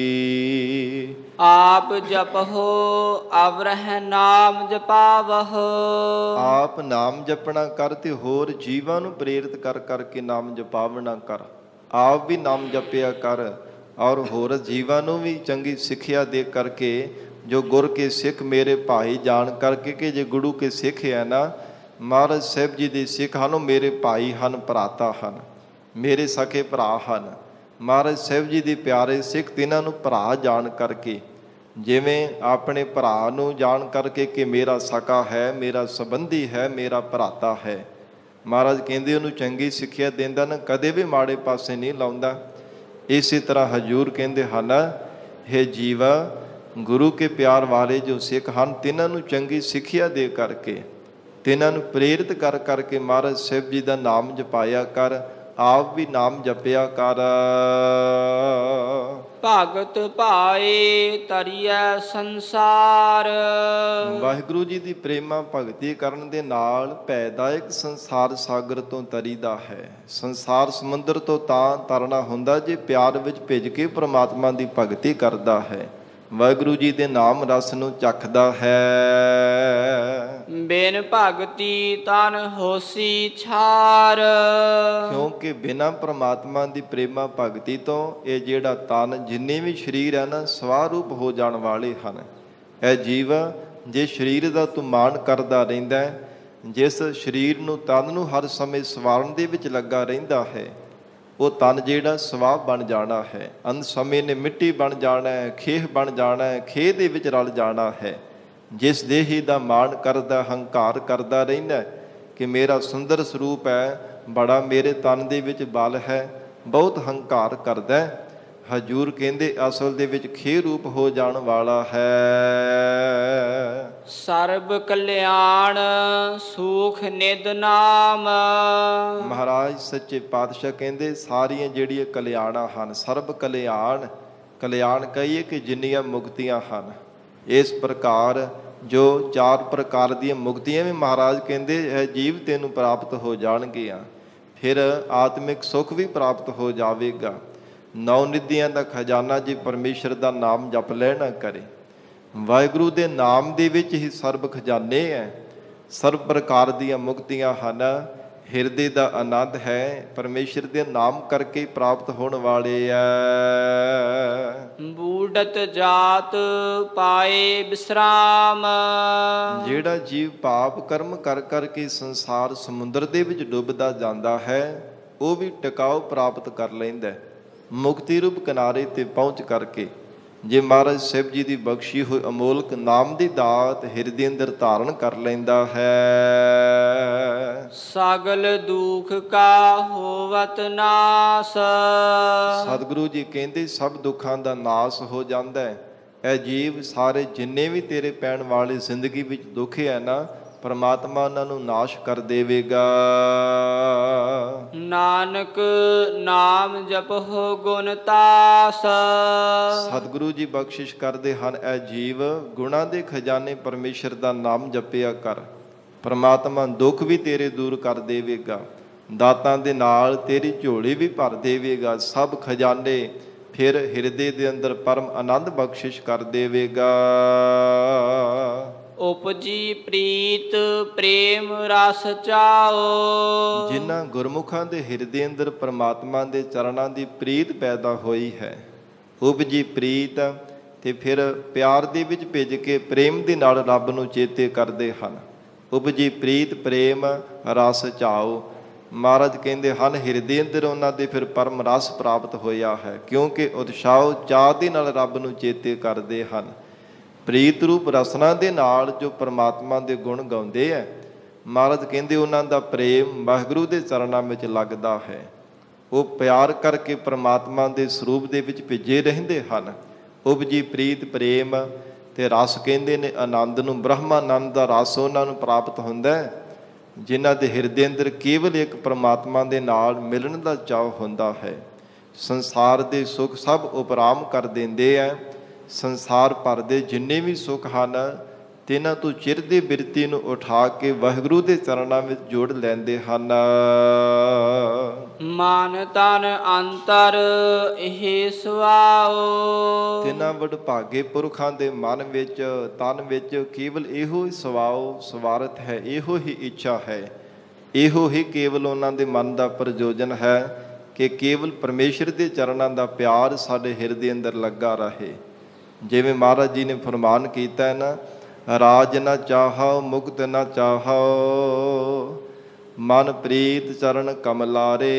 ਆਪ ਜਪਹੁ ਅਵਰਹਿ ਨਾਮ ਜਪਾਵਹੁ। ਆਪ ਨਾਮ ਜਪਣਾ ਕਰ ਤੇ ਹੋਰ ਜੀਵਾਂ ਨੂੰ ਪ੍ਰੇਰਿਤ ਕਰ ਕਰਕੇ ਨਾਮ ਜਪਾਵਣਾ ਕਰ। ਆਪ ਵੀ ਨਾਮ ਜਪਿਆ ਕਰ ਔਰ ਹੋਰ ਜੀਵਾਂ ਨੂੰ ਵੀ ਚੰਗੀ ਸਿੱਖਿਆ ਦੇ ਕਰਕੇ, ਜੋ ਗੁਰ ਕੇ ਸਿੱਖ ਮੇਰੇ ਭਾਈ ਜਾਣ ਕਰਕੇ ਕਿ ਜੇ ਗੁਰੂ ਕੇ ਸਿੱਖ ਹੈ ਨਾ, ਮਹਾਰਾਜ ਸਾਹਿਬ ਜੀ ਦੇ ਸਿੱਖ ਹਨ, ਉਹ ਮੇਰੇ ਭਾਈ ਹਨ, ਭਰਾਤਾ ਹਨ, ਮੇਰੇ ਸਕੇ ਭਰਾ ਹਨ। ਮਹਾਰਾਜ ਸਾਹਿਬ ਜੀ ਦੇ ਪਿਆਰੇ ਸਿੱਖ ਤਿਨਾਂ ਨੂੰ ਭਰਾ ਜਾਣ ਕਰਕੇ, ਜਿਵੇਂ ਆਪਣੇ ਭਰਾ ਨੂੰ ਜਾਣ ਕਰਕੇ ਕਿ ਮੇਰਾ ਸਕਾ ਹੈ, ਮੇਰਾ ਸੰਬੰਧੀ ਹੈ, ਮੇਰਾ ਭਰਾਤਾ ਹੈ, ਮਹਾਰਾਜ ਕਹਿੰਦੇ ਉਹਨੂੰ ਚੰਗੀ ਸਿੱਖਿਆ ਦਿੰਦਾ ਨਾ, ਕਦੇ ਵੀ ਮਾੜੇ ਪਾਸੇ ਨਹੀਂ ਲਾਉਂਦਾ। ਇਸੇ ਤਰ੍ਹਾਂ ਹਜੂਰ ਕਹਿੰਦੇ ਹਨ ਹੇ ਜੀਵਾ, ਗੁਰੂ ਕੇ ਪਿਆਰ ਵਾਲੇ ਜੋ ਸਿੱਖ ਹਨ ਤਿਨਾਂ ਨੂੰ ਚੰਗੀ ਸਿੱਖਿਆ ਦੇ ਕਰਕੇ, ਤਿਨਾਂ ਨੂੰ ਪ੍ਰੇਰਿਤ ਕਰ ਕਰਕੇ ਮਹਾਰਾਜ ਸਾਹਿਬ ਜੀ ਦਾ ਨਾਮ ਜਪਾਇਆ ਕਰ। ਆਪ ਵੀ ਨਾਮ ਜਪਿਆ ਕਰ। ਭਗਤ ਭਾਏ ਤਰੀਐ ਸੰਸਾਰ। ਵਾਹਿਗੁਰੂ ਜੀ ਦੀ ਪ੍ਰੇਮਾ ਭਗਤੀ ਕਰਨ ਦੇ ਨਾਲ ਭੈਦਾਇਕ ਸੰਸਾਰ ਸਾਗਰ ਤੋਂ ਤਰੀਦਾ ਹੈ। ਸੰਸਾਰ ਸਮੁੰਦਰ ਤੋਂ ਤਾਂ ਤਰਨਾ ਹੁੰਦਾ ਜੇ ਪਿਆਰ ਵਿੱਚ ਭਿੱਜ ਕੇ ਪ੍ਰਮਾਤਮਾ ਦੀ ਭਗਤੀ ਕਰਦਾ ਹੈ, ਵਾਹਿਗੁਰੂ ਜੀ ਦੇ ਨਾਮ ਰਸ ਨੂੰ ਚੱਖਦਾ ਹੈ। ਬਿਨ ਭਗਤੀ ਤਨ ਹੋਸੀ ਛਾਰ। ਕਿਉਂਕਿ ਬਿਨਾਂ ਪ੍ਰਮਾਤਮਾ ਦੀ ਪ੍ਰੇਮਾ ਭਗਤੀ ਤੋਂ ਇਹ ਜਿਹੜਾ ਤਨ, ਜਿੰਨੇ ਵੀ ਸਰੀਰ ਹੈ ਨਾ, ਸਵਾਰੂਪ ਹੋ ਜਾਣ ਵਾਲੇ ਹਨ। ਇਹ ਜੀਵ ਜੇ ਸਰੀਰ ਦਾ ਤੂੰ ਮਾਣ ਕਰਦਾ ਰਹਿੰਦਾ, ਜਿਸ ਸਰੀਰ ਨੂੰ ਤਨ ਨੂੰ ਹਰ ਸਮੇਂ ਸਵਾਰਨ ਦੇ ਵਿੱਚ ਲੱਗਾ ਰਹਿੰਦਾ ਹੈ, ਉਹ ਤਨ ਜਿਹੜਾ ਸਵਾਹ ਬਣ ਜਾਣਾ ਹੈ। ਅੰਤ ਸਮੇਂ ਨੇ ਮਿੱਟੀ ਬਣ ਜਾਣਾ ਹੈ, ਖੇਹ ਬਣ ਜਾਣਾ ਹੈ, ਖੇਹ ਦੇ ਵਿੱਚ ਰਲ ਜਾਣਾ ਹੈ। ਜਿਸ ਦੇਹੀ ਦਾ ਮਾਣ ਕਰਦਾ, ਹੰਕਾਰ ਕਰਦਾ ਰਹਿੰਦਾ ਕਿ ਮੇਰਾ ਸੁੰਦਰ ਸਰੂਪ ਹੈ, ਬੜਾ ਮੇਰੇ ਤਨ ਦੇ ਵਿੱਚ ਬਲ ਹੈ, ਬਹੁਤ ਹੰਕਾਰ ਕਰਦਾ। ਹਜੂਰ ਕਹਿੰਦੇ ਅਸਲ ਦੇ ਵਿੱਚ ਖੇਹ ਰੂਪ ਹੋ ਜਾਣ ਵਾਲਾ ਹੈ। ਸਰਬ ਕਲਿਆਣ ਸੁਖ ਨਿਦ ਨਾਮ। ਮਹਾਰਾਜ ਸੱਚੇ ਪਾਤਸ਼ਾਹ ਕਹਿੰਦੇ ਸਾਰੀਆਂ ਜਿਹੜੀਆਂ ਕਲਿਆਣਾਂ ਹਨ, ਸਰਬ ਕਲਿਆਣ, ਕਲਿਆਣ ਕਹੀਏ ਕਿ ਜਿੰਨੀਆਂ ਮੁਕਤੀਆਂ ਹਨ, ਇਸ ਪ੍ਰਕਾਰ ਜੋ 4 ਪ੍ਰਕਾਰ ਦੀਆਂ ਮੁਕਤੀਆਂ ਵੀ ਮਹਾਰਾਜ ਕਹਿੰਦੇ ਇਹ ਜੀਵ ਤੈਨੂੰ ਪ੍ਰਾਪਤ ਹੋ ਜਾਣਗੀਆਂ। ਫਿਰ ਆਤਮਿਕ ਸੁੱਖ ਵੀ ਪ੍ਰਾਪਤ ਹੋ ਜਾਵੇਗਾ। 9 ਨਿਧੀਆਂ ਦਾ ਖਜ਼ਾਨਾ ਜੇ ਪਰਮੇਸ਼ਰ ਦਾ ਨਾਮ ਜਪ ਲੈਣਾ ਕਰੇ। ਵਾਹਿਗੁਰੂ ਦੇ ਨਾਮ ਦੇ ਵਿੱਚ ਹੀ ਸਰਬ ਖਜ਼ਾਨੇ ਹੈ, ਸਰਬ ਪ੍ਰਕਾਰ ਦੀਆਂ ਮੁਕਤੀਆਂ ਹਨ। ਹਿਰਦੇ ਦਾ ਆਨੰਦ ਹੈ, ਪਰਮੇਸ਼ਰ ਦੇ ਨਾਮ ਕਰਕੇ ਪ੍ਰਾਪਤ ਹੋਣ ਵਾਲੇ ਆ। ਬੂੜਤ ਜਾਤ ਪਾਏ ਬਿਸਰਾਮ। ਜਿਹੜਾ ਜੀਵ ਪਾਪ ਕਰਮ ਕਰ ਕਰਕੇ ਸੰਸਾਰ ਸਮੁੰਦਰ ਦੇ ਵਿੱਚ ਡੁੱਬਦਾ ਜਾਂਦਾ ਹੈ, ਉਹ ਵੀ ਟਿਕਾਓ ਪ੍ਰਾਪਤ ਕਰ ਲੈਂਦਾ ਮੁਕਤੀ ਰੂਪ ਕਿਨਾਰੇ ਤੇ ਪਹੁੰਚ ਕਰਕੇ। ਜੇ ਮਹਾਰਾਜ ਸਾਹਿਬ ਜੀ ਦੀ ਬਖਸ਼ੀ ਹੋਈ ਅਮੋਲਕ ਨਾਮ ਦੀ ਦਾਤ ਹਿਰਦੇ ਅੰਦਰ ਧਾਰਨ ਕਰ ਲੈਂਦਾ ਹੈ, ਸਗਲ ਦੁਖ ਕਾ ਹੋਵਤ ਨਾਸ। ਸਤਿਗੁਰੂ ਜੀ ਕਹਿੰਦੇ ਸਭ ਦੁੱਖਾਂ ਦਾ ਨਾਸ ਹੋ ਜਾਂਦਾ ਹੈ। ਇਹ ਜੀਵ ਸਾਰੇ ਜਿੰਨੇ ਵੀ ਤੇਰੇ ਪੈਣ ਵਾਲੇ ਜ਼ਿੰਦਗੀ ਵਿੱਚ ਦੁੱਖ ਹੈ ਨਾ, ਪਰਮਾਤਮਾ ਉਹਨਾਂ ਨੂੰ ਨਾਸ਼ ਕਰ ਦੇਵੇਗਾ। ਨਾਨਕ ਨਾਮ ਜਪਹੁ ਗੁਣ ਤਾਸ। ਸਤਿਗੁਰੂ ਜੀ ਬਖਸ਼ਿਸ਼ ਕਰਦੇ ਹਨ, ਇਹ ਜੀਵ ਗੁਣਾਂ ਦੇ ਖਜ਼ਾਨੇ ਪਰਮੇਸ਼ਰ ਦਾ ਨਾਮ ਜਪਿਆ ਕਰ, ਪਰਮਾਤਮਾ ਦੁੱਖ ਵੀ ਤੇਰੇ ਦੂਰ ਕਰ ਦੇਵੇਗਾ, ਦਾਤਾਂ ਦੇ ਨਾਲ ਤੇਰੀ ਝੋਲੀ ਵੀ ਭਰ ਦੇਵੇਗਾ। ਸਭ ਖਜ਼ਾਨੇ ਫਿਰ ਹਿਰਦੇ ਦੇ ਅੰਦਰ ਪਰਮ ਆਨੰਦ ਬਖਸ਼ਿਸ਼ ਕਰ ਦੇਵੇਗਾ। ਉਪਜੀ ਪ੍ਰੀਤ ਪ੍ਰੇਮ ਰਸ ਚਾਓ। ਜਿਨ੍ਹਾਂ ਗੁਰਮੁਖਾਂ ਦੇ ਹਿਰਦੇ ਅੰਦਰ ਪਰਮਾਤਮਾ ਦੇ ਚਰਨਾਂ ਦੀ ਪ੍ਰੀਤ ਪੈਦਾ ਹੋਈ ਹੈ, ਉਪਜੀ ਪ੍ਰੀਤ ਤੇ ਫਿਰ ਪਿਆਰ ਦੇ ਵਿੱਚ ਭਿੱਜ ਕੇ ਪ੍ਰੇਮ ਦੇ ਨਾਲ ਰੱਬ ਨੂੰ ਚੇਤੇ ਕਰਦੇ ਹਨ। ਉਪਜੀ ਪ੍ਰੀਤ ਪ੍ਰੇਮ ਰਸ ਚਾਓ। ਮਹਾਰਾਜ ਕਹਿੰਦੇ ਹਨ ਹਿਰਦੇ ਅੰਦਰ ਉਹਨਾਂ ਦੇ ਫਿਰ ਪਰਮ ਰਸ ਪ੍ਰਾਪਤ ਹੋਇਆ ਹੈ, ਕਿਉਂਕਿ ਉਤਸ਼ਾਹ ਚਾਹ ਦੇ ਨਾਲ ਰੱਬ ਨੂੰ ਚੇਤੇ ਕਰਦੇ ਹਨ। ਪ੍ਰੀਤ ਰੂਪ ਰਸਨਾ ਦੇ ਨਾਲ ਜੋ ਪਰਮਾਤਮਾ ਦੇ ਗੁਣ ਗਾਉਂਦੇ ਹੈ, ਮਹਾਰਾਜ ਕਹਿੰਦੇ ਉਹਨਾਂ ਦਾ ਪ੍ਰੇਮ ਵਾਹਿਗੁਰੂ ਦੇ ਚਰਨਾਂ ਵਿੱਚ ਲੱਗਦਾ ਹੈ। ਉਹ ਪਿਆਰ ਕਰਕੇ ਪਰਮਾਤਮਾ ਦੇ ਸਰੂਪ ਦੇ ਵਿੱਚ ਭਿੱਜੇ ਰਹਿੰਦੇ ਹਨ। ਉਪਜੀ ਪ੍ਰੀਤ ਪ੍ਰੇਮ ਤੇ ਰਸ ਕਹਿੰਦੇ ਨੇ ਆਨੰਦ ਨੂੰ, ਬ੍ਰਹਮਾਨੰਦ ਦਾ ਰਸ ਉਹਨਾਂ ਨੂੰ ਪ੍ਰਾਪਤ ਹੁੰਦਾ ਹੈ, ਜਿਨ੍ਹਾਂ ਦੇ ਹਿਰਦੇ ਅੰਦਰ ਕੇਵਲ ਇੱਕ ਪਰਮਾਤਮਾ ਦੇ ਨਾਲ ਮਿਲਣ ਦਾ ਚਾਅ ਹੁੰਦਾ ਹੈ। ਸੰਸਾਰ ਦੇ ਸੁੱਖ ਸਭ ਉਪਰਾਮ ਕਰ ਦਿੰਦੇ ਹੈ। ਸੰਸਾਰ ਭਰ ਦੇ ਜਿੰਨੇ ਵੀ ਸੁੱਖ ਹਨ, ਤਿੰਨਾਂ ਤੋਂ ਚਿਰ ਦੀ ਬਿਰਤੀ ਨੂੰ ਉਠਾ ਕੇ ਵਾਹਿਗੁਰੂ ਦੇ ਚਰਨਾਂ ਵਿੱਚ ਜੋੜ ਲੈਂਦੇ ਹਨ। ਮਨ ਤਨ ਅੰਤਰ ਇਹ ਸੁਆਓ। ਤਿੰਨਾਂ ਵਡਭਾਗੇ ਪੁਰਖਾਂ ਦੇ ਮਨ ਵਿੱਚ ਤਨ ਵਿੱਚ ਕੇਵਲ ਇਹੋ ਹੀ ਸੁਭਾਅ ਸਵਾਰਥ ਹੈ, ਇਹੋ ਹੀ ਇੱਛਾ ਹੈ, ਇਹੋ ਹੀ ਕੇਵਲ ਉਹਨਾਂ ਦੇ ਮਨ ਦਾ ਪ੍ਰਯੋਜਨ ਹੈ ਕਿ ਕੇਵਲ ਪਰਮੇਸ਼ਰ ਦੇ ਚਰਨਾਂ ਦਾ ਪਿਆਰ ਸਾਡੇ ਹਿਰਦੇ ਅੰਦਰ ਲੱਗਾ ਰਹੇ। ਜਿਵੇਂ ਮਹਾਰਾਜ ਜੀ ਨੇ ਫਰਮਾਨ ਕੀਤਾ ਹੈ ਨਾ, ਰਾਜ ਨਾ ਚਾਹੋ ਮੁਕਤ ਨਾ ਚਾਹੋ, ਮਨ ਪ੍ਰੀਤ ਚਰਨ ਕਮਲਾਰੇ।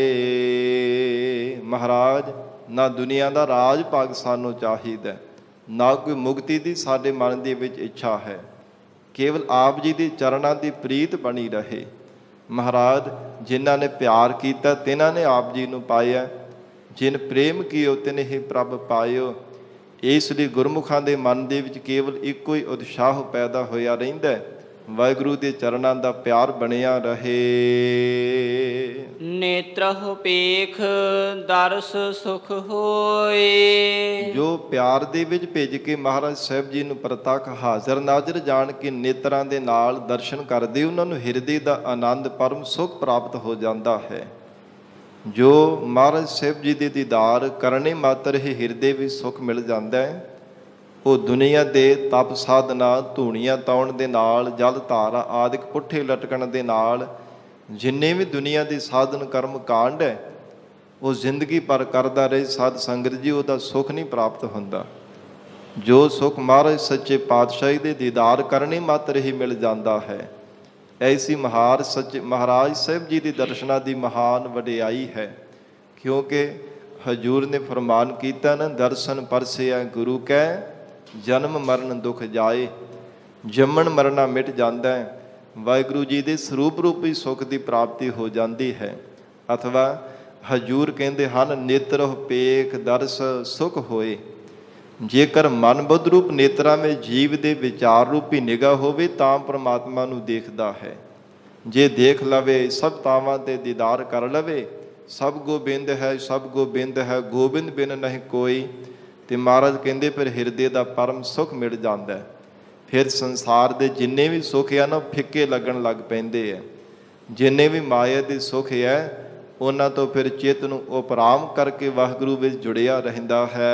ਮਹਾਰਾਜ ਨਾ ਦੁਨੀਆ ਦਾ ਰਾਜ ਭਾਗ ਸਾਨੂੰ ਚਾਹੀਦਾ, ਨਾ ਕੋਈ ਮੁਕਤੀ ਦੀ ਸਾਡੇ ਮਨ ਦੇ ਵਿੱਚ ਇੱਛਾ ਹੈ, ਕੇਵਲ ਆਪ ਜੀ ਦੇ ਚਰਨਾਂ ਦੀ ਪ੍ਰੀਤ ਬਣੀ ਰਹੇ। ਮਹਾਰਾਜ ਜਿਨ੍ਹਾਂ ਨੇ ਪਿਆਰ ਕੀਤਾ ਤਿਨਾਂ ਨੇ ਆਪ ਜੀ ਨੂੰ ਪਾਇਆ, ਜਿਨ ਪ੍ਰੇਮ ਕੀਓ ਤਿਨ ਹੀ ਪ੍ਰਭ ਪਾਇਓ। ਇਸ ਲਈ ਗੁਰਮੁਖਾਂ ਦੇ ਮਨ ਦੇ ਵਿੱਚ ਕੇਵਲ ਇੱਕੋ ਹੀ ਉਤਸ਼ਾਹ ਪੈਦਾ ਹੋਇਆ ਰਹਿੰਦਾ, ਵਾਹਿਗੁਰੂ ਦੇ ਚਰਨਾਂ ਦਾ ਪਿਆਰ ਬਣਿਆ ਰਹੇ। ਨੇਤਰਹੁ ਪੇਖ ਦਰਸ ਸੁਖ ਹੋਏ। ਜੋ ਪਿਆਰ ਦੇ ਵਿੱਚ ਭਿੱਜ ਕੇ ਮਹਾਰਾਜ ਸਾਹਿਬ ਜੀ ਨੂੰ ਪ੍ਰਤੱਖ ਹਾਜ਼ਰ ਨਾਜ਼ਰ ਜਾਣ ਕੇ ਨੇਤਰਾਂ ਦੇ ਨਾਲ ਦਰਸ਼ਨ ਕਰਦੇ, ਉਹਨਾਂ ਨੂੰ ਹਿਰਦੇ ਦਾ ਆਨੰਦ ਪਰਮ ਸੁਖ ਪ੍ਰਾਪਤ ਹੋ ਜਾਂਦਾ ਹੈ। ਜੋ ਮਹਾਰਾਜ ਸਾਹਿਬ ਜੀ ਦੇ ਦੀਦਾਰ ਕਰਨੇ ਮਾਤਰ ਹੀ ਹਿਰਦੇ ਵਿੱਚ ਸੁੱਖ ਮਿਲ ਜਾਂਦਾ ਹੈ। ਉਹ ਦੁਨੀਆ ਦੇ ਤਪ ਸਾਧਨਾ, ਧੂਣੀਆਂ ਤਾਉਣ ਦੇ ਨਾਲ, ਜਲ ਧਾਰਾ ਆਦਿਕ ਪੁੱਠੇ ਲਟਕਣ ਦੇ ਨਾਲ ਜਿੰਨੇ ਵੀ ਦੁਨੀਆ ਦੇ ਸਾਧਨ ਕਰਮ ਕਾਂਡ ਹੈ, ਉਹ ਜ਼ਿੰਦਗੀ ਭਰ ਕਰਦਾ ਰਹੇ ਸਾਧ ਸੰਗਤ ਜੀ, ਉਹਦਾ ਸੁੱਖ ਨਹੀਂ ਪ੍ਰਾਪਤ ਹੁੰਦਾ। ਜੋ ਸੁੱਖ ਮਹਾਰਾਜ ਸੱਚੇ ਪਾਤਸ਼ਾਹੀ ਦੇ ਦੀਦਾਰ ਕਰਨੇ ਮਾਤਰ ਹੀ ਮਿਲ ਜਾਂਦਾ ਹੈ। ਐਸੀ ਮਹਾਰਾਜ ਸਾਹਿਬ ਜੀ ਦੀ ਦਰਸ਼ਨਾਂ ਦੀ ਮਹਾਨ ਵਡਿਆਈ ਹੈ। ਕਿਉਂਕਿ ਹਜੂਰ ਨੇ ਫਰਮਾਨ ਕੀਤਾ ਨਾ, ਦਰਸ਼ਨ ਪਰਸਿਆ ਗੁਰੂ ਕੈ ਜਨਮ ਮਰਨ ਦੁਖ ਜਾਏ। ਜੰਮਣ ਮਰਨਾ ਮਿਟ ਜਾਂਦਾ ਹੈ, ਵਾਹਿਗੁਰੂ ਜੀ ਦੇ ਸਰੂਪ ਰੂਪੀ ਸੁੱਖ ਦੀ ਪ੍ਰਾਪਤੀ ਹੋ ਜਾਂਦੀ ਹੈ। ਅਥਵਾ ਹਜੂਰ ਕਹਿੰਦੇ ਹਨ, ਨੇਤਰਹੁ ਪੇਖ ਦਰਸ ਸੁਖ ਹੋਏ। ਜੇਕਰ ਮਨ ਬੁੱਧ ਰੂਪ ਨੇਤਰਾਂ ਵਿੱਚ ਜੀਵ ਦੇ ਵਿਚਾਰ ਰੂਪੀ ਨਿਗਾਹ ਹੋਵੇ ਤਾਂ ਪ੍ਰਮਾਤਮਾ ਨੂੰ ਦੇਖਦਾ ਹੈ। ਜੇ ਦੇਖ ਲਵੇ, ਸਭ ਤਾਵਾਂ ਤੇ ਦੀਦਾਰ ਕਰ ਲਵੇ, ਸਭ ਗੋਬਿੰਦ ਹੈ, ਸਭ ਗੋਬਿੰਦ ਹੈ, ਗੋਬਿੰਦ ਬਿਨ ਨਹੀਂ ਕੋਈ, ਤੇ ਮਹਾਰਾਜ ਕਹਿੰਦੇ ਫਿਰ ਹਿਰਦੇ ਦਾ ਪਰਮ ਸੁੱਖ ਮਿਲ ਜਾਂਦਾ ਹੈ। ਫਿਰ ਸੰਸਾਰ ਦੇ ਜਿੰਨੇ ਵੀ ਸੁੱਖ ਆ ਨਾ ਫਿੱਕੇ ਲੱਗਣ ਲੱਗ ਪੈਂਦੇ ਹੈ। ਜਿੰਨੇ ਵੀ ਮਾਇਆ ਦੇ ਸੁੱਖ ਹੈ ਉਹਨਾਂ ਤੋਂ ਫਿਰ ਚਿੱਤ ਨੂੰ ਉਪਰਾਮ ਕਰਕੇ ਵਾਹਿਗੁਰੂ ਵਿੱਚ ਜੁੜਿਆ ਰਹਿੰਦਾ ਹੈ।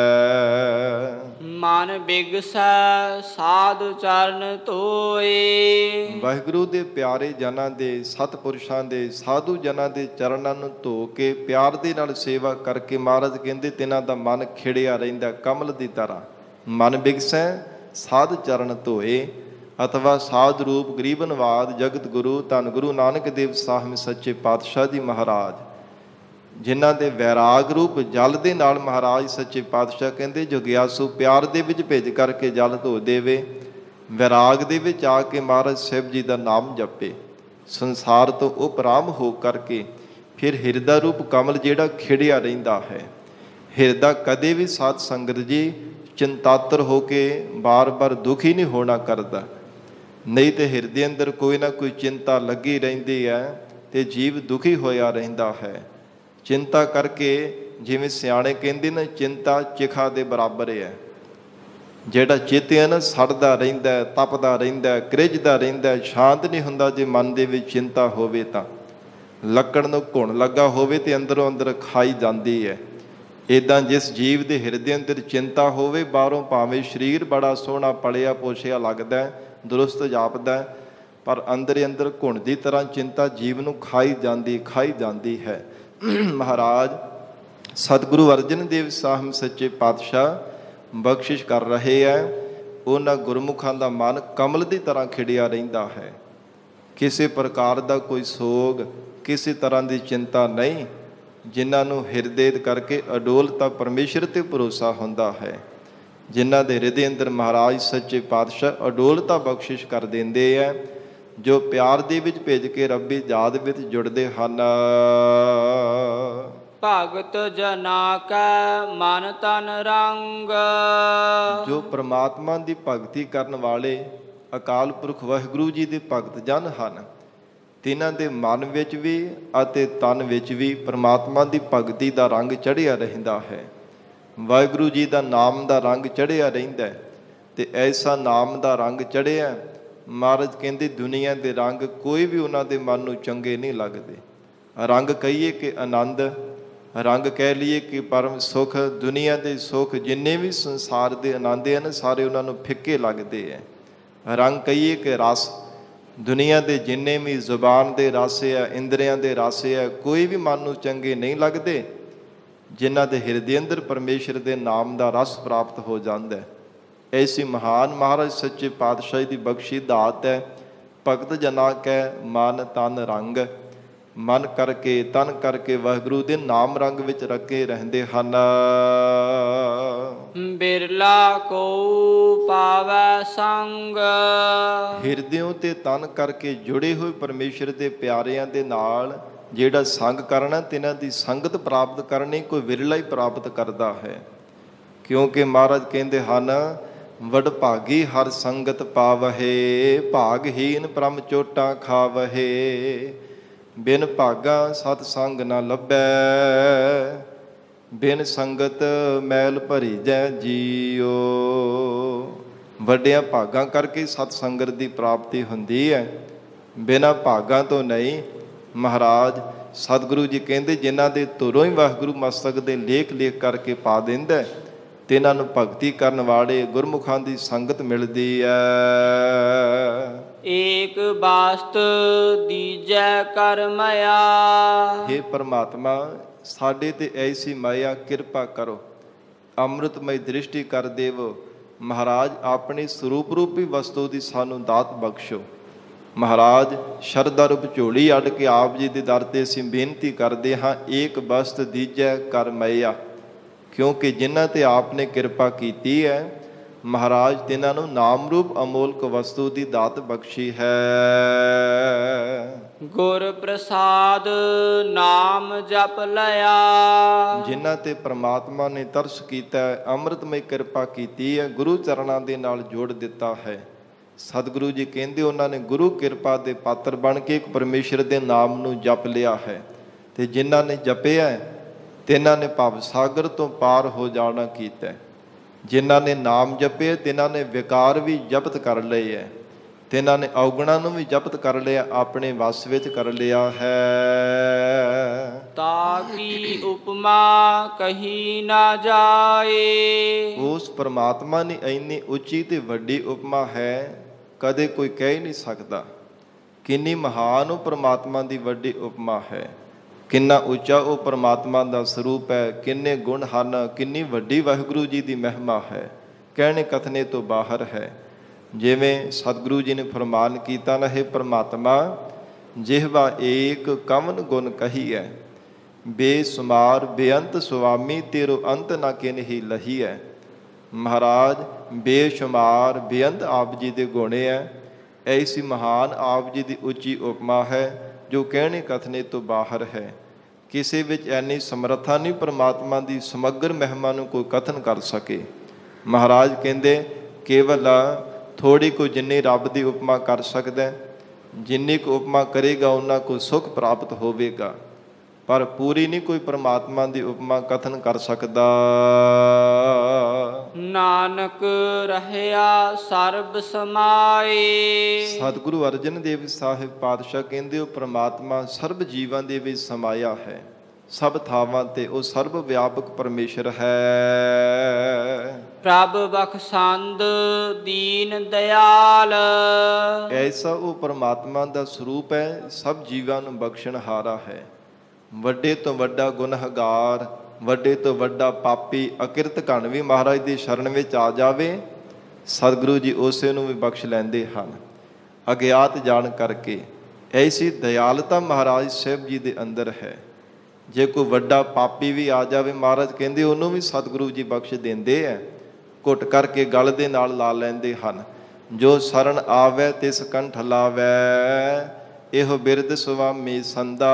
ਮਨ ਬਿਗਸੈ ਸਾਧੁ ਚਰਨ ਧੋਏ। ਵਾਹਿਗੁਰੂ ਦੇ ਪਿਆਰੇ ਜਨਾਂ ਦੇ, ਸਤਿਪੁਰਸ਼ਾਂ ਦੇ, ਸਾਧੂ ਜਨਾਂ ਦੇ ਚਰਨਾਂ ਨੂੰ ਧੋ ਕੇ ਪਿਆਰ ਦੇ ਨਾਲ ਸੇਵਾ ਕਰਕੇ ਮਹਾਰਾਜ ਕਹਿੰਦੇ ਤਿਨਾਂ ਦਾ ਮਨ ਖਿੜਿਆ ਰਹਿੰਦਾ ਕਮਲ ਦੀ ਤਰ੍ਹਾਂ। ਮਨ ਬਿਗਸੈ ਸਾਧ ਚਰਨ ਧੋਏ। ਅਥਵਾ ਸਾਧ ਰੂਪ ਗਰੀਬਨਵਾਦ ਜਗਤ ਗੁਰੂ ਧੰਨ ਗੁਰੂ ਨਾਨਕ ਦੇਵ ਸਾਹਿਬ ਸੱਚੇ ਪਾਤਸ਼ਾਹ ਜੀ ਮਹਾਰਾਜ, ਜਿਨ੍ਹਾਂ ਦੇ ਵੈਰਾਗ ਰੂਪ ਜਲ ਦੇ ਨਾਲ ਮਹਾਰਾਜ ਸੱਚੇ ਪਾਤਸ਼ਾਹ ਕਹਿੰਦੇ ਜਗਿਆਸੂ ਪਿਆਰ ਦੇ ਵਿੱਚ ਭਿੱਜ ਕਰਕੇ ਜਲ ਧੋ ਦੇਵੇ, ਵੈਰਾਗ ਦੇ ਵਿੱਚ ਆ ਕੇ ਮਹਾਰਾਜ ਸਾਹਿਬ ਜੀ ਦਾ ਨਾਮ ਜਪੇ, ਸੰਸਾਰ ਤੋਂ ਉਪਰਾਮ ਹੋ ਕਰਕੇ ਫਿਰ ਹਿਰਦਾ ਰੂਪ ਕਮਲ ਜਿਹੜਾ ਖਿੜਿਆ ਰਹਿੰਦਾ ਹੈ। ਹਿਰਦਾ ਕਦੇ ਵੀ ਸਾਧ ਸੰਗਤ ਜੀ ਚਿੰਤਾਤਰ ਹੋ ਕੇ ਬਾਰ-ਬਾਰ ਦੁਖੀ ਨਹੀਂ ਹੋਣਾ ਕਰਦਾ। ਨਹੀਂ ਤੇ ਹਿਰਦੇ ਅੰਦਰ ਕੋਈ ਨਾ ਕੋਈ ਚਿੰਤਾ ਲੱਗੀ ਰਹਿੰਦੀ ਹੈ ਤੇ ਜੀਵ ਦੁਖੀ ਹੋਇਆ ਰਹਿੰਦਾ ਹੈ। ਚਿੰਤਾ ਕਰਕੇ ਜਿਵੇਂ ਸਿਆਣੇ ਕਹਿੰਦੇ ਨੇ, ਚਿੰਤਾ ਚਿਖਾ ਦੇ ਬਰਾਬਰ ਹੈ। ਜਿਹੜਾ ਚਿੱਤ ਹੈ ਨਾ ਸੜਦਾ ਰਹਿੰਦਾ, ਤਪਦਾ ਰਹਿੰਦਾ, ਕ੍ਰਿਜਦਾ ਰਹਿੰਦਾ, ਸ਼ਾਂਤ ਨਹੀਂ ਹੁੰਦਾ। ਜੇ ਮਨ ਦੇ ਵਿੱਚ ਚਿੰਤਾ ਹੋਵੇ ਤਾਂ ਲੱਕੜ ਨੂੰ ਘੁਣ ਲੱਗਾ ਹੋਵੇ ਤੇ ਅੰਦਰੋਂ ਅੰਦਰ ਖਾਈ ਜਾਂਦੀ ਹੈ। ਇੱਦਾਂ ਜਿਸ ਜੀਵ ਦੇ ਹਿਰਦੇ ਅੰਦਰ ਚਿੰਤਾ ਹੋਵੇ, ਬਾਹਰੋਂ ਭਾਵੇਂ ਸਰੀਰ ਬੜਾ ਸੋਹਣਾ ਪਲਿਆ ਪੋਸ਼ਿਆ ਲੱਗਦਾ, ਦਰੁਸਤ ਜਾਪਦਾ, ਪਰ ਅੰਦਰ ਅੰਦਰ ਘੁਣ ਦੀ ਤਰ੍ਹਾਂ ਚਿੰਤਾ ਜੀਵ ਨੂੰ ਖਾਈ ਜਾਂਦੀ ਹੈ। ਮਹਾਰਾਜ ਸਤਿਗੁਰੂ ਅਰਜਨ ਦੇਵ ਸਾਹਿਬ ਸੱਚੇ ਪਾਤਸ਼ਾਹ ਬਖਸ਼ਿਸ਼ ਕਰ ਰਹੇ ਹੈ। ਉਹਨਾਂ ਗੁਰਮੁਖਾਂ ਦਾ ਮਨ ਕਮਲ ਦੀ ਤਰ੍ਹਾਂ ਖਿੜਿਆ ਰਹਿੰਦਾ ਹੈ। ਕਿਸੇ ਪ੍ਰਕਾਰ ਦਾ ਕੋਈ ਸੋਗ, ਕਿਸੇ ਤਰ੍ਹਾਂ ਦੀ ਚਿੰਤਾ ਨਹੀਂ। ਜਿਨ੍ਹਾਂ ਨੂੰ ਹਿਰਦੇ ਕਰਕੇ ਅਡੋਲਤਾ ਪਰਮੇਸ਼ਰ ਤੇ ਭਰੋਸਾ ਹੁੰਦਾ ਹੈ, ਜਿਨ੍ਹਾਂ ਦੇ ਹਿਰਦੇ ਅੰਦਰ ਮਹਾਰਾਜ ਸੱਚੇ ਪਾਤਸ਼ਾਹ ਅਡੋਲਤਾ ਬਖਸ਼ਿਸ਼ ਕਰ ਦਿੰਦੇ ਹੈ, ਜੋ ਪਿਆਰ ਦੇ ਵਿੱਚ ਭਿੱਜ ਕੇ ਰੱਬੀ ਯਾਦ ਵਿੱਚ ਜੁੜਦੇ ਹਨ। ਭਗਤ ਜਨਾ ਕੈ ਮਨ ਤਨ ਰੰਗ। ਜੋ ਪ੍ਰਮਾਤਮਾ ਦੀ ਭਗਤੀ ਕਰਨ ਵਾਲੇ ਅਕਾਲ ਪੁਰਖ ਵਾਹਿਗੁਰੂ ਜੀ ਦੇ ਭਗਤ ਜਨ ਹਨ, ਤਿਨਾਂ ਦੇ ਮਨ ਵਿੱਚ ਵੀ ਅਤੇ ਤਨ ਵਿੱਚ ਵੀ ਪ੍ਰਮਾਤਮਾ ਦੀ ਭਗਤੀ ਦਾ ਰੰਗ ਚੜ੍ਹਿਆ ਰਹਿੰਦਾ ਹੈ। ਵਾਹਿਗੁਰੂ ਜੀ ਦਾ ਨਾਮ ਦਾ ਰੰਗ ਚੜ੍ਹਿਆ ਰਹਿੰਦਾ ਤੇ ਐਸਾ ਨਾਮ ਦਾ ਰੰਗ ਚੜ੍ਹਿਆ, ਮਹਾਰਾਜ ਕਹਿੰਦੇ ਦੁਨੀਆ ਦੇ ਰੰਗ ਕੋਈ ਵੀ ਉਹਨਾਂ ਦੇ ਮਨ ਨੂੰ ਚੰਗੇ ਨਹੀਂ ਲੱਗਦੇ। ਰੰਗ ਕਹੀਏ ਕਿ ਆਨੰਦ, ਰੰਗ ਕਹਿ ਲਈਏ ਕਿ ਪਰਮ ਸੁੱਖ, ਦੁਨੀਆ ਦੇ ਸੁੱਖ ਜਿੰਨੇ ਵੀ ਸੰਸਾਰ ਦੇ ਆਨੰਦ ਹਨ ਸਾਰੇ ਉਹਨਾਂ ਨੂੰ ਫਿੱਕੇ ਲੱਗਦੇ ਹੈ। ਰੰਗ ਕਹੀਏ ਕਿ ਰਸ, ਦੁਨੀਆ ਦੇ ਜਿੰਨੇ ਵੀ ਜ਼ੁਬਾਨ ਦੇ ਰਸ ਆ, ਇੰਦਰੀਆਂ ਦੇ ਰਸ ਆ, ਕੋਈ ਵੀ ਮਨ ਨੂੰ ਚੰਗੇ ਨਹੀਂ ਲੱਗਦੇ। ਜਿਨ੍ਹਾਂ ਦੇ ਹਿਰਦੇ ਅੰਦਰ ਪਰਮੇਸ਼ਰ ਦੇ ਨਾਮ ਦਾ ਰਸ ਪ੍ਰਾਪਤ ਹੋ ਜਾਂਦਾ। ਐਸੀ ਮਹਾਨ ਮਹਾਰਾਜ ਸੱਚੇ ਪਾਤਸ਼ਾਹ ਦੀ ਬਖਸ਼ੀ ਦਾਤ ਹੈ। ਭਗਤ ਜਨਾ ਕੈ ਮਨ ਤਨ ਰੰਗ। ਮਨ ਕਰਕੇ ਤਨ ਕਰਕੇ ਵਾਹਿਗੁਰੂ ਦੇ ਨਾਮ ਰੰਗ ਵਿੱਚ ਰੱਖੇ ਰਹਿੰਦੇ ਹਨ। ਬਿਰਲਾ ਕੋ ਪਾਵੈ ਸੰਗ। ਹਿਰਦਿਓਂ ਤੇ ਤਨ ਕਰਕੇ ਜੁੜੇ ਹੋਏ ਪਰਮੇਸ਼ਰ ਦੇ ਪਿਆਰਿਆਂ ਦੇ ਨਾਲ ਜਿਹੜਾ ਸੰਗ ਕਰਨਾ, ਤਿਨਾਂ ਦੀ ਸੰਗਤ ਪ੍ਰਾਪਤ ਕਰਨੀ ਕੋਈ ਵਿਰਲਾ ਹੀ ਪ੍ਰਾਪਤ ਕਰਦਾ ਹੈ। ਕਿਉਂਕਿ ਮਹਾਰਾਜ ਕਹਿੰਦੇ ਹਨ, ਵਡ ਭਾਗੀ ਹਰ ਸੰਗਤ ਪਾਵਹੇ, ਭਾਗਹੀਨ ਪ੍ਰਮ ਚੋਟਾਂ ਖਾਵਹੇ। ਬਿਨ ਭਾਗਾ ਸਤ ਸੰਗ ਨਾ ਲੱਭੈ, ਬਿਨ ਸੰਗਤ ਮੈਲ ਭਰੀ ਜੈ ਜੀਓ। ਵੱਡਿਆਂ ਭਾਗਾਂ ਕਰਕੇ ਸਤ ਸੰਗਤ ਦੀ ਪ੍ਰਾਪਤੀ ਹੁੰਦੀ ਹੈ, ਬਿਨਾਂ ਭਾਗਾਂ ਤੋਂ ਨਹੀਂ। ਮਹਾਰਾਜ ਸਤਿਗੁਰੂ ਜੀ ਕਹਿੰਦੇ ਜਿਨ੍ਹਾਂ ਦੇ ਧੁਰੋਂ ਹੀ ਵਾਹਿਗੁਰੂ ਮਸਤਕ ਦੇ ਲੇਖ ਲੇਖ ਕਰਕੇ ਪਾ ਦਿੰਦਾ ਤੇ ਇਹਨਾਂ ਨੂੰ ਭਗਤੀ ਕਰਨ ਵਾਲੇ ਗੁਰਮੁਖਾਂ ਦੀ ਸੰਗਤ ਮਿਲਦੀ ਹੈ। ਏਕ ਬਾਸਤ ਦੀਜੈ ਕਰ ਮਾਇਆ। ਹੇ ਪਰਮਾਤਮਾ ਸਾਡੇ ਤੇ ਐਸੀ ਮਾਇਆ ਕਿਰਪਾ ਕਰੋ, ਅੰਮ੍ਰਿਤਮਈ ਦ੍ਰਿਸ਼ਟੀ ਕਰ ਦੇਵੋ। ਮਹਾਰਾਜ ਆਪਣੀ ਸਰੂਪ ਰੂਪੀ ਵਸਤੂ ਦੀ ਸਾਨੂੰ ਦਾਤ ਬਖਸ਼ੋ। ਮਹਾਰਾਜ ਸ਼ਰਧਾ ਰੂਪ ਝੋਲੀ ਅੱਡ ਕੇ ਆਪ ਜੀ ਦੇ ਦਰ ਤੇ ਅਸੀਂ ਬੇਨਤੀ ਕਰਦੇ ਹਾਂ, ਏਕ ਬਸਤ ਦੀਜੈ ਕਰ ਮਈਆ। ਕਿਉਂਕਿ ਜਿਨ੍ਹਾਂ ਤੇ ਆਪ ਨੇ ਕਿਰਪਾ ਕੀਤੀ ਹੈ ਮਹਾਰਾਜ ਤਿਨਾਂ ਨੂੰ ਨਾਮ ਰੂਪ ਅਮੋਲਕ ਵਸਤੂ ਦੀ ਦਾਤ ਬਖਸ਼ੀ ਹੈ। ਗੁਰ ਪ੍ਰਸਾਦ ਨਾਮ ਜਪ ਲਿਆ। ਜਿਨ੍ਹਾਂ ਤੇ ਪ੍ਰਮਾਤਮਾ ਨੇ ਤਰਸ ਕੀਤਾ ਹੈ, ਅੰਮ੍ਰਿਤਮਈ ਕਿਰਪਾ ਕੀਤੀ ਹੈ, ਗੁਰੂ ਚਰਨਾਂ ਦੇ ਨਾਲ ਜੋੜ ਦਿੱਤਾ ਹੈ। ਸਤਿਗੁਰੂ ਜੀ ਕਹਿੰਦੇ ਉਹਨਾਂ ਨੇ ਗੁਰੂ ਕਿਰਪਾ ਦੇ ਪਾਤਰ ਬਣ ਕੇ ਇੱਕ ਪਰਮੇਸ਼ਰ ਦੇ ਨਾਮ ਨੂੰ ਜਪ ਲਿਆ ਹੈ। ਤੇ ਜਿਨ੍ਹਾਂ ਨੇ ਜਪਿਆ ਤਿਨਾਂ ਨੇ ਭਵ ਸਾਗਰ ਤੋਂ ਪਾਰ ਹੋ ਜਾਣਾ ਕੀਤਾ। ਜਿਨ੍ਹਾਂ ਨੇ ਨਾਮ ਜਪੇ ਤਿਨਾਂ ਨੇ ਵਿਕਾਰ ਵੀ ਜ਼ਬਤ ਕਰ ਲਏ ਹੈ, ਤਿਨਾਂ ਨੇ ਔਗਣਾਂ ਨੂੰ ਵੀ ਜ਼ਬਤ ਕਰ ਲਿਆ, ਆਪਣੇ ਵਸ ਵਿੱਚ ਕਰ ਲਿਆ ਹੈ। ਤਾਕੀ ਉਪਮਾ ਕਹੀ ਨਾ ਜਾਏ। ਉਸ ਪਰਮਾਤਮਾ ਨੇ ਇੰਨੀ ਉੱਚੀ ਤੇ ਵੱਡੀ ਉਪਮਾ ਹੈ, ਕਦੇ ਕੋਈ ਕਹਿ ਹੀ ਨਹੀਂ ਸਕਦਾ। ਕਿੰਨੀ ਮਹਾਨ ਉਹ ਪਰਮਾਤਮਾ ਦੀ ਵੱਡੀ ਉਪਮਾ ਹੈ, ਕਿੰਨਾ ਉੱਚਾ ਉਹ ਪਰਮਾਤਮਾ ਦਾ ਸਰੂਪ ਹੈ, ਕਿੰਨੇ ਗੁਣ ਹਨ, ਕਿੰਨੀ ਵੱਡੀ ਵਾਹਿਗੁਰੂ ਜੀ ਦੀ ਮਹਿਮਾ ਹੈ, ਕਹਿਣੇ ਕਥਨੇ ਤੋਂ ਬਾਹਰ ਹੈ। ਜਿਵੇਂ ਸਤਿਗੁਰੂ ਜੀ ਨੇ ਫਰਮਾਨ ਕੀਤਾ ਨਾ, ਹੈ ਪਰਮਾਤਮਾ ਜਿਹਵਾ ਏਕ ਕਵਨ ਗੁਣ ਕਹੀ ਹੈ, ਬੇਸੁਮਾਰ ਬੇਅੰਤ ਸੁਆਮੀ ਤੇਰੋ ਅੰਤ ਨਾ ਕਿਨਹੀ ਲਹੀ ਹੈ। ਮਹਾਰਾਜ ਬੇਸ਼ੁਮਾਰ ਬੇਅੰਤ ਆਪ ਜੀ ਦੇ ਗੁਣੇ ਹੈ। ਐਸੀ ਮਹਾਨ ਆਪ ਜੀ ਦੀ ਉੱਚੀ ਉਪਮਾ ਹੈ ਜੋ ਕਹਿਣੇ ਕਥਨੇ ਤੋਂ ਬਾਹਰ ਹੈ। ਕਿਸੇ ਵਿੱਚ ਐਨੀ ਸਮਰੱਥਾ ਨਹੀਂ ਪਰਮਾਤਮਾ ਦੀ ਸਮਗਰ ਮਹਿਮਾ ਨੂੰ ਕੋਈ ਕਥਨ ਕਰ ਸਕੇ। ਮਹਾਰਾਜ ਕਹਿੰਦੇ ਕੇਵਲ ਥੋੜੀ ਕੋ ਜਿੰਨੀ ਰੱਬ ਦੀ ਉਪਮਾ ਕਰ ਸਕਦਾ, ਜਿੰਨੀ ਕੁ ਉਪਮਾ ਕਰੇਗਾ ਉਹਨਾਂ ਕੋ ਸੁਖ ਪ੍ਰਾਪਤ ਹੋਵੇਗਾ, ਪਰ ਪੂਰੀ ਨਹੀਂ ਕੋਈ ਪਰਮਾਤਮਾ ਦੀ ਉਪਮਾ ਕਥਨ ਕਰ ਸਕਦਾ। ਨਾਨਕ ਰਹਿਆ ਸਰਬ ਸਮਾਏ। ਸਤਿਗੁਰੂ ਅਰਜਨ ਦੇਵ ਸਾਹਿਬ ਪਾਤਸ਼ਾਹ ਕਹਿੰਦੇ ਉਹ ਪਰਮਾਤਮਾ ਸਰਬ ਜੀਵਾਂ ਦੇ ਵਿੱਚ ਸਮਾਇਆ ਹੈ, ਸਭ ਥਾਵਾਂ ਤੇ ਉਹ ਸਰਬ ਵਿਆਪਕ ਪਰਮੇਸ਼ਰ ਹੈ। ਪ੍ਰਭ ਬਖਸ਼ੰਦ ਦੀਨ ਦਿਆਲ। ਐਸਾ ਉਹ ਪਰਮਾਤਮਾ ਦਾ ਸਰੂਪ ਹੈ, ਸਭ ਜੀਵਾਂ ਨੂੰ ਬਖਸ਼ਣਹਾਰਾ ਹੈ। ਵੱਡੇ ਤੋਂ ਵੱਡਾ ਗੁਨਾਹਗਾਰ, ਵੱਡੇ ਤੋਂ ਵੱਡਾ ਪਾਪੀ ਅਕਿਰਤ ਘਣ ਵੀ ਮਹਾਰਾਜ ਦੀ ਸ਼ਰਨ ਵਿੱਚ ਆ ਜਾਵੇ, ਸਤਿਗੁਰੂ ਜੀ ਉਸੇ ਨੂੰ ਵੀ ਬਖਸ਼ ਲੈਂਦੇ ਹਨ ਅਗਿਆਤ ਜਾਣ ਕਰਕੇ। ਐਸੀ ਦਇਆਲਤਾ ਮਹਾਰਾਜ ਸਾਹਿਬ ਜੀ ਦੇ ਅੰਦਰ ਹੈ। ਜੇ ਕੋਈ ਵੱਡਾ ਪਾਪੀ ਵੀ ਆ ਜਾਵੇ ਮਹਾਰਾਜ ਕਹਿੰਦੇ ਉਹਨੂੰ ਵੀ ਸਤਿਗੁਰੂ ਜੀ ਬਖਸ਼ ਦਿੰਦੇ ਹੈ, ਘੁੱਟ ਕਰਕੇ ਗਲ ਦੇ ਨਾਲ ਲਾ ਲੈਂਦੇ ਹਨ। ਜੋ ਸ਼ਰਨ ਆਵੈ ਤਿਸ ਕੰਠ ਲਾਵੈ, ਇਹੋ ਬਿਰਦ ਸੁਆਮੀ ਸੰਦਾ।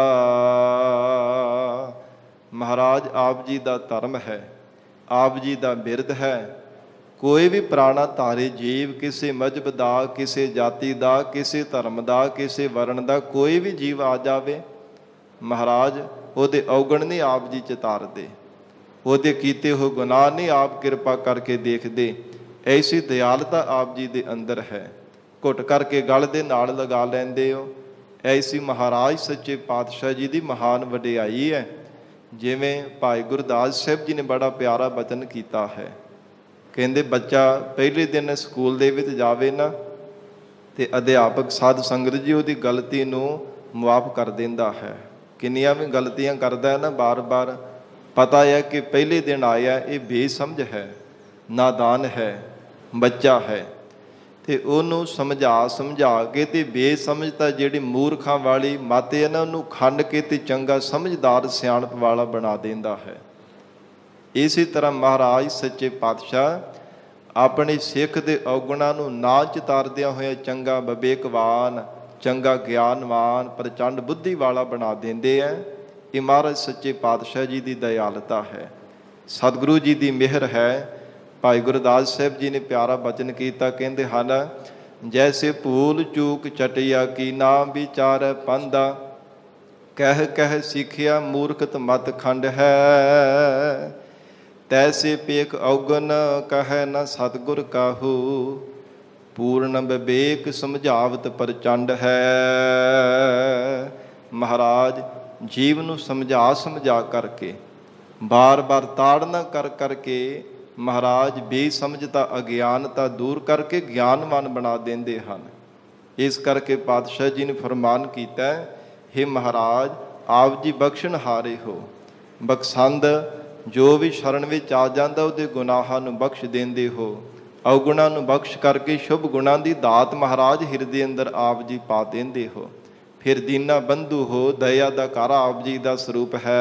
ਮਹਾਰਾਜ ਆਪ ਜੀ ਦਾ ਧਰਮ ਹੈ, ਆਪ ਜੀ ਦਾ ਬਿਰਦ ਹੈ। ਕੋਈ ਵੀ ਪ੍ਰਾਣਾ ਧਾਰੇ ਜੀਵ, ਕਿਸੇ ਮਜ਼ਹਬ ਦਾ, ਕਿਸੇ ਜਾਤੀ ਦਾ, ਕਿਸੇ ਧਰਮ ਦਾ, ਕਿਸੇ ਵਰਨ ਦਾ ਕੋਈ ਵੀ ਜੀਵ ਆ ਜਾਵੇ ਮਹਾਰਾਜ ਉਹਦੇ ਔਗਣ ਨਹੀਂ ਆਪ ਜੀ ਚਿਤਾਰਦੇ, ਉਹਦੇ ਕੀਤੇ ਹੋਏ ਗੁਨਾਹ ਨਹੀਂ ਆਪ ਕਿਰਪਾ ਕਰਕੇ ਦੇਖਦੇ। ਐਸੀ ਦਿਆਲਤਾ ਆਪ ਜੀ ਦੇ ਅੰਦਰ ਹੈ, ਘੁੱਟ ਕਰਕੇ ਗਲ ਦੇ ਨਾਲ ਲਗਾ ਲੈਂਦੇ ਹੋ। ਐਸੀ ਮਹਾਰਾਜ ਸੱਚੇ ਪਾਤਸ਼ਾਹ ਜੀ ਦੀ ਮਹਾਨ ਵਡਿਆਈ ਹੈ। ਜਿਵੇਂ ਭਾਈ ਗੁਰਦਾਸ ਸਾਹਿਬ ਜੀ ਨੇ ਬੜਾ ਪਿਆਰਾ ਬਚਨ ਕੀਤਾ ਹੈ, ਕਹਿੰਦੇ ਬੱਚਾ ਪਹਿਲੇ ਦਿਨ ਸਕੂਲ ਦੇ ਵਿੱਚ ਜਾਵੇ ਨਾ ਤੇ ਅਧਿਆਪਕ ਸਾਧ ਸੰਗਤ ਜੀ ਉਹਦੀ ਗਲਤੀ ਨੂੰ ਮੁਆਫ ਕਰ ਦਿੰਦਾ ਹੈ। ਕਿੰਨੀਆਂ ਵੀ ਗਲਤੀਆਂ ਕਰਦਾ ਹੈ ਨਾ ਬਾਰ-ਬਾਰ, ਪਤਾ ਹੈ ਕਿ ਪਹਿਲੇ ਦਿਨ ਆਇਆ ਇਹ ਬੇਸਮਝ ਹੈ, ਨਾਦਾਨ ਹੈ, ਬੱਚਾ ਹੈ, ਤੇ ਉਹਨੂੰ ਸਮਝਾ ਕੇ ਤੇ ਬੇਸਮਝਤਾ ਜਿਹੜੀ ਮੂਰਖਾਂ ਵਾਲੀ ਮੱਤ ਹੈ ਨਾ ਉਹਨੂੰ ਖੰਡ ਕੇ ਤੇ ਚੰਗਾ ਸਮਝਦਾਰ ਸਿਆਣਪ ਵਾਲਾ ਬਣਾ ਦਿੰਦਾ ਹੈ। ਇਸੇ ਤਰ੍ਹਾਂ ਮਹਾਰਾਜ ਸੱਚੇ ਪਾਤਸ਼ਾਹ ਆਪਣੇ ਸਿੱਖ ਦੇ ਔਗਣਾਂ ਨੂੰ ਨਾ ਚਿਤਾਰਦਿਆਂ ਹੋਇਆ ਚੰਗਾ ਵਿਵੇਕਵਾਨ, ਚੰਗਾ ਗਿਆਨਵਾਨ, ਪ੍ਰਚੰਡ ਬੁੱਧੀ ਵਾਲਾ ਬਣਾ ਦਿੰਦੇ ਹੈ। ਇਹ ਮਹਾਰਾਜ ਸੱਚੇ ਪਾਤਸ਼ਾਹ ਜੀ ਦੀ ਦਇਆਲਤਾ ਹੈ, ਸਤਿਗੁਰੂ ਜੀ ਦੀ ਮਿਹਰ ਹੈ। ਭਾਈ ਗੁਰਦਾਸ ਸਾਹਿਬ ਜੀ ਨੇ ਪਿਆਰਾ ਬਚਨ ਕੀਤਾ, ਕਹਿੰਦੇ ਹਨ ਜੈਸੇ ਭੂਲ ਚੂਕ ਚਟਿਆ ਕੀ ਨਾ ਵਿਚਾਰੈ ਪੰਦਾ, ਕਹਿ ਕਹਿ ਸਿੱਖਿਆ ਮੂਰਖਤ ਮਤ ਖੰਡ ਹੈ, ਤੈਸੇ ਪੇਖ ਔਗਨ ਕਹਿ ਨ ਸਤਿਗੁਰ ਕਾਹੂ, ਪੂਰਨ ਵਿਵੇਕ ਸਮਝਾਵਤ ਪ੍ਰਚੰਡ ਹੈ। ਮਹਾਰਾਜ ਜੀਵ ਨੂੰ ਸਮਝਾ ਕਰਕੇ, ਬਾਰ-ਬਾਰ ਤਾੜਨਾ ਕਰ ਕਰਕੇ ਮਹਾਰਾਜ ਬੇਸਮਝਤਾ ਅਗਿਆਨਤਾ ਦੂਰ ਕਰਕੇ ਗਿਆਨਵਾਨ ਬਣਾ ਦਿੰਦੇ ਹਨ। ਇਸ ਕਰਕੇ ਪਾਤਸ਼ਾਹ ਜੀ ਨੇ ਫਰਮਾਨ ਕੀਤਾ, ਹੇ ਮਹਾਰਾਜ ਆਪ ਜੀ ਬਖਸ਼ਣਹਾਰੇ ਹੋ, ਬਖਸ਼ੰਦ ਜੋ ਵੀ ਸ਼ਰਨ ਵਿੱਚ ਆ ਜਾਂਦਾ ਉਹਦੇ ਗੁਨਾਹਾਂ ਨੂੰ ਬਖਸ਼ ਦਿੰਦੇ ਹੋ। ਔਗੁਣਾਂ ਨੂੰ ਬਖਸ਼ ਕਰਕੇ ਸ਼ੁਭ ਗੁਣਾਂ ਦੀ ਦਾਤ ਮਹਾਰਾਜ ਹਿਰਦੇ ਅੰਦਰ ਆਪ ਜੀ ਪਾ ਦਿੰਦੇ ਹੋ। ਫਿਰ ਦੀਨਾ ਬੰਧੂ ਹੋ, ਦਇਆ ਦਾ ਘਰ ਆਪ ਜੀ ਦਾ ਸਰੂਪ ਹੈ।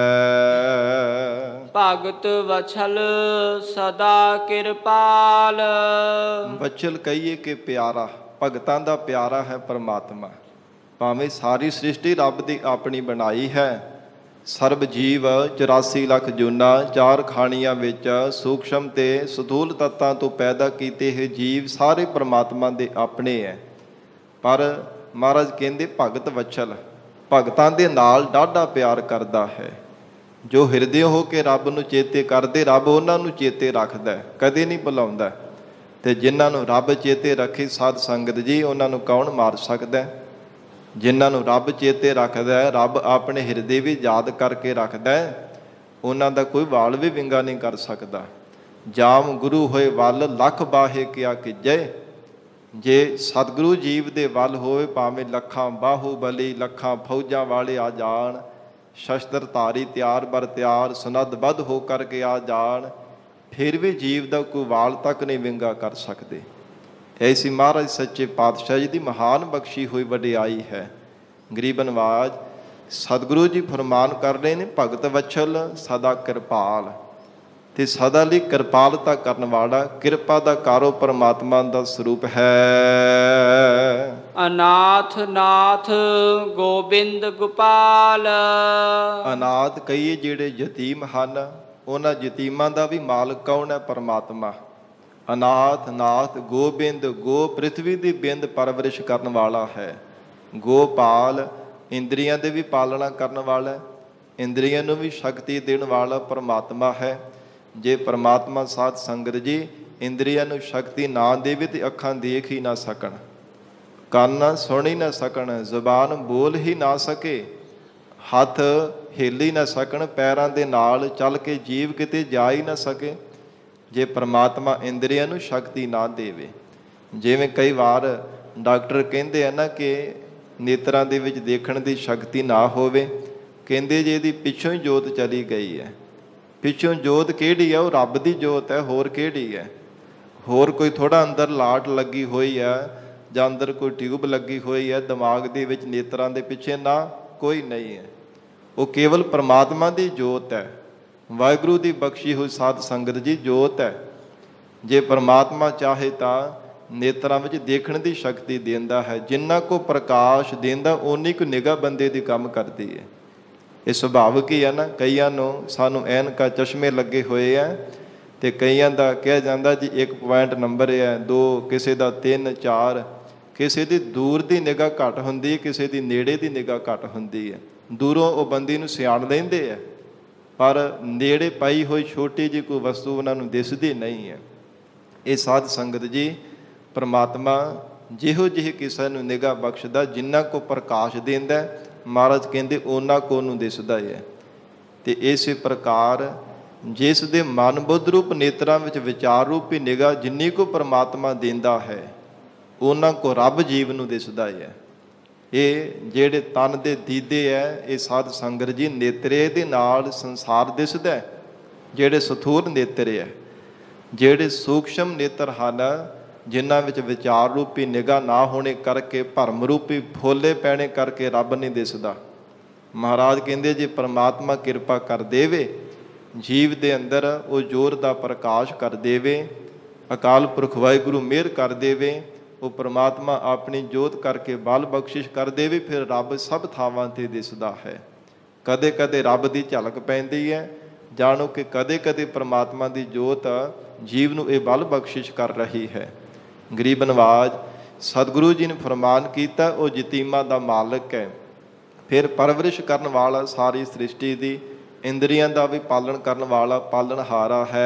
ਭਗਤ ਵਛਲ ਸਦਾ ਕਿਰਪਾਲ। ਵਛਲ ਕਹੀਏ ਕਿ ਪਿਆਰਾ, ਭਗਤਾਂ ਦਾ ਪਿਆਰਾ ਹੈ ਪਰਮਾਤਮਾ। ਭਾਵੇਂ ਸਾਰੀ ਸ੍ਰਿਸ਼ਟੀ ਰੱਬ ਦੀ ਆਪਣੀ ਬਣਾਈ ਹੈ, ਸਰਬ ਜੀਵ 84 ਲੱਖ ਜੂਨਾਂ 4 ਖਾਣੀਆਂ ਵਿੱਚ ਸੂਖਸ਼ਮ ਤੇ ਸਥੂਲ ਤੱਤਾਂ ਤੋਂ ਪੈਦਾ ਕੀਤੇ ਇਹ ਜੀਵ ਸਾਰੇ ਪਰਮਾਤਮਾ ਦੇ ਆਪਣੇ ਹੈ। ਪਰ ਮਹਾਰਾਜ ਕਹਿੰਦੇ ਭਗਤ ਵਛਲ, ਭਗਤਾਂ ਦੇ ਨਾਲ ਡਾਢਾ ਪਿਆਰ ਕਰਦਾ ਹੈ। ਜੋ ਹਿਰਦੇ ਹੋ ਕੇ ਰੱਬ ਨੂੰ ਚੇਤੇ ਕਰਦੇ, ਰੱਬ ਉਹਨਾਂ ਨੂੰ ਚੇਤੇ ਰੱਖਦਾ, ਕਦੇ ਨਹੀਂ ਭੁਲਾਉਂਦਾ। ਤੇ ਜਿਨ੍ਹਾਂ ਨੂੰ ਰੱਬ ਚੇਤੇ ਰੱਖੇ ਸਾਧ ਸੰਗਤ ਜੀ, ਉਹਨਾਂ ਨੂੰ ਕੌਣ ਮਾਰ ਸਕਦਾ? ਜਿਨ੍ਹਾਂ ਨੂੰ ਰੱਬ ਚੇਤੇ ਰੱਖਦਾ ਹੈ, ਰੱਬ ਆਪਣੇ ਹਿਰਦੇ ਵੀ ਯਾਦ ਕਰਕੇ ਰੱਖਦਾ ਹੈ, ਉਹਨਾਂ ਦਾ ਕੋਈ ਵਾਲ ਵੀ ਵਿੰਗਾ ਨਹੀਂ ਕਰ ਸਕਦਾ। ਜਾਮ ਗੁਰੂ ਹੋਏ ਵੱਲ ਲੱਖ ਬਾਹੇ ਕਿਆ ਕੀਜੈ। ਜੇ ਸਤਿਗੁਰੂ ਜੀਵ ਦੇ ਵੱਲ ਹੋਵੇ, ਭਾਵੇਂ ਲੱਖਾਂ ਬਾਹੂਬਲੀ, ਲੱਖਾਂ ਫੌਜਾਂ ਵਾਲੇ ਆ ਜਾਣ, ਸ਼ਸਤਰ ਧਾਰੀ ਤਿਆਰ ਬਰ ਤਿਆਰ, ਸੁਨੱਧ-ਬੱਧ ਹੋ ਕਰਕੇ ਆ ਜਾਣ, ਫਿਰ ਵੀ ਜੀਵ ਦਾ ਕੋਈ ਵਾਲ ਤੱਕ ਨਹੀਂ ਵਿੰਗਾ ਕਰ ਸਕਦੇ। ਐਸੀ ਮਹਾਰਾਜ ਸੱਚੇ ਪਾਤਸ਼ਾਹ ਜੀ ਦੀ ਮਹਾਨ ਬਖਸ਼ੀ ਹੋਈ ਵਡਿਆਈ ਹੈ। ਗਰੀਬ ਨਵਾਜ ਸਤਿਗੁਰੂ ਜੀ ਫਰਮਾਨ ਕਰ ਰਹੇ ਨੇ, ਭਗਤ ਵਛਲ ਸਦਾ ਕਿਰਪਾਲ। ਤੇ ਸਦਾ ਲਈ ਕਿਰਪਾਲਤਾ ਕਰਨ ਵਾਲਾ, ਕਿਰਪਾ ਦਾ ਕਾਰੋ ਪਰਮਾਤਮਾ ਦਾ ਸਰੂਪ ਹੈ। ਅਨਾਥ ਨਾਥ ਗੋਬਿੰਦ ਗੋਪਾਲ। ਅਨਾਥ ਕਹੀਏ ਜਿਹੜੇ ਯਤੀਮ ਹਨ, ਉਹਨਾਂ ਯਤੀਮਾਂ ਦਾ ਵੀ ਮਾਲਕ ਕੌਣ ਹੈ? ਪਰਮਾਤਮਾ। ਅਨਾਥ ਨਾਥ ਗੋਬਿੰਦ, ਗੋ ਪ੍ਰਿਥਵੀ ਦੀ ਬਿੰਦ ਪਰਵਰਿਸ਼ ਕਰਨ ਵਾਲਾ ਹੈ। ਗੋਪਾਲ ਇੰਦਰੀਆਂ ਦੇ ਵੀ ਪਾਲਣਾ ਕਰਨ ਵਾਲਾ, ਇੰਦਰੀਆਂ ਨੂੰ ਵੀ ਸ਼ਕਤੀ ਦੇਣ ਵਾਲਾ ਪਰਮਾਤਮਾ ਹੈ। ਜੇ ਪਰਮਾਤਮਾ ਸਾਧ ਸੰਗਤ ਜੀ ਇੰਦਰੀਆਂ ਨੂੰ ਸ਼ਕਤੀ ਨਾ ਦੇਵੇ ਤੇ ਅੱਖਾਂ ਦੇਖ ਹੀ ਨਾ ਸਕਣ, ਕੰਨ ਸੁਣ ਹੀ ਨਾ ਸਕਣ, ਜ਼ੁਬਾਨ ਬੋਲ ਹੀ ਨਾ ਸਕੇ, ਹੱਥ ਹਿੱਲ ਹੀ ਨਾ ਸਕਣ, ਪੈਰਾਂ ਦੇ ਨਾਲ ਚੱਲ ਕੇ ਜੀਵ ਕਿਤੇ ਜਾ ਹੀ ਨਾ ਸਕੇ, ਜੇ ਪਰਮਾਤਮਾ ਇੰਦਰੀਆਂ ਨੂੰ ਸ਼ਕਤੀ ਨਾ ਦੇਵੇ। ਜਿਵੇਂ ਕਈ ਵਾਰ ਡਾਕਟਰ ਕਹਿੰਦੇ ਆ ਨਾ ਕਿ ਨੇਤਰਾਂ ਦੇ ਵਿੱਚ ਦੇਖਣ ਦੀ ਸ਼ਕਤੀ ਨਾ ਹੋਵੇ, ਕਹਿੰਦੇ ਜੇ ਇਹਦੀ ਪਿੱਛੋਂ ਹੀ ਜੋਤ ਚਲੀ ਗਈ ਹੈ। ਪਿੱਛੋਂ ਜੋਤ ਕਿਹੜੀ ਹੈ? ਉਹ ਰੱਬ ਦੀ ਜੋਤ ਹੈ, ਹੋਰ ਕਿਹੜੀ ਹੈ? ਹੋਰ ਕੋਈ ਥੋੜ੍ਹਾ ਅੰਦਰ ਲਾਟ ਲੱਗੀ ਹੋਈ ਹੈ ਜਾਂ ਅੰਦਰ ਕੋਈ ਟਿਊਬ ਲੱਗੀ ਹੋਈ ਹੈ ਦਿਮਾਗ ਦੇ ਵਿੱਚ, ਨੇਤਰਾਂ ਦੇ ਪਿੱਛੇ? ਨਾ, ਕੋਈ ਨਹੀਂ ਹੈ। ਉਹ ਕੇਵਲ ਪਰਮਾਤਮਾ ਦੀ ਜੋਤ ਹੈ, ਵਾਹਿਗੁਰੂ ਦੀ ਬਖਸ਼ੀ ਹੋਈ ਸਾਧ ਸੰਗਤ ਜੀ ਜੋਤ ਹੈ। ਜੇ ਪਰਮਾਤਮਾ ਚਾਹੇ ਤਾਂ ਨੇਤਰਾਂ ਵਿੱਚ ਦੇਖਣ ਦੀ ਸ਼ਕਤੀ ਦਿੰਦਾ ਹੈ। ਜਿੰਨਾ ਕੋ ਪ੍ਰਕਾਸ਼ ਦਿੰਦਾ ਓਨੀ ਕੁ ਨਿਗਾਹ ਬੰਦੇ ਦੀ ਕੰਮ ਕਰਦੀ ਹੈ। ਇਹ ਸੁਭਾਵਿਕ ਹੀ ਹੈ ਨਾ। ਕਈਆਂ ਨੂੰ ਸਾਨੂੰ ਐਨਕਾਂ ਚਸ਼ਮੇ ਲੱਗੇ ਹੋਏ ਆ, ਅਤੇ ਕਈਆਂ ਦਾ ਕਿਹਾ ਜਾਂਦਾ ਜੀ 1 ਪੁਆਇੰਟ ਨੰਬਰ ਹੈ, 2, ਕਿਸੇ ਦਾ 3, 4, ਕਿਸੇ ਦੀ ਦੂਰ ਦੀ ਨਿਗਾਹ ਘੱਟ ਹੁੰਦੀ, ਕਿਸੇ ਦੀ ਨੇੜੇ ਦੀ ਨਿਗਾਹ ਘੱਟ ਹੁੰਦੀ ਹੈ। ਦੂਰੋਂ ਉਹ ਬੰਦੇ ਨੂੰ ਸਿਆਣ ਲੈਂਦੇ ਆ, ਪਰ ਨੇੜੇ ਪਾਈ ਹੋਈ ਛੋਟੀ ਜਿਹੀ ਕੋਈ ਵਸਤੂ ਉਹਨਾਂ ਨੂੰ ਦਿਸਦੀ ਨਹੀਂ ਹੈ। ਇਹ ਸਾਧ ਸੰਗਤ ਜੀ ਪਰਮਾਤਮਾ ਜਿਹੋ ਜਿਹੀ ਕਿਸੇ ਨੂੰ ਨਿਗਾਹ ਬਖਸ਼ਦਾ, ਜਿੰਨਾ ਕੋ ਪ੍ਰਕਾਸ਼ ਦਿੰਦਾ, ਮਹਾਰਾਜ ਕਹਿੰਦੇ ਉਹਨਾਂ ਕੋ ਉਹਨੂੰ ਦਿਸਦਾ ਹੈ। ਅਤੇ ਇਸੇ ਪ੍ਰਕਾਰ ਜਿਸ ਦੇ ਮਨ ਬੁੱਧ ਰੂਪ ਨੇਤਰਾਂ ਵਿੱਚ ਵਿਚਾਰ ਰੂਪੀ ਨਿਗਾਹ ਜਿੰਨੀ ਕੋ ਪਰਮਾਤਮਾ ਦਿੰਦਾ ਹੈ, ਉਹਨਾਂ ਕੋ ਰੱਬ ਜੀਵ ਨੂੰ ਦਿਸਦਾ ਹੈ। ਇਹ ਜਿਹੜੇ ਤਨ ਦੇ ਦੀਦੇ ਹੈ, ਇਹ ਸਾਧ ਸੰਗਤ ਜੀ ਨੇਤਰੇ ਦੇ ਨਾਲ ਸੰਸਾਰ ਦਿਸਦਾ। ਜਿਹੜੇ ਸਥੂਲ ਨੇਤਰੇ ਹੈ, ਜਿਹੜੇ ਸੂਖਸ਼ਮ ਨੇਤਰ ਹਨ, ਜਿਨ੍ਹਾਂ ਵਿੱਚ ਵਿਚਾਰ ਰੂਪੀ ਨਿਗਾਹ ਨਾ ਹੋਣੇ ਕਰਕੇ, ਭਰਮ ਰੂਪੀ ਫੋਲੇ ਪੈਣੇ ਕਰਕੇ ਰੱਬ ਨਹੀਂ ਦਿਸਦਾ। ਮਹਾਰਾਜ ਕਹਿੰਦੇ ਜੇ ਪਰਮਾਤਮਾ ਕਿਰਪਾ ਕਰ ਦੇਵੇ, ਜੀਵ ਦੇ ਅੰਦਰ ਉਹ ਜੋਰ ਦਾ ਪ੍ਰਕਾਸ਼ ਕਰ ਦੇਵੇ, ਅਕਾਲ ਪੁਰਖ ਵਾਹਿਗੁਰੂ ਮਿਹਰ ਕਰ ਦੇਵੇ, ਉਹ ਪਰਮਾਤਮਾ ਆਪਣੀ ਜੋਤ ਕਰਕੇ ਬਲ ਬਖਸ਼ਿਸ਼ ਕਰ ਦੇਵੇ, ਫਿਰ ਰੱਬ ਸਭ ਥਾਵਾਂ 'ਤੇ ਦਿਸਦਾ ਹੈ। ਕਦੇ ਕਦੇ ਰੱਬ ਦੀ ਝਲਕ ਪੈਂਦੀ ਹੈ। ਜਾਣੋ ਕਿ ਕਦੇ ਕਦੇ ਪਰਮਾਤਮਾ ਦੀ ਜੋਤ ਜੀਵ ਨੂੰ ਇਹ ਬਲ ਬਖਸ਼ਿਸ਼ ਕਰ ਰਹੀ ਹੈ। ਗਰੀਬ ਨਵਾਜ ਸਤਿਗੁਰੂ ਜੀ ਨੇ ਫਰਮਾਨ ਕੀਤਾ, ਉਹ ਯਤੀਮਾਂ ਦਾ ਮਾਲਕ ਹੈ, ਫਿਰ ਪਰਵਰਿਸ਼ ਕਰਨ ਵਾਲਾ ਸਾਰੀ ਸ੍ਰਿਸ਼ਟੀ ਦੀ, ਇੰਦਰੀਆਂ ਦਾ ਵੀ ਪਾਲਣ ਕਰਨ ਵਾਲਾ ਪਾਲਣਹਾਰਾ ਹੈ।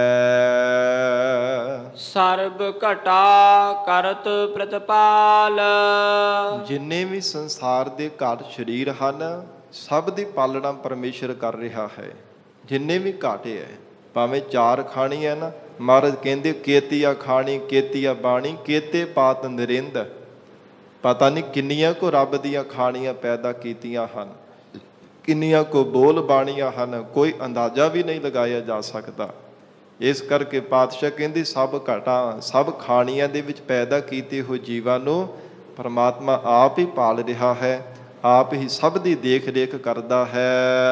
ਸਰਬ ਘਟਾ ਕਰਤ ਪ੍ਰਤਪਾਲ। ਜਿੰਨੇ ਵੀ ਸੰਸਾਰ ਦੇ ਘਾਟ ਸਰੀਰ ਹਨ, ਸਭ ਦੀ ਪਾਲਣਾ ਪਰਮੇਸ਼ਰ ਕਰ ਰਿਹਾ ਹੈ। ਜਿੰਨੇ ਵੀ ਘਾਟੇ ਹੈ, ਭਾਵੇਂ 4 ਖਾਣੀ ਹੈ ਨਾ, ਮਹਾਰਾਜ ਕਹਿੰਦੇ ਕੇਤੀਆ ਖਾਣੀ ਕੇਤੀਆ ਬਾਣੀ, ਕੇਤੇ ਪਾਤ ਨਰਿੰਦ। ਪਤਾ ਨਹੀਂ ਕਿੰਨੀਆਂ ਕੋ ਰੱਬ ਦੀਆਂ ਖਾਣੀਆਂ ਪੈਦਾ ਕੀਤੀਆਂ ਹਨ, ਕਿੰਨੀਆਂ ਕੋ ਬੋਲ ਬਾਣੀਆਂ ਹਨ, ਕੋਈ ਅੰਦਾਜ਼ਾ ਵੀ ਨਹੀਂ ਲਗਾਇਆ ਜਾ ਸਕਦਾ। ਇਸ ਕਰਕੇ ਪਾਤਸ਼ਾਹ ਕਹਿੰਦੇ ਸਭ ਘਾਟਾਂ ਸਭ ਖਾਣੀਆਂ ਦੇ ਵਿੱਚ ਪੈਦਾ ਕੀਤੇ ਹੋਏ ਜੀਵਾਂ ਨੂੰ ਪਰਮਾਤਮਾ ਆਪ ਹੀ ਪਾਲ ਰਿਹਾ ਹੈ, ਆਪ ਹੀ ਸਭ ਦੀ ਦੇਖ ਰੇਖ ਕਰਦਾ ਹੈ।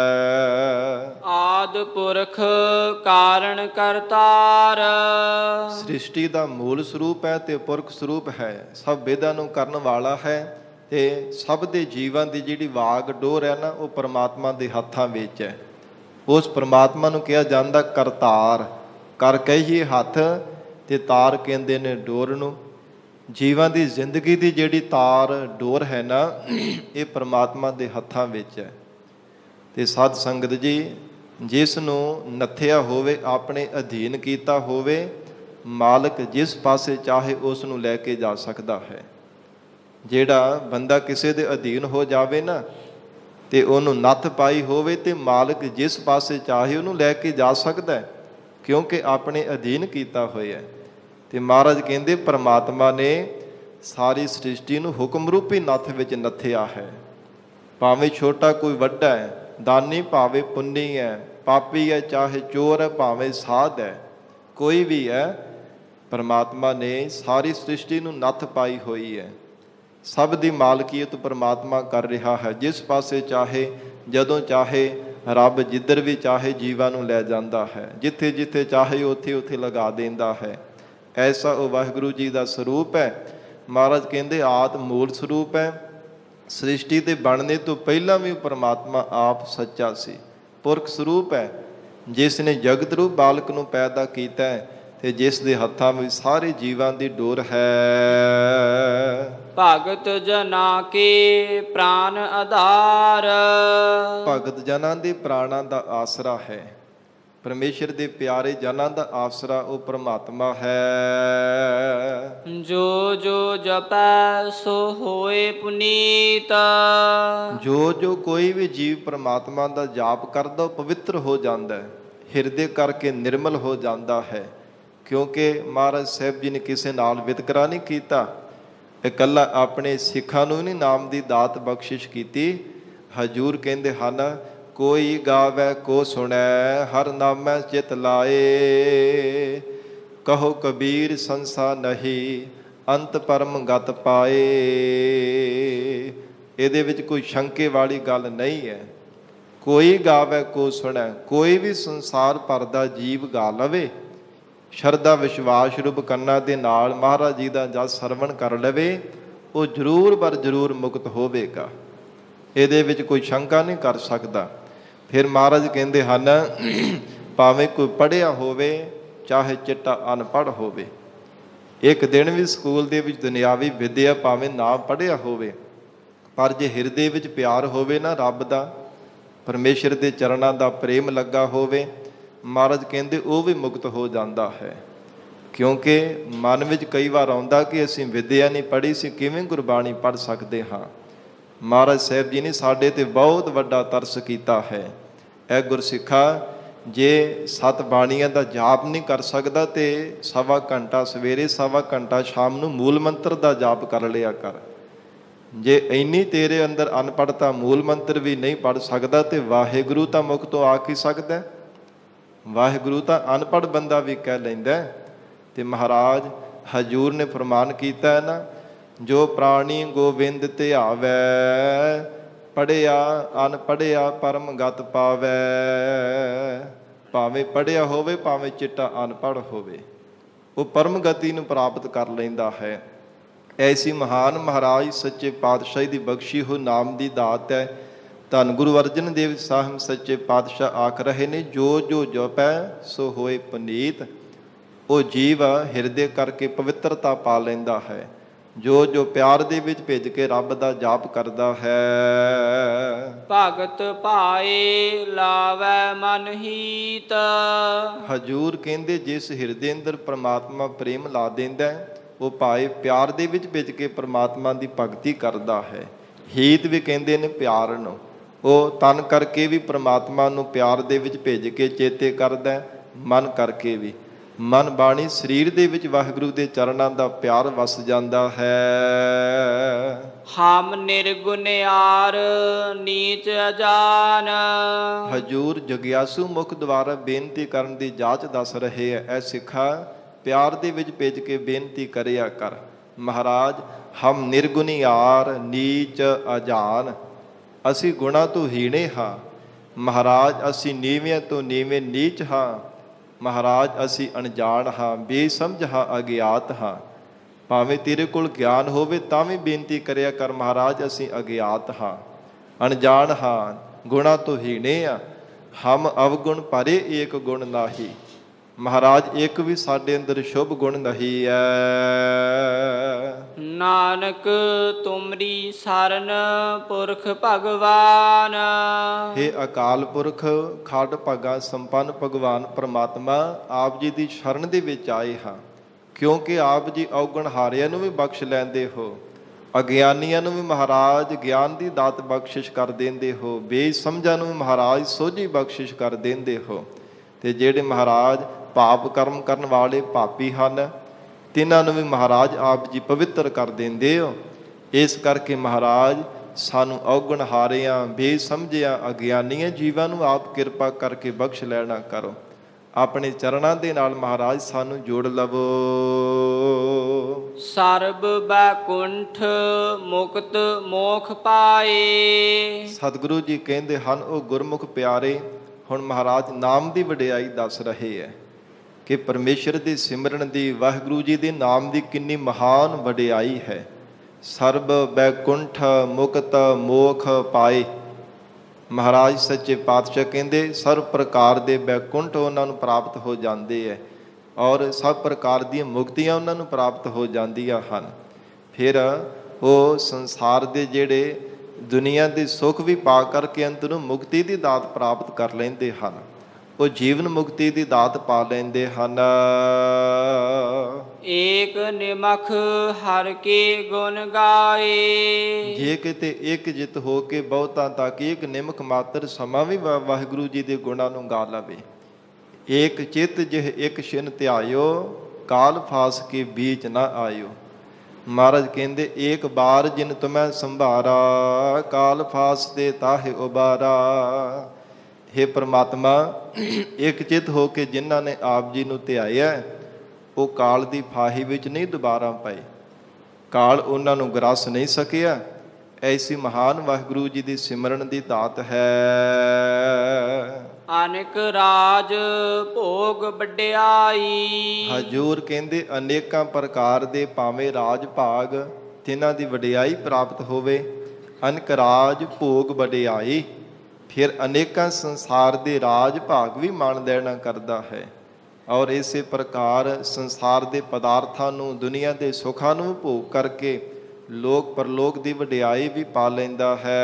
ਆਦ ਪੁਰਖ ਕਾਰਨ ਕਰਤਾਰ, ਸ੍ਰਿਸ਼ਟੀ ਦਾ ਮੂਲ ਸਰੂਪ ਹੈ ਤੇ ਪੁਰਖ ਸਰੂਪ ਹੈ, ਸਭ ਵੇਦਾਂ ਨੂੰ ਕਰਨ ਵਾਲਾ ਹੈ ਤੇ ਸਭ ਦੇ ਜੀਵਾਂ ਦੀ ਜਿਹੜੀ ਵਾਗ ਡੋਰ ਹੈ ਨਾ, ਉਹ ਪਰਮਾਤਮਾ ਦੇ ਹੱਥਾਂ ਵਿੱਚ ਹੈ। ਉਸ ਪਰਮਾਤਮਾ ਨੂੰ ਕਿਹਾ ਜਾਂਦਾ ਕਰਤਾਰ। ਕਰ ਕਹੀਏ ਹੱਥ ਤੇ ਤਾਰ ਕਹਿੰਦੇ ਨੇ ਡੋਰ ਨੂੰ। ਜੀਵਾਂ ਦੀ ਜ਼ਿੰਦਗੀ ਦੀ ਜਿਹੜੀ ਤਾਰ ਡੋਰ ਹੈ ਨਾ, ਇਹ ਪਰਮਾਤਮਾ ਦੇ ਹੱਥਾਂ ਵਿੱਚ ਹੈ। ਤੇ ਸਾਧ ਸੰਗਤ ਜੀ, ਜਿਸ ਨੂੰ ਨੱਥਿਆ ਹੋਵੇ, ਆਪਣੇ ਅਧੀਨ ਕੀਤਾ ਹੋਵੇ, ਮਾਲਕ ਜਿਸ ਪਾਸੇ ਚਾਹੇ ਉਸ ਨੂੰ ਲੈ ਕੇ ਜਾ ਸਕਦਾ ਹੈ। ਜਿਹੜਾ ਬੰਦਾ ਕਿਸੇ ਦੇ ਅਧੀਨ ਹੋ ਜਾਵੇ ਨਾ, ਤੇ ਉਹਨੂੰ ਨੱਥ ਪਾਈ ਹੋਵੇ, ਤੇ ਮਾਲਕ ਜਿਸ ਪਾਸੇ ਚਾਹੇ ਉਹਨੂੰ ਲੈ ਕੇ ਜਾ ਸਕਦਾ ਹੈ, ਕਿਉਂਕਿ ਆਪਣੇ ਅਧੀਨ ਕੀਤਾ ਹੋਇਆ ਹੈ। ਤੇ ਮਹਾਰਾਜ ਕਹਿੰਦੇ ਪਰਮਾਤਮਾ ਨੇ ਸਾਰੀ ਸ੍ਰਿਸ਼ਟੀ ਨੂੰ ਹੁਕਮ ਰੂਪੀ ਨੱਥ ਵਿੱਚ ਨੱਥਿਆ ਹੈ। ਭਾਵੇਂ ਛੋਟਾ ਕੋਈ ਵੱਡਾ ਹੈ, ਦਾਨੀ ਭਾਵੇਂ ਪੁੰਨੀ ਹੈ, ਪਾਪੀ ਹੈ ਚਾਹੇ ਚੋਰ ਹੈ, ਭਾਵੇਂ ਸਾਧ ਹੈ, ਕੋਈ ਵੀ ਹੈ, ਪਰਮਾਤਮਾ ਨੇ ਸਾਰੀ ਸ੍ਰਿਸ਼ਟੀ ਨੂੰ ਨੱਥ ਪਾਈ ਹੋਈ ਹੈ। ਸਭ ਦੀ ਮਾਲਕੀਅਤ ਪਰਮਾਤਮਾ ਕਰ ਰਿਹਾ ਹੈ। ਜਿਸ ਪਾਸੇ ਚਾਹੇ, ਜਦੋਂ ਚਾਹੇ, ਰੱਬ ਜਿੱਧਰ ਵੀ ਚਾਹੇ ਜੀਵਾਂ ਨੂੰ ਲੈ ਜਾਂਦਾ ਹੈ। ਜਿੱਥੇ ਜਿੱਥੇ ਚਾਹੇ ਉੱਥੇ ਉੱਥੇ ਲਗਾ ਦਿੰਦਾ ਹੈ। ਐਸਾ ਉਹ ਵਾਹਿਗੁਰੂ ਜੀ ਦਾ ਸਰੂਪ ਹੈ। ਮਹਾਰਾਜ ਕਹਿੰਦੇ ਆਦ ਮੂਲ ਸਰੂਪ ਹੈ। ਸ੍ਰਿਸ਼ਟੀ ਦੇ ਬਣਨੇ ਤੋਂ ਪਹਿਲਾਂ ਵੀ ਪਰਮਾਤਮਾ ਆਪ ਸੱਚਾ ਸੀ, ਪੁਰਖ ਸਰੂਪ ਹੈ, ਜਿਸ ਨੇ ਜਗਤ ਰੂਪ ਬਾਲਕ ਨੂੰ ਪੈਦਾ ਕੀਤਾ ਹੈ ਤੇ ਜਿਸ ਦੇ ਹੱਥਾਂ ਵਿੱਚ ਸਾਰੇ ਜੀਵਾਂ ਦੀ ਡੋਰ ਹੈ। ਭਗਤ ਜਨਾਂ ਕੇ ਪ੍ਰਾਨ ਆਧਾਰ, ਭਗਤ ਜਨਾਂ ਦੇ ਪ੍ਰਾਣਾਂ ਦਾ ਆਸਰਾ ਹੈ। ਪਰਮੇਸ਼ਰ ਦੇ ਪਿਆਰੇ ਜਨਾਂ ਦਾ ਆਸਰਾ ਉਹ ਪਰਮਾਤਮਾ ਹੈ। ਜੋ ਜੋ ਜਪੈ ਸੋ ਹੋਏ ਪੁਨੀਤ, ਜੋ ਜੋ ਕੋਈ ਵੀ ਜੀਵ ਪਰਮਾਤਮਾ ਦਾ ਜਾਪ ਕਰਦਾ ਉਹ ਪਵਿੱਤਰ ਹੋ ਜਾਂਦਾ ਹੈ, ਹਿਰਦੇ ਕਰਕੇ ਨਿਰਮਲ ਹੋ ਜਾਂਦਾ ਹੈ। ਕਿਉਂਕਿ ਮਹਾਰਾਜ ਸਾਹਿਬ ਜੀ ਨੇ ਕਿਸੇ ਨਾਲ ਵਿਤਕਰਾ ਨਹੀਂ ਕੀਤਾ। ਇਕੱਲਾ ਆਪਣੇ ਸਿੱਖਾਂ ਨੂੰ ਨਹੀਂ ਨਾਮ ਦੀ ਦਾਤ ਬਖਸ਼ਿਸ਼ ਕੀਤੀ। ਹਜੂਰ ਕਹਿੰਦੇ ਹਨ, ਕੋਈ ਗਾਵੈ ਕੋ ਸੁਣੈ, ਹਰ ਨਾਮੈ ਚਿਤ ਲਾਏ, ਕਹੋ ਕਬੀਰ ਸੰਸਾ ਨਹੀਂ, ਅੰਤ ਪਰਮ ਗਤ ਪਾਏ। ਇਹਦੇ ਵਿੱਚ ਕੋਈ ਸ਼ੰਕੇ ਵਾਲੀ ਗੱਲ ਨਹੀਂ ਹੈ। ਕੋਈ ਗਾਵੈ ਕੋ ਸੁਣੈ, ਕੋਈ ਵੀ ਸੰਸਾਰ ਭਰ ਦਾ ਜੀਵ ਗਾ ਲਵੇ, ਸ਼ਰਧਾ ਵਿਸ਼ਵਾਸ ਰੂਪ ਕੰਨਾਂ ਦੇ ਨਾਲ ਮਹਾਰਾਜ ਜੀ ਦਾ ਜਸ ਸਰਵਣ ਕਰ ਲਵੇ, ਉਹ ਜ਼ਰੂਰ ਪਰ ਜ਼ਰੂਰ ਮੁਕਤ ਹੋਵੇਗਾ। ਇਹਦੇ ਵਿੱਚ ਕੋਈ ਸ਼ੰਕਾ ਨਹੀਂ ਕਰ ਸਕਦਾ। ਫਿਰ ਮਹਾਰਾਜ ਕਹਿੰਦੇ ਹਨ, ਭਾਵੇਂ ਕੋਈ ਪੜ੍ਹਿਆ ਹੋਵੇ ਚਾਹੇ ਚਿੱਟਾ ਅਨਪੜ੍ਹ ਹੋਵੇ, ਇੱਕ ਦਿਨ ਵੀ ਸਕੂਲ ਦੇ ਵਿੱਚ ਦੁਨਿਆਵੀ ਵਿੱਦਿਆ ਭਾਵੇਂ ਨਾ ਪੜ੍ਹਿਆ ਹੋਵੇ, ਪਰ ਜੇ ਹਿਰਦੇ ਵਿੱਚ ਪਿਆਰ ਹੋਵੇ ਨਾ ਰੱਬ ਦਾ, ਪਰਮੇਸ਼ਰ ਦੇ ਚਰਨਾਂ ਦਾ ਪ੍ਰੇਮ ਲੱਗਾ ਹੋਵੇ, ਮਹਾਰਾਜ ਕਹਿੰਦੇ ਉਹ ਵੀ ਮੁਕਤ ਹੋ ਜਾਂਦਾ ਹੈ। ਕਿਉਂਕਿ ਮਨ ਵਿੱਚ ਕਈ ਵਾਰ ਆਉਂਦਾ ਕਿ ਅਸੀਂ ਵਿੱਦਿਆ ਨਹੀਂ ਪੜ੍ਹੀ ਸੀ, ਕਿਵੇਂ ਗੁਰਬਾਣੀ ਪੜ੍ਹ ਸਕਦੇ ਹਾਂ। ਮਹਾਰਾਜ ਸਾਹਿਬ ਜੀ ਨੇ ਸਾਡੇ 'ਤੇ ਬਹੁਤ ਵੱਡਾ ਤਰਸ ਕੀਤਾ ਹੈ। ਇਹ ਗੁਰਸਿੱਖਾ, ਜੇ 7 ਬਾਣੀਆਂ ਦਾ ਜਾਪ ਨਹੀਂ ਕਰ ਸਕਦਾ ਤੇ 1.25 ਘੰਟਾ ਸਵੇਰੇ 1.25 ਘੰਟਾ ਸ਼ਾਮ ਨੂੰ ਮੂਲ ਮੰਤਰ ਦਾ ਜਾਪ ਕਰ ਲਿਆ ਕਰ। ਜੇ ਇੰਨੀ ਤੇਰੇ ਅੰਦਰ ਅਨਪੜ੍ਹਤਾ, ਮੂਲ ਮੰਤਰ ਵੀ ਨਹੀਂ ਪੜ੍ਹ ਸਕਦਾ ਤੇ ਵਾਹਿਗੁਰੂ ਤਾਂ ਮੁਖ ਤੋਂ ਆ ਕੀ ਸਕਦਾ? ਵਾਹਿਗੁਰੂ ਤਾਂ ਅਨਪੜ੍ਹ ਬੰਦਾ ਵੀ ਕਹਿ ਲੈਂਦਾ। ਤੇ ਮਹਾਰਾਜ ਹਜੂਰ ਨੇ ਫਰਮਾਨ ਕੀਤਾ ਹੈ ਨਾ, ਜੋ ਪ੍ਰਾਣੀ ਗੋਬਿੰਦ ਧਿਆਵੈ, ਪੜ੍ਹਿਆ ਅਨਪੜ੍ਹਿਆ ਪਰਮ ਗਤ ਪਾਵੈ। ਭਾਵੇਂ ਪੜ੍ਹਿਆ ਹੋਵੇ ਭਾਵੇਂ ਚਿੱਟਾ ਅਨਪੜ੍ਹ ਹੋਵੇ, ਉਹ ਪਰਮ ਗਤੀ ਨੂੰ ਪ੍ਰਾਪਤ ਕਰ ਲੈਂਦਾ ਹੈ। ਐਸੀ ਮਹਾਨ ਮਹਾਰਾਜ ਸੱਚੇ ਪਾਤਸ਼ਾਹੀ ਦੀ ਬਖਸ਼ੀ ਹੋਈ ਨਾਮ ਦੀ ਦਾਤ ਹੈ। ਧੰਨ ਗੁਰੂ ਅਰਜਨ ਦੇਵ ਸਾਹਿਬ ਸੱਚੇ ਪਾਤਸ਼ਾਹ ਆਖ ਰਹੇ ਨੇ, ਜੋ ਜੋ ਜਪੈ ਸੋ ਹੋਏ ਪੁਨੀਤ। ਉਹ ਜੀਵ ਹਿਰਦੇ ਕਰਕੇ ਪਵਿੱਤਰਤਾ ਪਾ ਲੈਂਦਾ ਹੈ। ਜੋ ਜੋ ਪਿਆਰ ਦੇ ਵਿੱਚ ਭਿੱਜ ਕੇ ਰੱਬ ਦਾ ਜਾਪ ਕਰਦਾ ਹੈ। ਭਗਤ ਭਾਏ ਲਾਵੈ ਮਨ ਹੀਤ। ਹਜੂਰ ਕਹਿੰਦੇ ਜਿਸ ਹਿਰਦੇ ਅੰਦਰ ਪ੍ਰਮਾਤਮਾ ਪ੍ਰੇਮ ਲਾ ਦਿੰਦਾ, ਉਹ ਭਾਏ ਪਿਆਰ ਦੇ ਵਿੱਚ ਭਿੱਜ ਕੇ ਪ੍ਰਮਾਤਮਾ ਦੀ ਭਗਤੀ ਕਰਦਾ ਹੈ। ਹੀਤ ਵੀ ਕਹਿੰਦੇ ਨੇ ਪਿਆਰ ਨੂੰ। ਉਹ ਤਨ ਕਰਕੇ ਵੀ ਪ੍ਰਮਾਤਮਾ ਨੂੰ ਪਿਆਰ ਦੇ ਵਿੱਚ ਭਿੱਜ ਕੇ ਚੇਤੇ ਕਰਦਾ, ਮਨ ਕਰਕੇ ਵੀ। ਮਨ ਬਾਣੀ ਸਰੀਰ ਦੇ ਵਿੱਚ ਵਾਹਿਗੁਰੂ ਦੇ ਚਰਨਾਂ ਦਾ ਪਿਆਰ ਵਸ ਜਾਂਦਾ ਹੈ। ਹਮ ਨਿਰਗੁਣਿਆਰ ਨੀਚ ਅਜਾਨ। ਹਜੂਰ ਜਗਿਆਸੂ ਮੁਖ ਦੁਆਰਾ ਬੇਨਤੀ ਕਰਨ ਦੀ ਜਾਚ ਦੱਸ ਰਹੇ ਹੈ। ਐ ਸਿੱਖਾ ਪਿਆਰ ਦੇ ਵਿੱਚ ਭੇਜ ਕੇ ਬੇਨਤੀ ਕਰਿਆ ਕਰ। ਮਹਾਰਾਜ ਹਮ ਨਿਰਗੁਣਿਆਰ ਨੀਚ ਅਜਾਨ, ਅਸੀਂ ਗੁਣਾਂ ਤੋਂ ਹੀਣੇ ਹਾਂ। ਮਹਾਰਾਜ ਅਸੀਂ ਨੀਵਿਆਂ ਤੋਂ ਨੀਵੇਂ ਨੀਚ ਹਾਂ। ਮਹਾਰਾਜ ਅਸੀਂ ਅਣਜਾਣ ਹਾਂ, ਬੇਸਮਝ ਹਾਂ, ਅਗਿਆਤ ਹਾਂ। ਭਾਵੇਂ ਤੇਰੇ ਕੋਲ ਗਿਆਨ ਹੋਵੇ ਤਾਂ ਵੀ ਬੇਨਤੀ ਕਰਿਆ ਕਰ, ਮਹਾਰਾਜ ਅਸੀਂ ਅਗਿਆਤ ਹਾਂ, ਅਣਜਾਣ ਹਾਂ, ਗੁਣਾਂ ਤੋਂ ਹੀਣੇ ਆ। ਹਮ ਅਵਗੁਣ ਭਰੇ ਏਕ ਗੁਣ ਨਾਹੀ। ਮਹਾਰਾਜ ਇੱਕ ਵੀ ਸਾਡੇ ਅੰਦਰ ਸ਼ੁਭ ਗੁਣ ਨਹੀਂ ਹੈ। ਨਾਨਕ ਤੁਮਰੀ ਸਰਨ ਪੁਰਖ ਭਗਵਾਨ। ਹੇ ਅਕਾਲ ਪੁਰਖ ਖੱਡ ਭਾਗਾ ਸੰਪੰਨ ਭਗਵਾਨ ਪਰਮਾਤਮਾ, ਆਪ ਜੀ ਦੀ ਸ਼ਰਨ ਦੇ ਵਿੱਚ ਆਏ ਹਾਂ, ਕਿਉਂਕਿ ਆਪ ਜੀ ਔਗਣ ਹਾਰਿਆਂ ਨੂੰ ਵੀ ਬਖਸ਼ ਲੈਂਦੇ ਹੋ, ਅਗਿਆਨੀਆਂ ਨੂੰ ਵੀ ਮਹਾਰਾਜ ਗਿਆਨ ਦੀ ਦਾਤ ਬਖਸ਼ਿਸ਼ ਕਰ ਦਿੰਦੇ ਹੋ, ਬੇਸਮਝਾਂ ਨੂੰ ਵੀ ਮਹਾਰਾਜ ਸੋਝੀ ਬਖਸ਼ਿਸ਼ ਕਰ ਦਿੰਦੇ ਹੋ। ਤੇ ਜਿਹੜੇ ਮਹਾਰਾਜ ਪਾਪ ਕਰਮ ਕਰਨ ਵਾਲੇ ਪਾਪੀ ਹਨ, ਤਿੰਨਾਂ ਨੂੰ ਵੀ ਮਹਾਰਾਜ ਆਪ ਜੀ ਪਵਿੱਤਰ ਕਰ ਦਿੰਦੇ ਹੋ। ਇਸ ਕਰਕੇ ਮਹਾਰਾਜ ਸਾਨੂੰ ਔਗਣ ਹਾਰਿਆਂ, ਬੇਸਮਝਿਆਂ, ਅਗਿਆਨੀਆਂ ਜੀਵਾਂ ਨੂੰ ਆਪ ਕਿਰਪਾ ਕਰਕੇ ਬਖਸ਼ ਲੈਣਾ ਕਰੋ। ਆਪਣੇ ਚਰਨਾਂ ਦੇ ਨਾਲ ਮਹਾਰਾਜ ਸਾਨੂੰ ਜੋੜ ਲਵੋ। ਸਰਬ ਬੈਕੁੰਠ ਮੁਕਤ ਮੋਖ ਪਾਏ। ਸਤਿਗੁਰੂ ਜੀ ਕਹਿੰਦੇ ਹਨ ਉਹ ਗੁਰਮੁਖ ਪਿਆਰੇ। ਹੁਣ ਮਹਾਰਾਜ ਨਾਮ ਦੀ ਵਡਿਆਈ ਦੱਸ ਰਹੇ ਹੈ ਕਿ ਪਰਮੇਸ਼ਰ ਦੇ ਸਿਮਰਨ ਦੀ, ਵਾਹਿਗੁਰੂ ਜੀ ਦੇ ਨਾਮ ਦੀ ਕਿੰਨੀ ਮਹਾਨ ਵਡਿਆਈ ਹੈ। ਸਰਬ ਬੈਕੁੰਠ ਮੁਕਤ ਮੋਖ ਪਾਏ। ਮਹਾਰਾਜ ਸੱਚੇ ਪਾਤਸ਼ਾਹ ਕਹਿੰਦੇ ਸਰਬ ਪ੍ਰਕਾਰ ਦੇ ਬੈਕੁੰਠ ਉਹਨਾਂ ਨੂੰ ਪ੍ਰਾਪਤ ਹੋ ਜਾਂਦੇ ਹੈ ਔਰ ਸਭ ਪ੍ਰਕਾਰ ਦੀਆਂ ਮੁਕਤੀਆਂ ਉਹਨਾਂ ਨੂੰ ਪ੍ਰਾਪਤ ਹੋ ਜਾਂਦੀਆਂ ਹਨ। ਫਿਰ ਉਹ ਸੰਸਾਰ ਦੇ ਜਿਹੜੇ ਦੁਨੀਆ ਦੇ ਸੁੱਖ ਵੀ ਪਾ ਕਰਕੇ ਅੰਤ ਨੂੰ ਮੁਕਤੀ ਦੀ ਦਾਤ ਪ੍ਰਾਪਤ ਕਰ ਲੈਂਦੇ ਹਨ। ਉਹ ਜੀਵਨ ਮੁਕਤੀ ਦੀ ਦਾਤ ਪਾ ਲੈਂਦੇ ਹਨ। ਏਕ ਨਿਮਖ ਹਰ ਕੇ ਗੁਣ ਗਾਏ। ਜੇ ਕਿਤੇ ਇੱਕ ਜਿੱਤ ਹੋ ਕੇ ਬਹੁਤਾਂ ਤੱਕ ਇੱਕ ਨਿਮਖ ਮਾਤਰ ਸਮਾਂ ਵੀ ਵਾਹਿਗੁਰੂ ਜੀ ਦੇ ਗੁਣਾਂ ਨੂੰ ਗਾ ਲਵੇ। ਏਕ ਚਿੱਤ ਜਿਹ ਇੱਕ ਛਿਨ ਧਿਆਇਓ, ਕਾਲ ਫਾਸ ਕੇ ਬੀਚ ਨਾ ਆਇਓ। ਮਹਾਰਾਜ ਕਹਿੰਦੇ ਏਕ ਬਾਰ ਜਿਨ ਤੁਮੈ ਸੰਭਾਰਾ, ਕਾਲ ਫਾਸ ਦੇ ਤਾਹੇ ਉਬਾਰਾ। ਹੇ ਪ੍ਰਮਾਤਮਾ, ਇੱਕ ਚਿੱਤ ਹੋ ਕੇ ਜਿਨ੍ਹਾਂ ਨੇ ਆਪ ਜੀ ਨੂੰ ਧਿਆਇਆ ਉਹ ਕਾਲ ਦੀ ਫਾਹੀ ਵਿੱਚ ਨਹੀਂ ਦੁਬਾਰਾ ਪਏ, ਕਾਲ ਉਹਨਾਂ ਨੂੰ ਗਰਾਸ ਨਹੀਂ ਸਕਿਆ। ਐਸੀ ਮਹਾਨ ਵਾਹਿਗੁਰੂ ਜੀ ਦੀ ਸਿਮਰਨ ਦੀ ਦਾਤ ਹੈ। ਅਨੇਕ ਰਾਜ ਭੋਗ ਵਡਿਆਈ। ਹਜੂਰ ਕਹਿੰਦੇ ਅਨੇਕਾਂ ਪ੍ਰਕਾਰ ਦੇ ਭਾਵੇਂ ਰਾਜ ਭਾਗ ਤਿੰਨਾਂ ਦੀ ਵਡਿਆਈ ਪ੍ਰਾਪਤ ਹੋਵੇ। ਅਨੇਕ ਰਾਜ ਭੋਗ ਵਡਿਆਈ। ਫਿਰ ਅਨੇਕਾਂ ਸੰਸਾਰ ਦੇ ਰਾਜ ਭਾਗ ਵੀ ਮਾਣ ਦੇਣਾ ਕਰਦਾ ਹੈ ਔਰ ਇਸੇ ਪ੍ਰਕਾਰ ਸੰਸਾਰ ਦੇ ਪਦਾਰਥਾਂ ਨੂੰ, ਦੁਨੀਆ ਦੇ ਸੁੱਖਾਂ ਨੂੰ ਭੋਗ ਕਰਕੇ ਲੋਕ ਪਰਲੋਕ ਦੀ ਵਡਿਆਈ ਵੀ ਪਾ ਲੈਂਦਾ ਹੈ।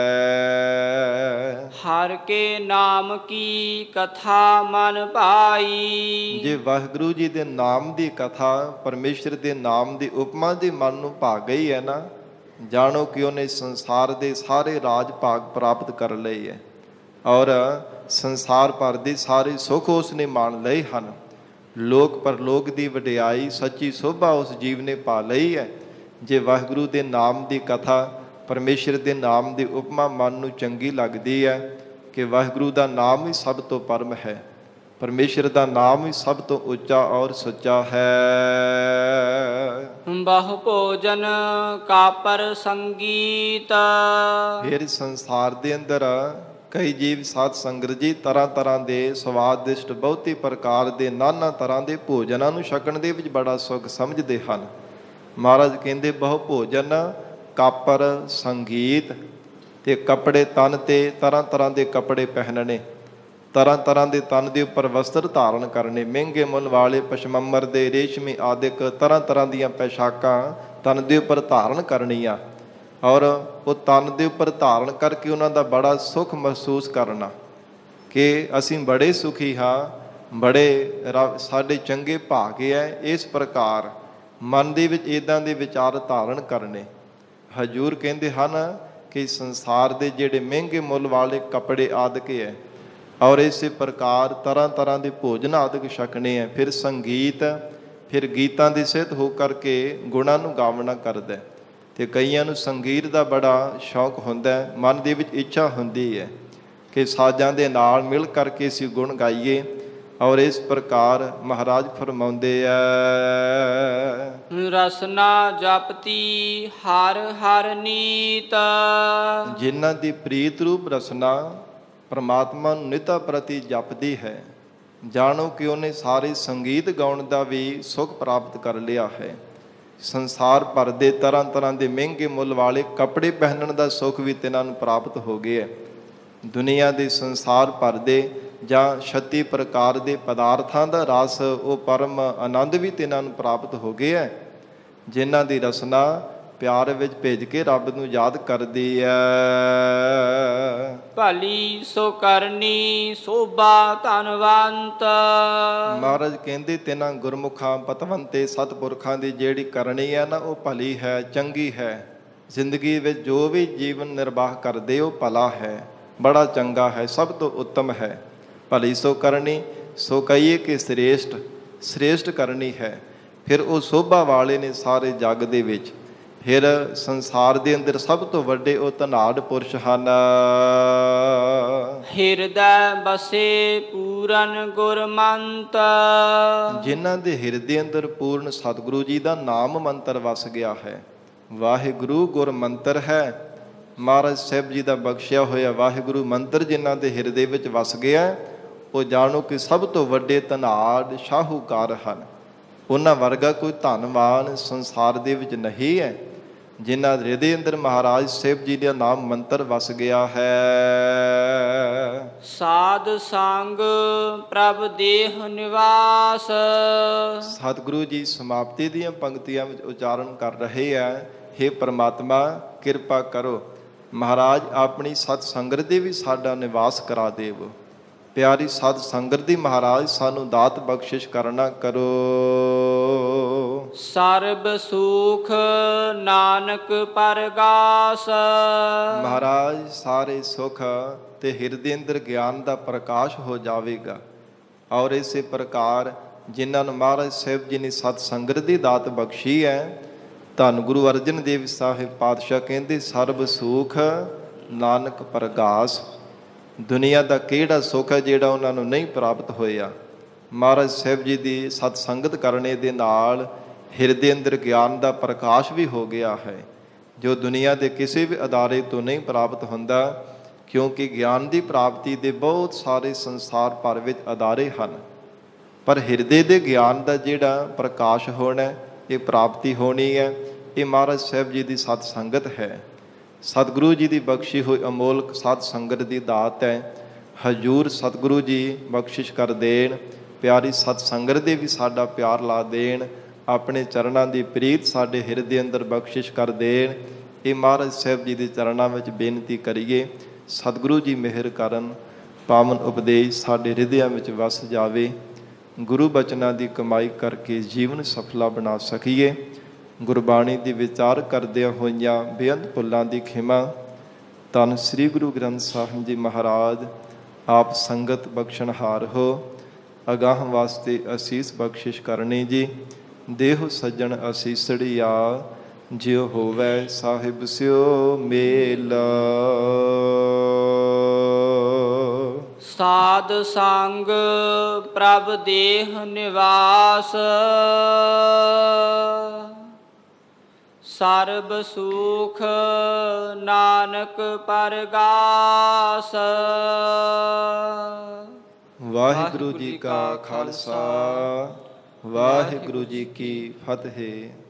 ਹਰ ਕੇ ਨਾਮ ਕੀ ਕਥਾ ਮਨ ਭਾਈ। ਜੇ ਵਾਹਿਗੁਰੂ ਜੀ ਦੇ ਨਾਮ ਦੀ ਕਥਾ, ਪਰਮੇਸ਼ਰ ਦੇ ਨਾਮ ਦੀ ਉਪਮਾ ਦੇ ਮਨ ਨੂੰ ਭਾ ਗਈ ਹੈ ਨਾ, ਜਾਣੋ ਕਿ ਉਹਨੇ ਸੰਸਾਰ ਦੇ ਸਾਰੇ ਰਾਜ ਭਾਗ ਪ੍ਰਾਪਤ ਕਰ ਲਏ ਹੈ ਔਰ ਸੰਸਾਰ ਭਰ ਦੇ ਸਾਰੇ ਸੁੱਖ ਉਸ ਨੇ ਮਾਣ ਲਏ ਹਨ। ਲੋਕ ਪਰਲੋਕ ਦੀ ਵਡਿਆਈ, ਸੱਚੀ ਸੋਭਾ ਉਸ ਜੀਵ ਨੇ ਪਾ ਲਈ ਹੈ। ਜੇ ਵਾਹਿਗੁਰੂ ਦੇ ਨਾਮ ਦੀ ਕਥਾ, ਪਰਮੇਸ਼ਰ ਦੇ ਨਾਮ ਦੀ ਉਪਮਾ ਮਨ ਨੂੰ ਚੰਗੀ ਲੱਗਦੀ ਹੈ ਕਿ ਵਾਹਿਗੁਰੂ ਦਾ ਨਾਮ ਹੀ ਸਭ ਤੋਂ ਪਰਮ ਹੈ, ਪਰਮੇਸ਼ਰ ਦਾ ਨਾਮ ਹੀ ਸਭ ਤੋਂ ਉੱਚਾ ਔਰ ਸੱਚਾ ਹੈ। ਬਹੁ ਭੋਜਨ ਕਾਪਰ ਸੰਗੀਤ। ਫਿਰ ਸੰਸਾਰ ਦੇ ਅੰਦਰ ਕਈ ਜੀਵ ਸਾਧ ਸੰਗਤ ਜੀ ਤਰ੍ਹਾਂ ਤਰ੍ਹਾਂ ਦੇ ਸਵਾਦਿਸ਼ਟ, ਬਹੁਤੀ ਪ੍ਰਕਾਰ ਦੇ ਨਾਨਾ ਤਰ੍ਹਾਂ ਦੇ ਭੋਜਨਾਂ ਨੂੰ ਛਕਣ ਦੇ ਵਿੱਚ ਬੜਾ ਸੁੱਖ ਸਮਝਦੇ ਹਨ। ਮਹਾਰਾਜ ਕਹਿੰਦੇ ਬਹੁ ਭੋਜਨ ਕਾਪਰ ਸੰਗੀਤ। ਤੇ ਕੱਪੜੇ ਤਨ ਤੇ ਤਰ੍ਹਾਂ ਤਰ੍ਹਾਂ ਦੇ ਕੱਪੜੇ ਪਹਿਨਣੇ, ਤਰ੍ਹਾਂ ਤਰ੍ਹਾਂ ਦੇ ਤਨ ਦੇ ਉੱਪਰ ਵਸਤਰ ਧਾਰਨ ਕਰਨੇ, ਮਹਿੰਗੇ ਮੁੱਲ ਵਾਲੇ ਪਸ਼ਮੰਬਰ ਦੇ, ਰੇਸ਼ਮੀ ਆਦਿਕ ਤਰ੍ਹਾਂ ਤਰ੍ਹਾਂ ਦੀਆਂ ਪੈਸ਼ਾਕਾਂ ਤਨ ਦੇ ਉੱਪਰ ਧਾਰਨ ਕਰਨੀਆਂ ਔਰ ਉਹ ਤਨ ਦੇ ਉੱਪਰ ਧਾਰਨ ਕਰਕੇ ਉਹਨਾਂ ਦਾ ਬੜਾ ਸੁੱਖ ਮਹਿਸੂਸ ਕਰਨਾ ਕਿ ਅਸੀਂ ਬੜੇ ਸੁਖੀ ਹਾਂ, ਬੜੇ ਸਾਡੇ ਚੰਗੇ ਭਾਗੇ ਹੈ। ਇਸ ਪ੍ਰਕਾਰ ਮਨ ਦੇ ਵਿੱਚ ਇੱਦਾਂ ਦੇ ਵਿਚਾਰ ਧਾਰਨ ਕਰਨੇ। ਹਜੂਰ ਕਹਿੰਦੇ ਹਨ ਕਿ ਸੰਸਾਰ ਦੇ ਜਿਹੜੇ ਮਹਿੰਗੇ ਮੁੱਲ ਵਾਲੇ ਕੱਪੜੇ ਆਦਿਕ ਹੈ ਔਰ ਇਸੇ ਪ੍ਰਕਾਰ ਤਰ੍ਹਾਂ ਤਰ੍ਹਾਂ ਦੇ ਭੋਜਨ ਆਦਿਕ ਛਕਣੇ ਹੈ। ਫਿਰ ਸੰਗੀਤ, ਫਿਰ ਗੀਤਾਂ ਦੀ ਸਿਹਤ ਹੋ ਕਰਕੇ ਗੁਣਾਂ ਨੂੰ ਗਾਵਣਾ ਕਰਦਾ। ਅਤੇ ਕਈਆਂ ਨੂੰ ਸੰਗੀਤ ਦਾ ਬੜਾ ਸ਼ੌਕ ਹੁੰਦਾ, ਮਨ ਦੇ ਵਿੱਚ ਇੱਛਾ ਹੁੰਦੀ ਹੈ ਕਿ ਸਾਜ਼ਾਂ ਦੇ ਨਾਲ ਮਿਲ ਕਰਕੇ ਅਸੀਂ ਗੁਣ ਗਾਈਏ। ਔਰ ਇਸ ਪ੍ਰਕਾਰ ਮਹਾਰਾਜ ਫਰਮਾਉਂਦੇ ਆ, ਰਸਨਾ ਜਪਤੀ ਹਰ ਹਰ ਨੀਤ। ਜਿਨ੍ਹਾਂ ਦੀ ਪ੍ਰੀਤ ਰੂਪ ਰਸਨਾ ਪਰਮਾਤਮਾ ਨੂੰ ਨਿਤਾ ਪ੍ਰਤੀ ਜਪਦੀ ਹੈ, ਜਾਣੋ ਕਿ ਉਹਨੇ ਸਾਰੇ ਸੰਗੀਤ ਗਾਉਣ ਦਾ ਵੀ ਸੁੱਖ ਪ੍ਰਾਪਤ ਕਰ ਲਿਆ ਹੈ। ਸੰਸਾਰ ਭਰ ਦੇ ਤਰ੍ਹਾਂ ਤਰ੍ਹਾਂ ਦੇ ਮਹਿੰਗੇ ਮੁੱਲ ਵਾਲੇ ਕੱਪੜੇ ਪਹਿਨਣ ਦਾ ਸੁੱਖ ਵੀ ਤਿਨਾਂ ਨੂੰ ਪ੍ਰਾਪਤ ਹੋ ਗਿਆ। ਦੁਨੀਆ ਦੇ ਸੰਸਾਰ ਭਰ ਦੇ ਜਾਂ 36 ਪ੍ਰਕਾਰ ਦੇ ਪਦਾਰਥਾਂ ਦਾ ਰਸ, ਉਹ ਪਰਮ ਆਨੰਦ ਵੀ ਤਿਨਾਂ ਨੂੰ ਪ੍ਰਾਪਤ ਹੋ ਗਿਆ, ਜਿਨ੍ਹਾਂ ਦੀ ਰਸਨਾ ਪਿਆਰ ਵਿੱਚ ਭਿੱਜ ਕੇ ਰੱਬ ਨੂੰ ਯਾਦ ਕਰਦੀ ਹੈ। ਭਲੀ ਸੋ ਕਰਨੀ ਸੋਭਾ ਧਨਵੰਤ। ਮਹਾਰਾਜ ਕਹਿੰਦੇ ਤਿਨਾਂ ਗੁਰਮੁਖਾਂ ਪਤਵੰਤੇ ਸਤਿਪੁਰਖਾਂ ਦੀ ਜਿਹੜੀ ਕਰਨੀ ਹੈ ਨਾ, ਉਹ ਭਲੀ ਹੈ, ਚੰਗੀ ਹੈ। ਜ਼ਿੰਦਗੀ ਵਿੱਚ ਜੋ ਵੀ ਜੀਵਨ ਨਿਰਵਾਹ ਕਰਦੇ ਉਹ ਭਲਾ ਹੈ, ਬੜਾ ਚੰਗਾ ਹੈ, ਸਭ ਤੋਂ ਉੱਤਮ ਹੈ। ਭਲੀ ਸੋ ਕਰਨੀ, ਸੋ ਕਹੀਏ ਕਿ ਸ੍ਰੇਸ਼ਟ ਕਰਨੀ ਹੈ। ਫਿਰ ਉਹ ਸੋਭਾ ਵਾਲੇ ਨੇ ਸਾਰੇ ਜੱਗ ਦੇ ਵਿੱਚ। ਫਿਰ ਸੰਸਾਰ ਦੇ ਅੰਦਰ ਸਭ ਤੋਂ ਵੱਡੇ ਉਹ ਧਨਾਢ ਪੁਰਸ਼ ਹਨ। ਹਿਰਦੈ ਬਸੇ ਪੂਰਨ ਗੁਰਮੰਤ। ਜਿਨ੍ਹਾਂ ਦੇ ਹਿਰਦੇ ਅੰਦਰ ਪੂਰਨ ਸਤਿਗੁਰੂ ਜੀ ਦਾ ਨਾਮ ਮੰਤਰ ਵਸ ਗਿਆ ਹੈ। ਵਾਹਿਗੁਰੂ ਗੁਰ ਮੰਤਰ ਹੈ, ਮਹਾਰਾਜ ਸਾਹਿਬ ਜੀ ਦਾ ਬਖਸ਼ਿਆ ਹੋਇਆ ਵਾਹਿਗੁਰੂ ਮੰਤਰ ਜਿਨ੍ਹਾਂ ਦੇ ਹਿਰਦੇ ਵਿੱਚ ਵਸ ਗਿਆ, ਉਹ ਜਾਣੋ ਕਿ ਸਭ ਤੋਂ ਵੱਡੇ ਧਨਾਢ ਸ਼ਾਹੂਕਾਰ ਹਨ। ਉਹਨਾਂ ਵਰਗਾ ਕੋਈ ਧਨਵਾਨ ਸੰਸਾਰ ਦੇ ਵਿੱਚ ਨਹੀਂ ਹੈ, ਜਿਨ੍ਹਾਂ ਦੇ ਹਿਰਦੇ ਅੰਦਰ ਮਹਾਰਾਜ ਸਾਹਿਬ ਜੀ ਦਾ ਨਾਮ ਮੰਤਰ ਵਸ ਗਿਆ ਹੈ। ਸਾਧ ਸੰਗ ਪ੍ਰਭ ਦੇਹ ਨਿਵਾਸ। ਸਤਿਗੁਰੂ ਜੀ ਸਮਾਪਤੀ ਦੀਆਂ ਪੰਕਤੀਆਂ ਵਿੱਚ ਉਚਾਰਨ ਕਰ ਰਹੇ ਆ, ਹੇ ਪ੍ਰਮਾਤਮਾ ਕਿਰਪਾ ਕਰੋ, ਮਹਾਰਾਜ ਆਪਣੀ ਸਤ ਸੰਗਤ ਦੇ ਵੀ ਸਾਡਾ ਨਿਵਾਸ ਕਰਾ ਦੇਵੋ। ਪਿਆਰੀ ਸਤ ਸੰਗਤ ਦੀ ਮਹਾਰਾਜ ਸਾਨੂੰ ਦਾਤ ਬਖਸ਼ਿਸ਼ ਕਰਨਾ ਕਰੋ। ਸਰਬ ਸੁਖ ਨਾਨਕ ਪਰਗਾਸ। ਮਹਾਰਾਜ ਸਾਰੇ ਸੁਖ ਤੇ ਹਿਰਦੇ ਅੰਦਰ ਗਿਆਨ ਦਾ ਪ੍ਰਕਾਸ਼ ਹੋ ਜਾਵੇਗਾ। ਔਰ ਇਸੇ ਪ੍ਰਕਾਰ ਜਿਨ੍ਹਾਂ ਨੂੰ ਮਹਾਰਾਜ ਸਾਹਿਬ ਜੀ ਨੇ ਸਤ ਸੰਗਤ ਦੀ ਦਾਤ ਬਖਸ਼ੀ ਹੈ, ਧੰਨ ਗੁਰੂ ਅਰਜਨ ਦੇਵ ਸਾਹਿਬ ਪਾਤਸ਼ਾਹ ਕਹਿੰਦੇ ਸਰਬ ਸੁਖ ਨਾਨਕ ਪਰਗਾਸ। ਦੁਨੀਆ ਦਾ ਕਿਹੜਾ ਸੁੱਖ ਹੈ ਜਿਹੜਾ ਉਹਨਾਂ ਨੂੰ ਨਹੀਂ ਪ੍ਰਾਪਤ ਹੋਇਆ। ਮਹਾਰਾਜ ਸਾਹਿਬ ਜੀ ਦੀ ਸਤ ਸੰਗਤ ਕਰਨੇ ਦੇ ਨਾਲ ਹਿਰਦੇ ਅੰਦਰ ਗਿਆਨ ਦਾ ਪ੍ਰਕਾਸ਼ ਵੀ ਹੋ ਗਿਆ ਹੈ, ਜੋ ਦੁਨੀਆ ਦੇ ਕਿਸੇ ਵੀ ਅਦਾਰੇ ਤੋਂ ਨਹੀਂ ਪ੍ਰਾਪਤ ਹੁੰਦਾ, ਕਿਉਂਕਿ ਗਿਆਨ ਦੀ ਪ੍ਰਾਪਤੀ ਦੇ ਬਹੁਤ ਸਾਰੇ ਸੰਸਾਰ ਭਰ ਵਿੱਚ ਅਦਾਰੇ ਹਨ, ਪਰ ਹਿਰਦੇ ਦੇ ਗਿਆਨ ਦਾ ਜਿਹੜਾ ਪ੍ਰਕਾਸ਼ ਹੋਣਾ, ਇਹ ਪ੍ਰਾਪਤੀ ਹੋਣੀ ਹੈ, ਇਹ ਮਹਾਰਾਜ ਸਾਹਿਬ ਜੀ ਦੀ ਸਤ ਸੰਗਤ ਹੈ। ਸਤਿਗੁਰੂ ਜੀ ਦੀ ਬਖਸ਼ੀ ਹੋਈ ਅਮੋਲਕ ਸਤ ਸੰਗਤ ਦੀ ਦਾਤ ਹੈ। ਹਜ਼ੂਰ ਸਤਿਗੁਰੂ ਜੀ ਬਖਸ਼ਿਸ਼ ਕਰ ਦੇਣ, ਪਿਆਰੀ ਸਤ ਸੰਗਤ ਦੇ ਵੀ ਸਾਡਾ ਪਿਆਰ ਲਾ ਦੇਣ, ਆਪਣੇ ਚਰਨਾਂ ਦੀ ਪ੍ਰੀਤ ਸਾਡੇ ਹਿਰਦੇ ਅੰਦਰ ਬਖਸ਼ਿਸ਼ ਕਰ ਦੇਣ। ਇਹ ਮਹਾਰਾਜ ਸਾਹਿਬ ਜੀ ਦੇ ਚਰਨਾਂ ਵਿੱਚ ਬੇਨਤੀ ਕਰੀਏ। ਸਤਿਗੁਰੂ ਜੀ ਮਿਹਰ ਕਰਨ, ਪਾਵਨ ਉਪਦੇਸ਼ ਸਾਡੇ ਹਿਰਦਿਆਂ ਵਿੱਚ ਵਸ ਜਾਵੇ। ਗੁਰੂ ਬਚਨਾਂ ਦੀ ਕਮਾਈ ਕਰਕੇ ਜੀਵਨ ਸਫਲਾ ਬਣਾ ਸਕੀਏ। ਗੁਰਬਾਣੀ ਦੀ ਵਿਚਾਰ ਕਰਦਿਆਂ ਹੋਈਆਂ ਬੇਅੰਤ ਭੁੱਲਾਂ ਦੀ ਖਿਮਾ। ਧੰਨ ਸ੍ਰੀ ਗੁਰੂ ਗ੍ਰੰਥ ਸਾਹਿਬ ਜੀ ਮਹਾਰਾਜ ਆਪ ਸੰਗਤ ਬਖਸ਼ਣਹਾਰ ਹੋ। ਅਗਾਹ ਵਾਸਤੇ ਅਸੀਸ ਬਖਸ਼ਿਸ਼ ਕਰਨੀ ਜੀ। ਦੇਹੁ ਸੱਜਣ ਅਸੀਸੜੀਆ, ਜਿਉ ਹੋਵੈ ਸਾਹਿਬ ਸਿਓ ਮੇਲ। ਸਾਧ ਸੰਗ ਪ੍ਰਭ ਦੇਹ ਨਿਵਾਸ। ਸਰਬ ਸੁਖ ਨਾਨਕ ਪਰਗਾਸ। ਵਾਹਿਗੁਰੂ ਜੀ ਕਾ ਖਾਲਸਾ, ਵਾਹਿਗੁਰੂ ਜੀ ਕੀ ਫਤਿਹ।